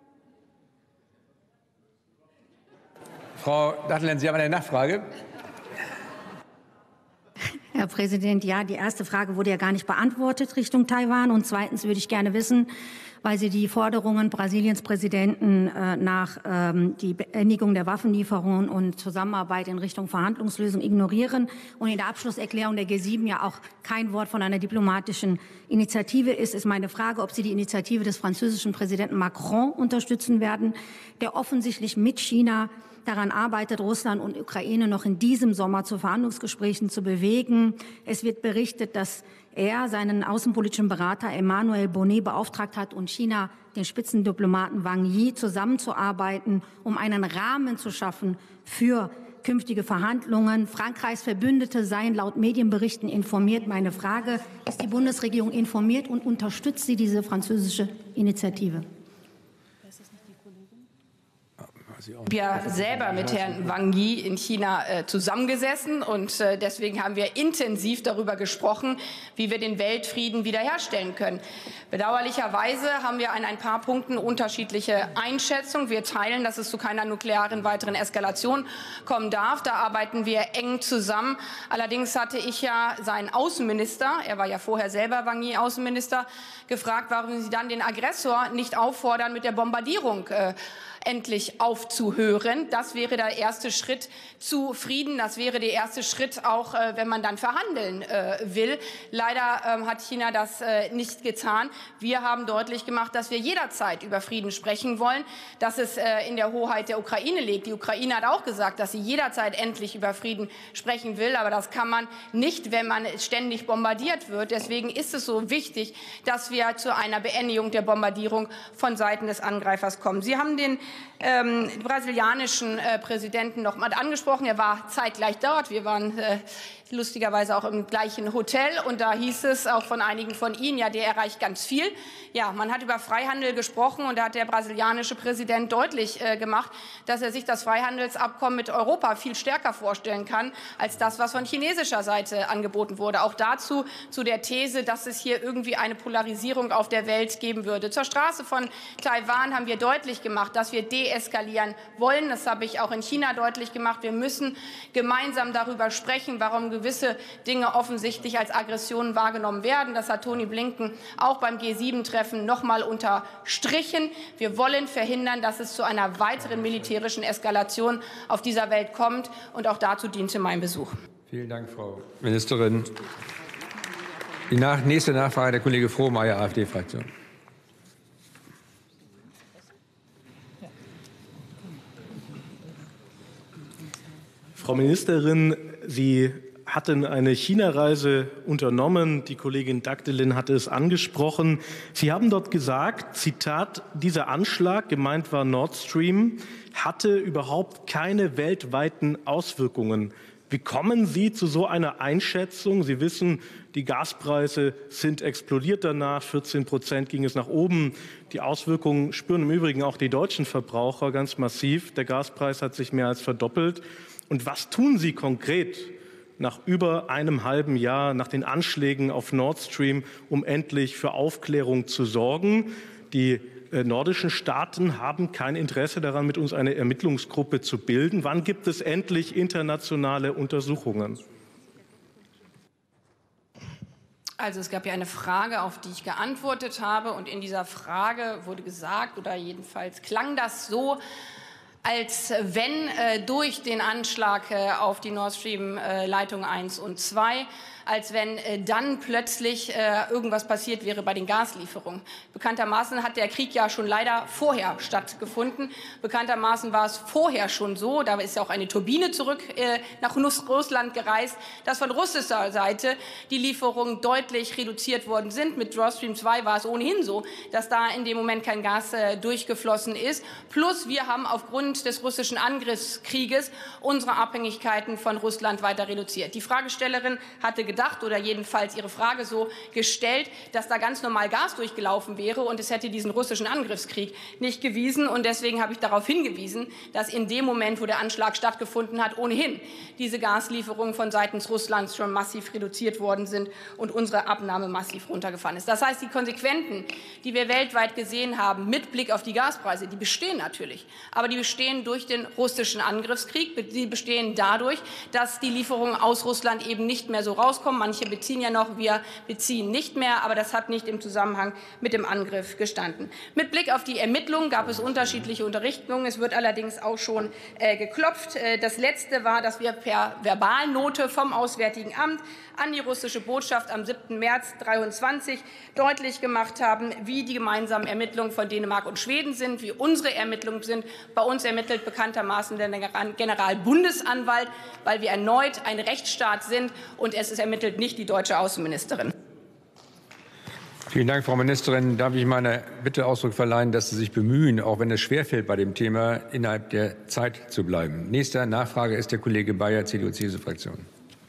Frau Dattelen, Sie haben eine Nachfrage.
Herr Präsident, ja, die erste Frage wurde ja gar nicht beantwortet Richtung Taiwan. Und zweitens würde ich gerne wissen, weil Sie die Forderungen Brasiliens Präsidenten äh, nach ähm, die Beendigung der Waffenlieferungen und Zusammenarbeit in Richtung Verhandlungslösung ignorieren und in der Abschlusserklärung der G sieben ja auch kein Wort von einer diplomatischen Initiative ist, ist meine Frage, ob Sie die Initiative des französischen Präsidenten Macron unterstützen werden, der offensichtlich mit China daran arbeitet, Russland und Ukraine noch in diesem Sommer zu Verhandlungsgesprächen zu bewegen. Es wird berichtet, dass er seinen außenpolitischen Berater Emmanuel Bonnet beauftragt hat und China den Spitzendiplomaten Wang Yi zusammenzuarbeiten, um einen Rahmen zu schaffen für künftige Verhandlungen. Frankreichs Verbündete seien laut Medienberichten informiert. Meine Frage, ist die Bundesregierung informiert und unterstützt sie diese französische Initiative?
Ich habe ja selber mit Herrn Wang Yi in China äh, zusammengesessen und äh, deswegen haben wir intensiv darüber gesprochen, wie wir den Weltfrieden wiederherstellen können. Bedauerlicherweise haben wir an ein paar Punkten unterschiedliche Einschätzungen. Wir teilen, dass es zu keiner nuklearen weiteren Eskalation kommen darf. Da arbeiten wir eng zusammen. Allerdings hatte ich ja seinen Außenminister, er war ja vorher selber Wang Yi Außenminister, gefragt, warum Sie dann den Aggressor nicht auffordern, mit der Bombardierung äh, endlich aufzuhören. Das wäre der erste Schritt zu Frieden. Das wäre der erste Schritt auch, äh, wenn man dann verhandeln äh, will. Leider ähm, hat China das äh, nicht getan. Wir haben deutlich gemacht, dass wir jederzeit über Frieden sprechen wollen, dass es äh, in der Hoheit der Ukraine liegt. Die Ukraine hat auch gesagt, dass sie jederzeit endlich über Frieden sprechen will. Aber das kann man nicht, wenn man ständig bombardiert wird. Deswegen ist es so wichtig, dass wir zu einer Beendigung der Bombardierung von Seiten des Angreifers kommen. Sie haben den ähm, brasilianischen äh, Präsidenten noch mal angesprochen. Er war zeitgleich dort. Wir waren äh, lustigerweise auch im gleichen Hotel. Und da hieß es auch von einigen von Ihnen, ja, der erreicht ganz viel. Ja, man hat über Freihandel gesprochen und da hat der brasilianische Präsident deutlich äh, gemacht, dass er sich das Freihandelsabkommen mit Europa viel stärker vorstellen kann, als das, was von chinesischer Seite angeboten wurde. Auch dazu, zu der These, dass es hier irgendwie eine Polarisierung auf der Welt geben würde. Zur Straße von Taiwan haben wir deutlich gemacht, dass wir deeskalieren wollen. Das habe ich auch in China deutlich gemacht. Wir müssen gemeinsam darüber sprechen, warum gewisse Dinge offensichtlich als Aggressionen wahrgenommen werden. Das hat Tony Blinken auch beim G sieben Treffen noch mal unterstrichen. Wir wollen verhindern, dass es zu einer weiteren militärischen Eskalation auf dieser Welt kommt. Und auch dazu diente mein Besuch.
Vielen Dank, Frau Ministerin. Die nach, nächste Nachfrage der Kollege Frohmeier, AfD-Fraktion.
Frau Ministerin, Sie hatten eine China-Reise unternommen. Die Kollegin Dagdelin hatte es angesprochen. Sie haben dort gesagt, Zitat, dieser Anschlag, gemeint war Nord Stream, hatte überhaupt keine weltweiten Auswirkungen. Wie kommen Sie zu so einer Einschätzung? Sie wissen, die Gaspreise sind explodiert danach. vierzehn Prozent ging es nach oben. Die Auswirkungen spüren im Übrigen auch die deutschen Verbraucher ganz massiv. Der Gaspreis hat sich mehr als verdoppelt. Und was tun Sie konkret nach über einem halben Jahr nach den Anschlägen auf Nord Stream, um endlich für Aufklärung zu sorgen? Die äh, nordischen Staaten haben kein Interesse daran, mit uns eine Ermittlungsgruppe zu bilden. Wann gibt es endlich internationale Untersuchungen?
Also es gab ja eine Frage, auf die ich geantwortet habe. Und in dieser Frage wurde gesagt, oder jedenfalls klang das so, als wenn äh, durch den Anschlag äh, auf die Nord Stream äh, Leitung eins und zwei, als wenn äh, dann plötzlich äh, irgendwas passiert wäre bei den Gaslieferungen. Bekanntermaßen hat der Krieg ja schon leider vorher stattgefunden. Bekanntermaßen war es vorher schon so, da ist ja auch eine Turbine zurück äh, nach Russland gereist, dass von russischer Seite die Lieferungen deutlich reduziert worden sind. Mit Nord Stream zwei war es ohnehin so, dass da in dem Moment kein Gas äh, durchgeflossen ist. Plus wir haben aufgrund des russischen Angriffskrieges unsere Abhängigkeiten von Russland weiter reduziert. Die Fragestellerin hatte gedacht oder jedenfalls ihre Frage so gestellt, dass da ganz normal Gas durchgelaufen wäre und es hätte diesen russischen Angriffskrieg nicht gewiesen. Und deswegen habe ich darauf hingewiesen, dass in dem Moment, wo der Anschlag stattgefunden hat, ohnehin diese Gaslieferungen von seitens Russlands schon massiv reduziert worden sind und unsere Abnahme massiv runtergefahren ist. Das heißt, die Konsequenzen, die wir weltweit gesehen haben mit Blick auf die Gaspreise, die bestehen natürlich, aber die bestehen durch den russischen Angriffskrieg. Die bestehen dadurch, dass die Lieferungen aus Russland eben nicht mehr so rauskommen. Manche beziehen ja noch, wir beziehen nicht mehr, aber das hat nicht im Zusammenhang mit dem Angriff gestanden. Mit Blick auf die Ermittlungen gab es unterschiedliche Unterrichtungen. Es wird allerdings auch schon äh, geklopft. Äh, das Letzte war, dass wir per Verbalnote vom Auswärtigen Amt an die russische Botschaft am siebten März dreiundzwanzig deutlich gemacht haben, wie die gemeinsamen Ermittlungen von Dänemark und Schweden sind, wie unsere Ermittlungen sind. Bei uns ermittelt bekanntermaßen der Generalbundesanwalt, weil wir erneut ein Rechtsstaat sind, und es ermittelt nicht die deutsche Außenministerin.
Vielen Dank, Frau Ministerin. Darf ich meine Bitte Ausdruck verleihen, dass Sie sich bemühen, auch wenn es schwerfällt, bei dem Thema innerhalb der Zeit zu bleiben. Nächster Nachfrage ist der Kollege Bayer, C D U-C S U-Fraktion.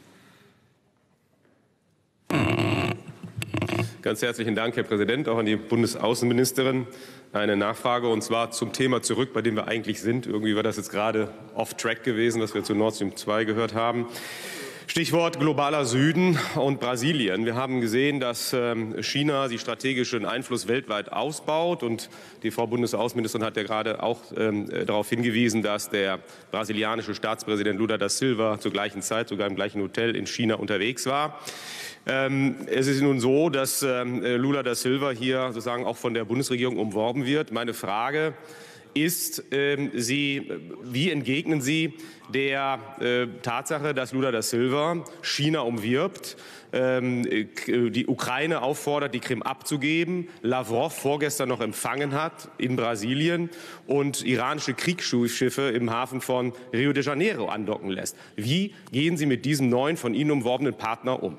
Ganz herzlichen Dank, Herr Präsident, auch an die Bundesaußenministerin. Eine Nachfrage, und zwar zum Thema zurück, bei dem wir eigentlich sind. Irgendwie war das jetzt gerade off-track gewesen, was wir zu Nord Stream zwei gehört haben. Stichwort globaler Süden und Brasilien. Wir haben gesehen, dass China die strategischen Einfluss weltweit ausbaut. Und die Frau Bundesaußenministerin hat ja gerade auch ähm, darauf hingewiesen, dass der brasilianische Staatspräsident Lula da Silva zur gleichen Zeit sogar im gleichen Hotel in China unterwegs war. Ähm, es ist nun so, dass ähm, Lula da Silva hier sozusagen auch von der Bundesregierung umworben wird. Meine Frage ist, ähm, Sie, wie entgegnen Sie der äh, Tatsache, dass Lula da Silva China umwirbt, ähm, die Ukraine auffordert, die Krim abzugeben, Lavrov vorgestern noch empfangen hat in Brasilien und iranische Kriegsschiffe im Hafen von Rio de Janeiro andocken lässt? Wie gehen Sie mit diesem neuen von Ihnen umworbenen Partner um?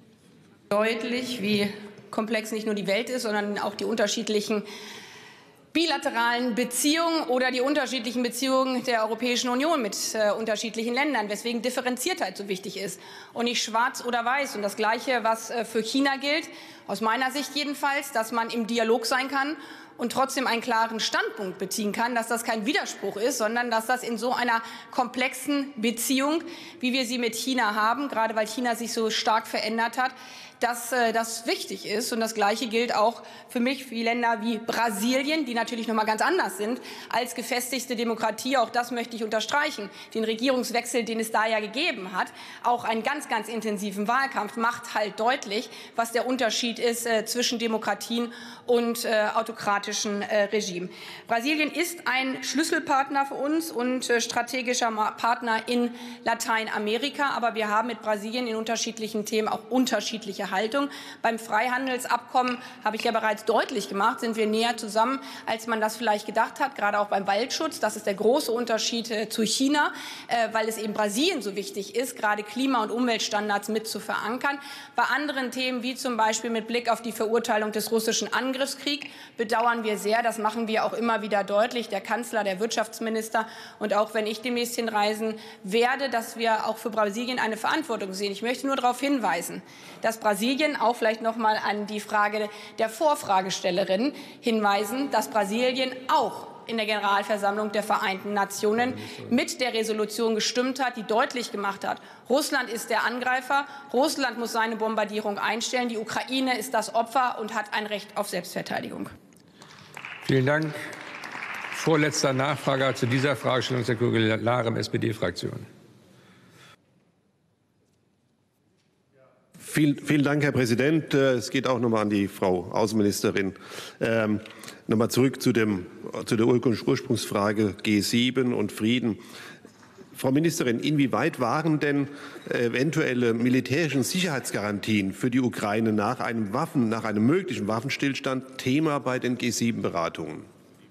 Deutlich, wie komplex nicht nur die Welt ist, sondern auch die unterschiedlichen bilateralen Beziehungen oder die unterschiedlichen Beziehungen der Europäischen Union mit äh, unterschiedlichen Ländern, weswegen Differenziertheit so wichtig ist und nicht schwarz oder weiß. Und das Gleiche, was äh, für China gilt, aus meiner Sicht jedenfalls, dass man im Dialog sein kann und trotzdem einen klaren Standpunkt beziehen kann, dass das kein Widerspruch ist, sondern dass das in so einer komplexen Beziehung, wie wir sie mit China haben, gerade weil China sich so stark verändert hat, dass äh, das wichtig ist. Und das Gleiche gilt auch für mich wie Länder wie Brasilien, die natürlich noch mal ganz anders sind als gefestigte Demokratie. Auch das möchte ich unterstreichen. Den Regierungswechsel, den es da ja gegeben hat, auch einen ganz, ganz intensiven Wahlkampf, macht halt deutlich, was der Unterschied ist äh, zwischen Demokratien und äh, autokratischen äh, Regimen. Brasilien ist ein Schlüsselpartner für uns und äh, strategischer Partner in Lateinamerika. Aber wir haben mit Brasilien in unterschiedlichen Themen auch unterschiedliche Haltung. Beim Freihandelsabkommen habe ich ja bereits deutlich gemacht, sind wir näher zusammen, als man das vielleicht gedacht hat, gerade auch beim Waldschutz. Das ist der große Unterschied äh, zu China, äh, weil es eben Brasilien so wichtig ist, gerade Klima- und Umweltstandards mit zu verankern. Bei anderen Themen, wie zum Beispiel mit Blick auf die Verurteilung des russischen Angriffskriegs, bedauern wir sehr, das machen wir auch immer wieder deutlich, der Kanzler, der Wirtschaftsminister und auch wenn ich demnächst hinreisen werde, dass wir auch für Brasilien eine Verantwortung sehen. Ich möchte nur darauf hinweisen, dass Brasilien auch vielleicht noch mal an die Frage der Vorfragestellerin hinweisen, dass Brasilien auch in der Generalversammlung der Vereinten Nationen mit der Resolution gestimmt hat, die deutlich gemacht hat, Russland ist der Angreifer, Russland muss seine Bombardierung einstellen, die Ukraine ist das Opfer und hat ein Recht auf Selbstverteidigung.
Vielen Dank. Vorletzter Nachfrager zu dieser Fragestellung ist der Kollege Larem, S P D-Fraktion.
Vielen, vielen Dank, Herr Präsident. Es geht auch noch mal an die Frau Außenministerin. Ähm, noch mal zurück zu, dem, zu der Ursprungsfrage G sieben und Frieden. Frau Ministerin, inwieweit waren denn eventuelle militärischen Sicherheitsgarantien für die Ukraine nach einem, Waffen, nach einem möglichen Waffenstillstand Thema bei den G sieben Beratungen?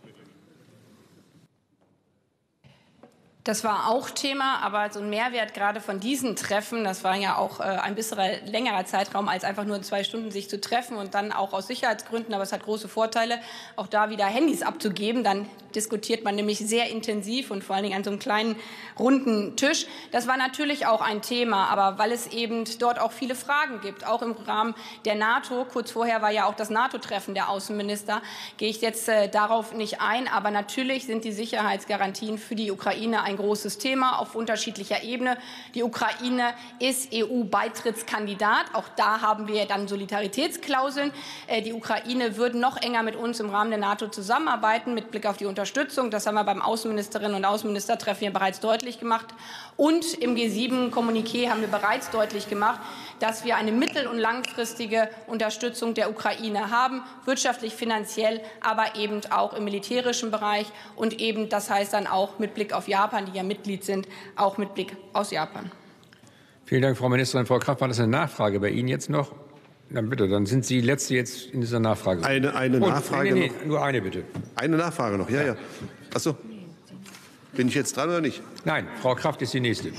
Das war auch Thema, aber so ein Mehrwert gerade von diesen Treffen, das war ja auch äh, ein bisschen längerer Zeitraum, als einfach nur in zwei Stunden sich zu treffen und dann auch aus Sicherheitsgründen, aber es hat große Vorteile, auch da wieder Handys abzugeben. Dann diskutiert man nämlich sehr intensiv und vor allen Dingen an so einem kleinen runden Tisch. Das war natürlich auch ein Thema, aber weil es eben dort auch viele Fragen gibt, auch im Rahmen der NATO. Kurz vorher war ja auch das NATO-Treffen der Außenminister. Gehe ich jetzt äh, darauf nicht ein, aber natürlich sind die Sicherheitsgarantien für die Ukraine ein ein großes Thema auf unterschiedlicher Ebene. Die Ukraine ist E U-Beitrittskandidat. Auch da haben wir dann Solidaritätsklauseln. Die Ukraine würde noch enger mit uns im Rahmen der NATO zusammenarbeiten, mit Blick auf die Unterstützung. Das haben wir beim Außenministerinnen- und Außenministertreffen ja bereits deutlich gemacht. Und im G sieben Kommuniqué haben wir bereits deutlich gemacht, dass wir eine mittel- und langfristige Unterstützung der Ukraine haben, wirtschaftlich, finanziell, aber eben auch im militärischen Bereich und eben, das heißt dann auch mit Blick auf Japan, die ja Mitglied sind, auch mit Blick aus Japan.
Vielen Dank, Frau Ministerin. Frau Kraft, war das eine Nachfrage bei Ihnen jetzt noch? Na bitte, dann sind Sie letzte jetzt in dieser Nachfrage.
Eine, eine
Und,
Nachfrage
nee, nee,
noch.
Nur eine bitte.
Eine Nachfrage noch, ja, ja. Ach so. Bin ich jetzt dran oder nicht?
Nein, Frau Kraft ist die nächste.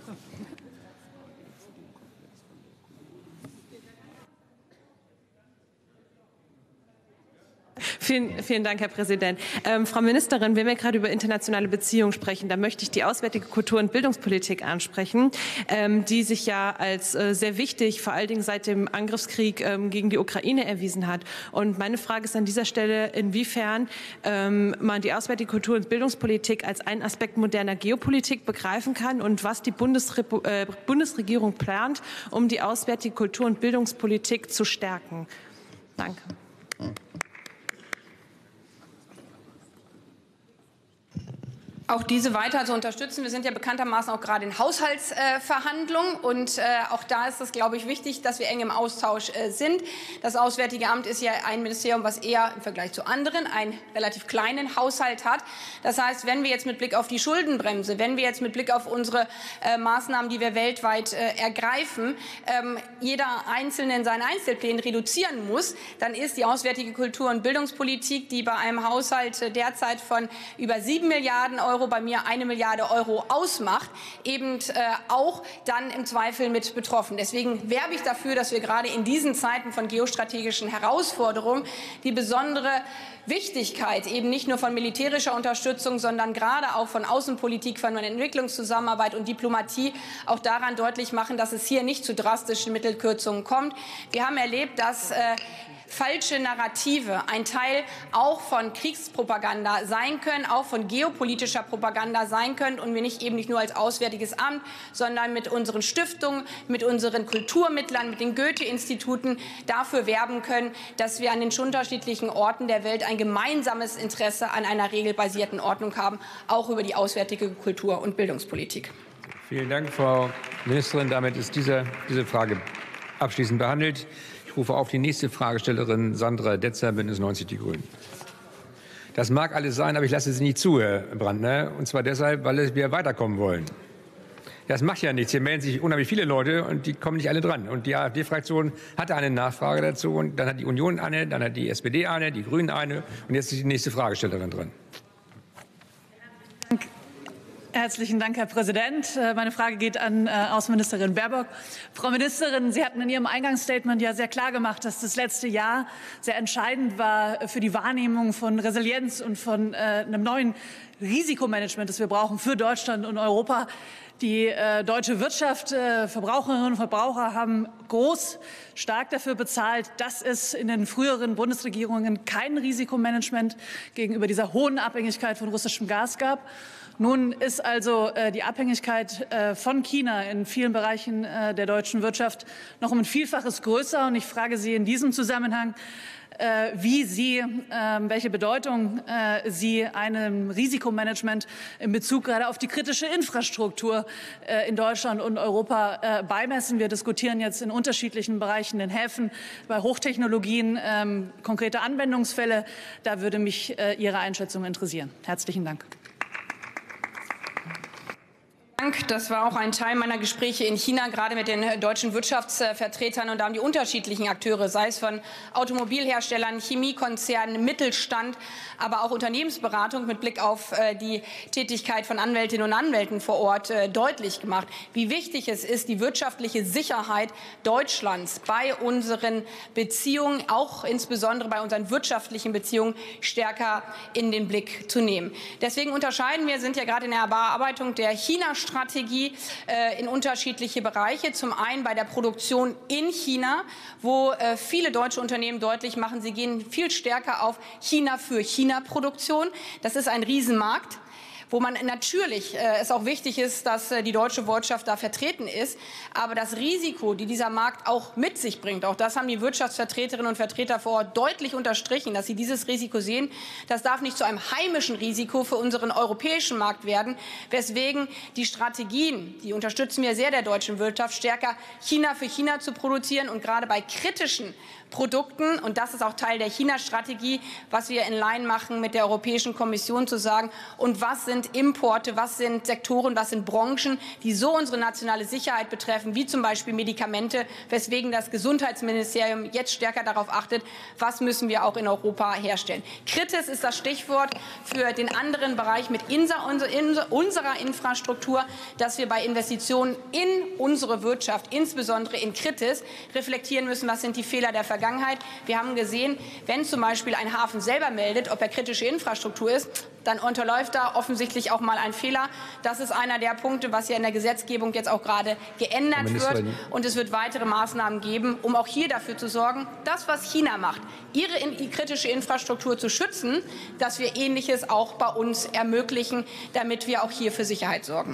Vielen, vielen Dank, Herr Präsident. Ähm, Frau Ministerin, wenn wir gerade über internationale Beziehungen sprechen, dann möchte ich die auswärtige Kultur- und Bildungspolitik ansprechen, ähm, die sich ja als äh, sehr wichtig, vor allen Dingen seit dem Angriffskrieg ähm, gegen die Ukraine erwiesen hat. Und meine Frage ist an dieser Stelle, inwiefern ähm, man die auswärtige Kultur- und Bildungspolitik als einen Aspekt moderner Geopolitik begreifen kann und was die Bundesrepu äh, Bundesregierung plant, um die auswärtige Kultur- und Bildungspolitik zu stärken. Danke.
Auch diese weiter zu unterstützen. Wir sind ja bekanntermaßen auch gerade in Haushaltsverhandlungen. Äh, und äh, auch da ist es, glaube ich, wichtig, dass wir eng im Austausch äh, sind. Das Auswärtige Amt ist ja ein Ministerium, was eher im Vergleich zu anderen einen relativ kleinen Haushalt hat. Das heißt, wenn wir jetzt mit Blick auf die Schuldenbremse, wenn wir jetzt mit Blick auf unsere äh, Maßnahmen, die wir weltweit äh, ergreifen, ähm, jeder Einzelne in seinen Einzelplänen reduzieren muss, dann ist die auswärtige Kultur- und Bildungspolitik, die bei einem Haushalt äh, derzeit von über sieben Milliarden Euro Euro bei mir eine Milliarde Euro ausmacht, eben äh, auch dann im Zweifel mit betroffen. Deswegen werbe ich dafür, dass wir gerade in diesen Zeiten von geostrategischen Herausforderungen die besondere Wichtigkeit eben nicht nur von militärischer Unterstützung, sondern gerade auch von Außenpolitik, von Entwicklungszusammenarbeit und Diplomatie auch daran deutlich machen, dass es hier nicht zu drastischen Mittelkürzungen kommt. Wir haben erlebt, dass äh, falsche Narrative ein Teil auch von Kriegspropaganda sein können, auch von geopolitischer Propaganda sein können und wir nicht eben nicht nur als Auswärtiges Amt, sondern mit unseren Stiftungen, mit unseren Kulturmittlern, mit den Goethe-Instituten dafür werben können, dass wir an den unterschiedlichen Orten der Welt ein gemeinsames Interesse an einer regelbasierten Ordnung haben, auch über die auswärtige Kultur- und Bildungspolitik.
Vielen Dank, Frau Ministerin. Damit ist diese, diese Frage abschließend behandelt. Ich rufe auf die nächste Fragestellerin, Sandra Detzer, Bündnis neunzig Die Grünen. Das mag alles sein, aber ich lasse Sie nicht zu, Herr Brandner. Und zwar deshalb, weil wir weiterkommen wollen. Das macht ja nichts. Hier melden sich unheimlich viele Leute und die kommen nicht alle dran. Und die AfD-Fraktion hatte eine Nachfrage dazu. Und dann hat die Union eine, dann hat die S P D eine, die Grünen eine. Und jetzt ist die nächste Fragestellerin dran.
Herzlichen Dank, Herr Präsident. Meine Frage geht an Außenministerin Baerbock. Frau Ministerin, Sie hatten in Ihrem Eingangsstatement ja sehr klar gemacht, dass das letzte Jahr sehr entscheidend war für die Wahrnehmung von Resilienz und von einem neuen Risikomanagement, das wir brauchen für Deutschland und Europa. Die äh, deutsche Wirtschaft, äh, Verbraucherinnen und Verbraucher haben groß, stark dafür bezahlt, dass es in den früheren Bundesregierungen kein Risikomanagement gegenüber dieser hohen Abhängigkeit von russischem Gas gab. Nun ist also äh, die Abhängigkeit äh, von China in vielen Bereichen äh, der deutschen Wirtschaft noch um ein Vielfaches größer. Und ich frage Sie in diesem Zusammenhang, äh, wie Sie, äh, welche Bedeutung äh, Sie einem Risikomanagement in Bezug gerade auf die kritische Infrastruktur äh, in Deutschland und Europa äh, beimessen. Wir diskutieren jetzt in unterschiedlichen Bereichen, in Häfen, bei Hochtechnologien, äh, konkrete Anwendungsfälle. Da würde mich äh, Ihre Einschätzung interessieren. Herzlichen Dank.
Das war auch ein Teil meiner Gespräche in China, gerade mit den deutschen Wirtschaftsvertretern. Und da haben die unterschiedlichen Akteure, sei es von Automobilherstellern, Chemiekonzernen, Mittelstand, aber auch Unternehmensberatung mit Blick auf äh, die Tätigkeit von Anwältinnen und Anwälten vor Ort äh, deutlich gemacht, wie wichtig es ist, die wirtschaftliche Sicherheit Deutschlands bei unseren Beziehungen, auch insbesondere bei unseren wirtschaftlichen Beziehungen, stärker in den Blick zu nehmen. Deswegen unterscheiden wir, sind ja gerade in der Bearbeitung der China-Strategie, Strategie äh, in unterschiedliche Bereiche. Zum einen bei der Produktion in China, wo äh, viele deutsche Unternehmen deutlich machen, sie gehen viel stärker auf China für China-Produktion. Das ist ein Riesenmarkt, wo man natürlich äh, es auch wichtig ist, dass äh, die deutsche Wirtschaft da vertreten ist. Aber das Risiko, die dieser Markt auch mit sich bringt, auch das haben die Wirtschaftsvertreterinnen und Vertreter vor Ort deutlich unterstrichen, dass sie dieses Risiko sehen. Das darf nicht zu einem heimischen Risiko für unseren europäischen Markt werden, weswegen die Strategien, die unterstützen wir sehr der deutschen Wirtschaft, stärker China für China zu produzieren und gerade bei kritischen Produkten, und das ist auch Teil der China-Strategie, was wir in Line machen mit der Europäischen Kommission, zu sagen, und was sind Importe, was sind Sektoren, was sind Branchen, die so unsere nationale Sicherheit betreffen, wie zum Beispiel Medikamente, weswegen das Gesundheitsministerium jetzt stärker darauf achtet, was müssen wir auch in Europa herstellen. Kritis ist das Stichwort für den anderen Bereich mit unserer Infrastruktur, dass wir bei Investitionen in unsere Wirtschaft, insbesondere in Kritis, reflektieren müssen, was sind die Fehler der Vergangenheit. Wir haben gesehen, wenn zum Beispiel ein Hafen selber meldet, ob er kritische Infrastruktur ist, dann unterläuft da offensichtlich auch mal ein Fehler. Das ist einer der Punkte, was ja in der Gesetzgebung jetzt auch gerade geändert wird. Und es wird weitere Maßnahmen geben, um auch hier dafür zu sorgen, das, was China macht, ihre in, kritische Infrastruktur zu schützen, dass wir Ähnliches auch bei uns ermöglichen, damit wir auch hier für Sicherheit sorgen.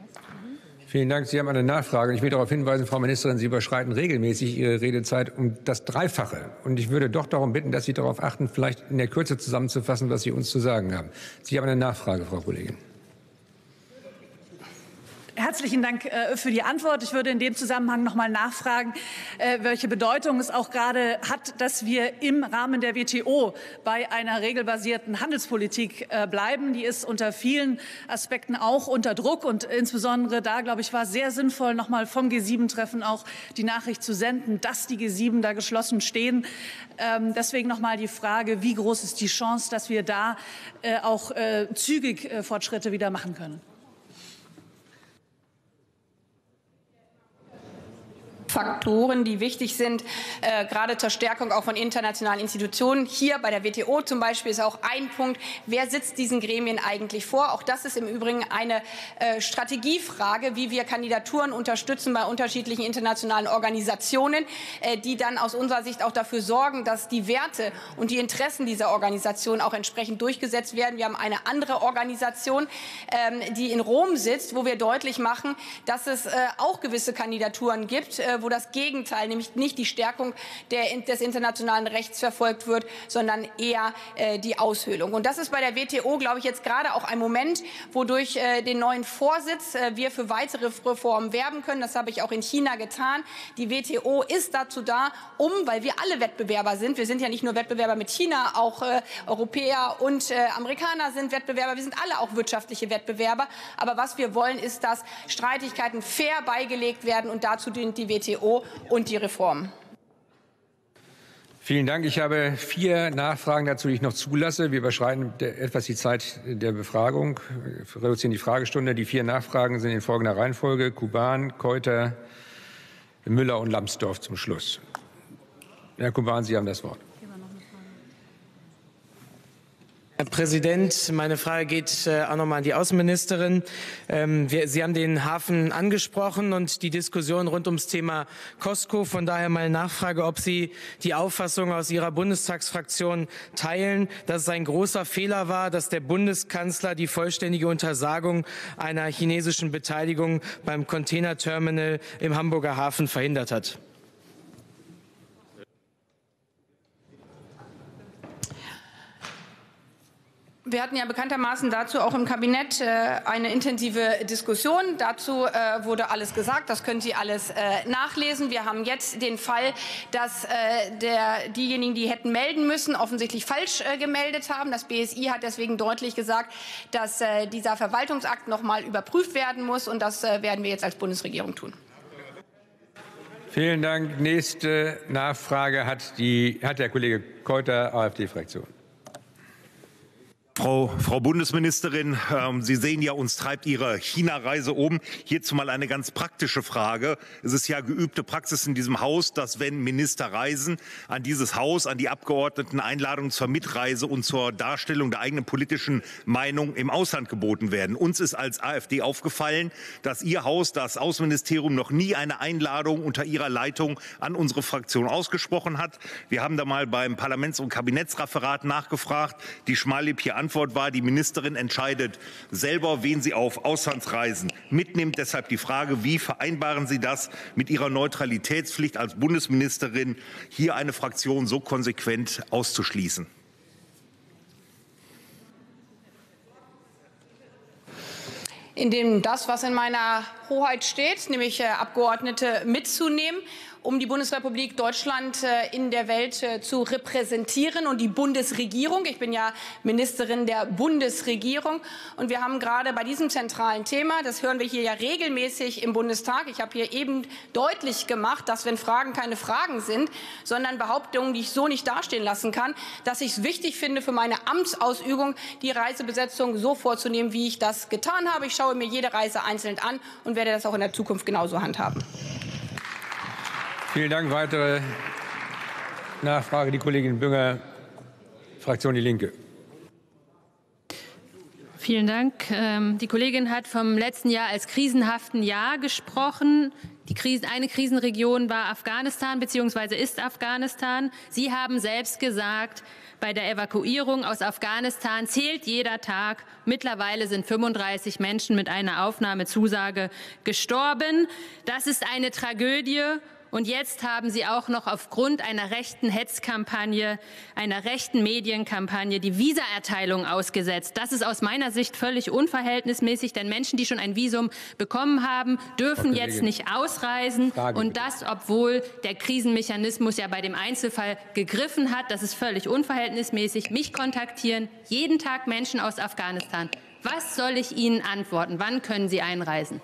Vielen Dank. Sie haben eine Nachfrage. Ich will darauf hinweisen, Frau Ministerin, Sie überschreiten regelmäßig Ihre Redezeit um das Dreifache. Und ich würde doch darum bitten, dass Sie darauf achten, vielleicht in der Kürze zusammenzufassen, was Sie uns zu sagen haben. Sie haben eine Nachfrage, Frau Kollegin.
Herzlichen Dank äh, für die Antwort. Ich würde in dem Zusammenhang noch mal nachfragen, äh, welche Bedeutung es auch gerade hat, dass wir im Rahmen der W T O bei einer regelbasierten Handelspolitik äh, bleiben. Die ist unter vielen Aspekten auch unter Druck. Und insbesondere da, glaube ich, war es sehr sinnvoll, noch mal vom G sieben Treffen auch die Nachricht zu senden, dass die G sieben da geschlossen stehen. Ähm, deswegen noch mal die Frage, wie groß ist die Chance, dass wir da äh, auch äh, zügig äh, Fortschritte wieder machen können?
Faktoren, die wichtig sind, äh, gerade zur Stärkung auch von internationalen Institutionen. Hier bei der W T O zum Beispiel ist auch ein Punkt, wer sitzt diesen Gremien eigentlich vor? Auch das ist im Übrigen eine äh, Strategiefrage, wie wir Kandidaturen unterstützen bei unterschiedlichen internationalen Organisationen, äh, die dann aus unserer Sicht auch dafür sorgen, dass die Werte und die Interessen dieser Organisation auch entsprechend durchgesetzt werden. Wir haben eine andere Organisation, ähm, die in Rom sitzt, wo wir deutlich machen, dass es äh, auch gewisse Kandidaturen gibt, äh, wo das Gegenteil, nämlich nicht die Stärkung der, des internationalen Rechts verfolgt wird, sondern eher äh, die Aushöhlung. Und das ist bei der W T O, glaube ich, jetzt gerade auch ein Moment, wo durch äh, den neuen Vorsitz äh, wir für weitere Reformen werben können. Das habe ich auch in China getan. Die W T O ist dazu da, um, weil wir alle Wettbewerber sind, wir sind ja nicht nur Wettbewerber mit China, auch äh, Europäer und äh, Amerikaner sind Wettbewerber, wir sind alle auch wirtschaftliche Wettbewerber. Aber was wir wollen, ist, dass Streitigkeiten fair beigelegt werden, und dazu dient die W T O und die Reform.
Vielen Dank. Ich habe vier Nachfragen dazu, die ich noch zulasse. Wir überschreiten etwas die Zeit der Befragung, wir reduzieren die Fragestunde. Die vier Nachfragen sind in folgender Reihenfolge: Kuban, Keuter, Müller und Lambsdorff zum Schluss. Herr Kuban, Sie haben das Wort.
Herr Präsident, meine Frage geht äh, auch nochmal an die Außenministerin. Ähm, wir, Sie haben den Hafen angesprochen und die Diskussion rund ums Thema COSCO. Von daher meine Nachfrage, ob Sie die Auffassung aus Ihrer Bundestagsfraktion teilen, dass es ein großer Fehler war, dass der Bundeskanzler die vollständige Untersagung einer chinesischen Beteiligung beim Containerterminal im Hamburger Hafen verhindert hat.
Wir hatten ja bekanntermaßen dazu auch im Kabinett äh, eine intensive Diskussion. Dazu äh, wurde alles gesagt. Das können Sie alles äh, nachlesen. Wir haben jetzt den Fall, dass äh, der, diejenigen, die hätten melden müssen, offensichtlich falsch äh, gemeldet haben. Das B S I hat deswegen deutlich gesagt, dass äh, dieser Verwaltungsakt noch mal überprüft werden muss. Und das äh, werden wir jetzt als Bundesregierung tun.
Vielen Dank. Nächste Nachfrage hat, die, hat der Kollege Keuter, AfD-Fraktion.
Frau, Frau Bundesministerin, ähm, Sie sehen ja, uns treibt Ihre China-Reise um. Hierzu mal eine ganz praktische Frage. Es ist ja geübte Praxis in diesem Haus, dass, wenn Minister reisen, an dieses Haus, an die Abgeordneten Einladungen zur Mitreise und zur Darstellung der eigenen politischen Meinung im Ausland geboten werden. Uns ist als AfD aufgefallen, dass Ihr Haus, das Außenministerium, noch nie eine Einladung unter Ihrer Leitung an unsere Fraktion ausgesprochen hat. Wir haben da mal beim Parlaments- und Kabinettsreferat nachgefragt. Die schmallippige Antwort war, die Ministerin entscheidet selber, wen sie auf Auslandsreisen mitnimmt. Deshalb die Frage, wie vereinbaren Sie das mit Ihrer Neutralitätspflicht als Bundesministerin, hier eine Fraktion so konsequent auszuschließen?
Indem das, was in meiner Hoheit steht, nämlich äh, Abgeordnete mitzunehmen, um die Bundesrepublik Deutschland äh, in der Welt äh, zu repräsentieren, und die Bundesregierung. Ich bin ja Ministerin der Bundesregierung, und wir haben gerade bei diesem zentralen Thema, das hören wir hier ja regelmäßig im Bundestag, ich habe hier eben deutlich gemacht, dass, wenn Fragen keine Fragen sind, sondern Behauptungen, die ich so nicht dastehen lassen kann, dass ich es wichtig finde, für meine Amtsausübung die Reisebesetzung so vorzunehmen, wie ich das getan habe. Ich schaue mir jede Reise einzeln an und werde das auch in der Zukunft genauso handhaben.
Vielen Dank. Weitere Nachfrage, die Kollegin Bünger, Fraktion Die Linke.
Vielen Dank. Die Kollegin hat vom letzten Jahr als krisenhaften Jahr gesprochen. Die Krisen, eine Krisenregion war Afghanistan bzw. ist Afghanistan. Sie haben selbst gesagt, bei der Evakuierung aus Afghanistan zählt jeder Tag. Mittlerweile sind fünfunddreißig Menschen mit einer Aufnahmezusage gestorben. Das ist eine Tragödie. Und jetzt haben Sie auch noch aufgrund einer rechten Hetzkampagne, einer rechten Medienkampagne die Visaerteilung ausgesetzt. Das ist aus meiner Sicht völlig unverhältnismäßig, denn Menschen, die schon ein Visum bekommen haben, dürfen jetzt nicht ausreisen. Und das, obwohl der Krisenmechanismus ja bei dem Einzelfall gegriffen hat. Das ist völlig unverhältnismäßig. Mich kontaktieren jeden Tag Menschen aus Afghanistan. Was soll ich Ihnen antworten? Wann können Sie einreisen?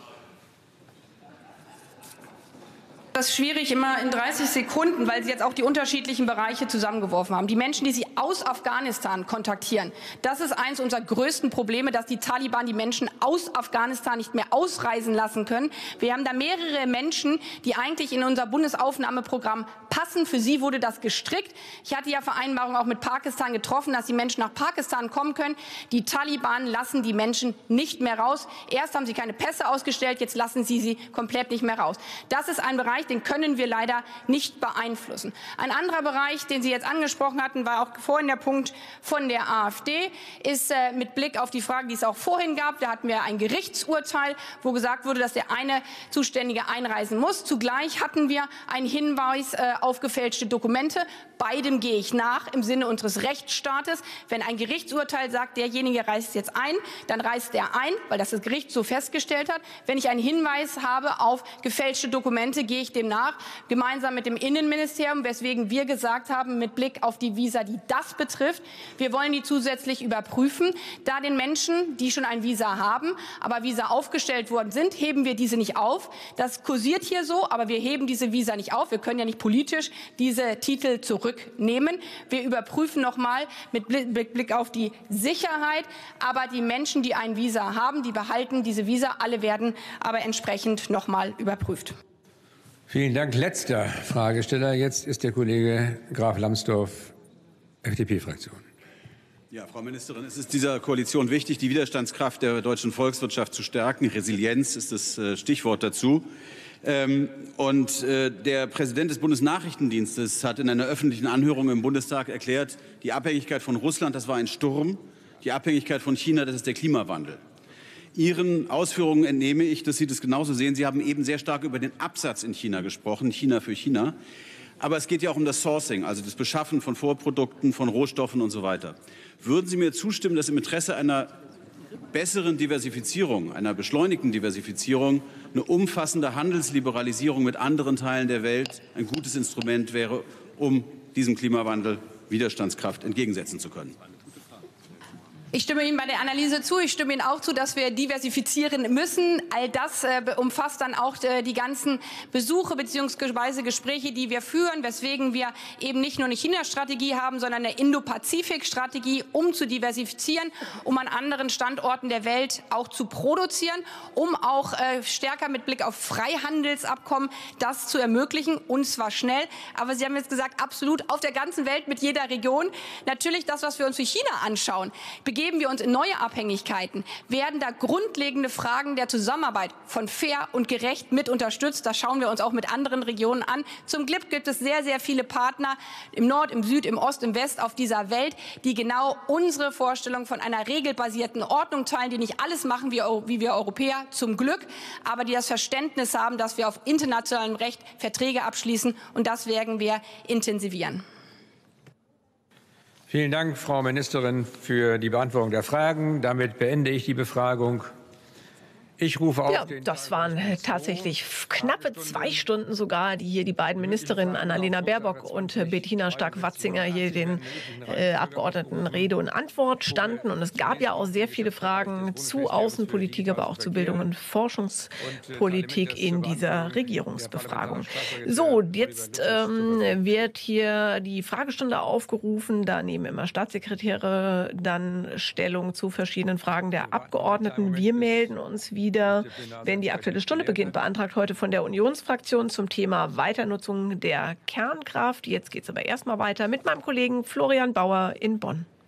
Das ist schwierig, immer in dreißig Sekunden, weil Sie jetzt auch die unterschiedlichen Bereiche zusammengeworfen haben. Die Menschen, die Sie aus Afghanistan kontaktieren, das ist eines unserer größten Probleme, dass die Taliban die Menschen aus Afghanistan nicht mehr ausreisen lassen können. Wir haben da mehrere Menschen, die eigentlich in unser Bundesaufnahmeprogramm passen. Für sie wurde das gestrickt. Ich hatte ja Vereinbarungen auch mit Pakistan getroffen, dass die Menschen nach Pakistan kommen können. Die Taliban lassen die Menschen nicht mehr raus. Erst haben sie keine Pässe ausgestellt, jetzt lassen sie sie komplett nicht mehr raus. Das ist ein Bereich, den können wir leider nicht beeinflussen. Ein anderer Bereich, den Sie jetzt angesprochen hatten, war auch vorhin der Punkt von der AfD, ist äh, mit Blick auf die Frage, die es auch vorhin gab. Da hatten wir ein Gerichtsurteil, wo gesagt wurde, dass der eine Zuständige einreisen muss. Zugleich hatten wir einen Hinweis äh, auf gefälschte Dokumente. Beidem gehe ich nach im Sinne unseres Rechtsstaates. Wenn ein Gerichtsurteil sagt, derjenige reist jetzt ein, dann reist er ein, weil das das Gericht so festgestellt hat. Wenn ich einen Hinweis habe auf gefälschte Dokumente, gehe ich dem nach, gemeinsam mit dem Innenministerium, weswegen wir gesagt haben, mit Blick auf die Visa, die das betrifft, wir wollen die zusätzlich überprüfen. Da den Menschen, die schon ein Visa haben, aber Visa aufgestellt worden sind, heben wir diese nicht auf. Das kursiert hier so, aber wir heben diese Visa nicht auf. Wir können ja nicht politisch diese Titel zurücknehmen. Wir überprüfen nochmal mit Blick auf die Sicherheit, aber die Menschen, die ein Visa haben, die behalten diese Visa. Alle werden aber entsprechend nochmal überprüft.
Vielen Dank. Letzter Fragesteller jetzt ist der Kollege Graf Lambsdorff, F D P-Fraktion.
Ja, Frau Ministerin, es ist dieser Koalition wichtig, die Widerstandskraft der deutschen Volkswirtschaft zu stärken. Resilienz ist das Stichwort dazu. Und der Präsident des Bundesnachrichtendienstes hat in einer öffentlichen Anhörung im Bundestag erklärt, die Abhängigkeit von Russland, das war ein Sturm, die Abhängigkeit von China, das ist der Klimawandel. Ihren Ausführungen entnehme ich, dass Sie das genauso sehen. Sie haben eben sehr stark über den Absatz in China gesprochen, China für China. Aber es geht ja auch um das Sourcing, also das Beschaffen von Vorprodukten, von Rohstoffen und so weiter. Würden Sie mir zustimmen, dass im Interesse einer besseren Diversifizierung, einer beschleunigten Diversifizierung, eine umfassende Handelsliberalisierung mit anderen Teilen der Welt ein gutes Instrument wäre, um diesem Klimawandel Widerstandskraft entgegensetzen zu können?
Ich stimme Ihnen bei der Analyse zu. Ich stimme Ihnen auch zu, dass wir diversifizieren müssen. All das äh, umfasst dann auch äh, die ganzen Besuche bzw. Gespräche, die wir führen, weswegen wir eben nicht nur eine China-Strategie haben, sondern eine Indo-Pazifik-Strategie, um zu diversifizieren, um an anderen Standorten der Welt auch zu produzieren, um auch äh, stärker mit Blick auf Freihandelsabkommen das zu ermöglichen, und zwar schnell. Aber Sie haben jetzt gesagt, absolut auf der ganzen Welt mit jeder Region. Natürlich das, was wir uns für China anschauen, begeben wir uns in neue Abhängigkeiten, werden da grundlegende Fragen der Zusammenarbeit von fair und gerecht mit unterstützt. Das schauen wir uns auch mit anderen Regionen an. Zum Glück gibt es sehr, sehr viele Partner im Nord, im Süd, im Ost, im West auf dieser Welt, die genau unsere Vorstellung von einer regelbasierten Ordnung teilen, die nicht alles machen wie, wie wir Europäer, zum Glück, aber die das Verständnis haben, dass wir auf internationalem Recht Verträge abschließen, und das werden wir intensivieren.
Vielen Dank, Frau Ministerin, für die Beantwortung der Fragen. Damit beende ich die Befragung. Ich rufe auf
ja, das waren tatsächlich knappe zwei Stunden sogar, die hier die beiden Ministerinnen Annalena Baerbock und Bettina Stark-Watzinger hier den äh, Abgeordneten Rede und Antwort standen. Und es gab ja auch sehr viele Fragen zu Außenpolitik, aber auch zu Bildung und Forschungspolitik in dieser Regierungsbefragung. So, jetzt ähm, wird hier die Fragestunde aufgerufen. Da nehmen immer Staatssekretäre dann Stellung zu verschiedenen Fragen der Abgeordneten. Wir melden uns wieder. Wieder, wenn die Aktuelle Stunde beginnt, beantragt heute von der Unionsfraktion zum Thema Weiternutzung der Kernkraft. Jetzt geht es aber erstmal weiter mit meinem Kollegen Florian Bauer in Bonn.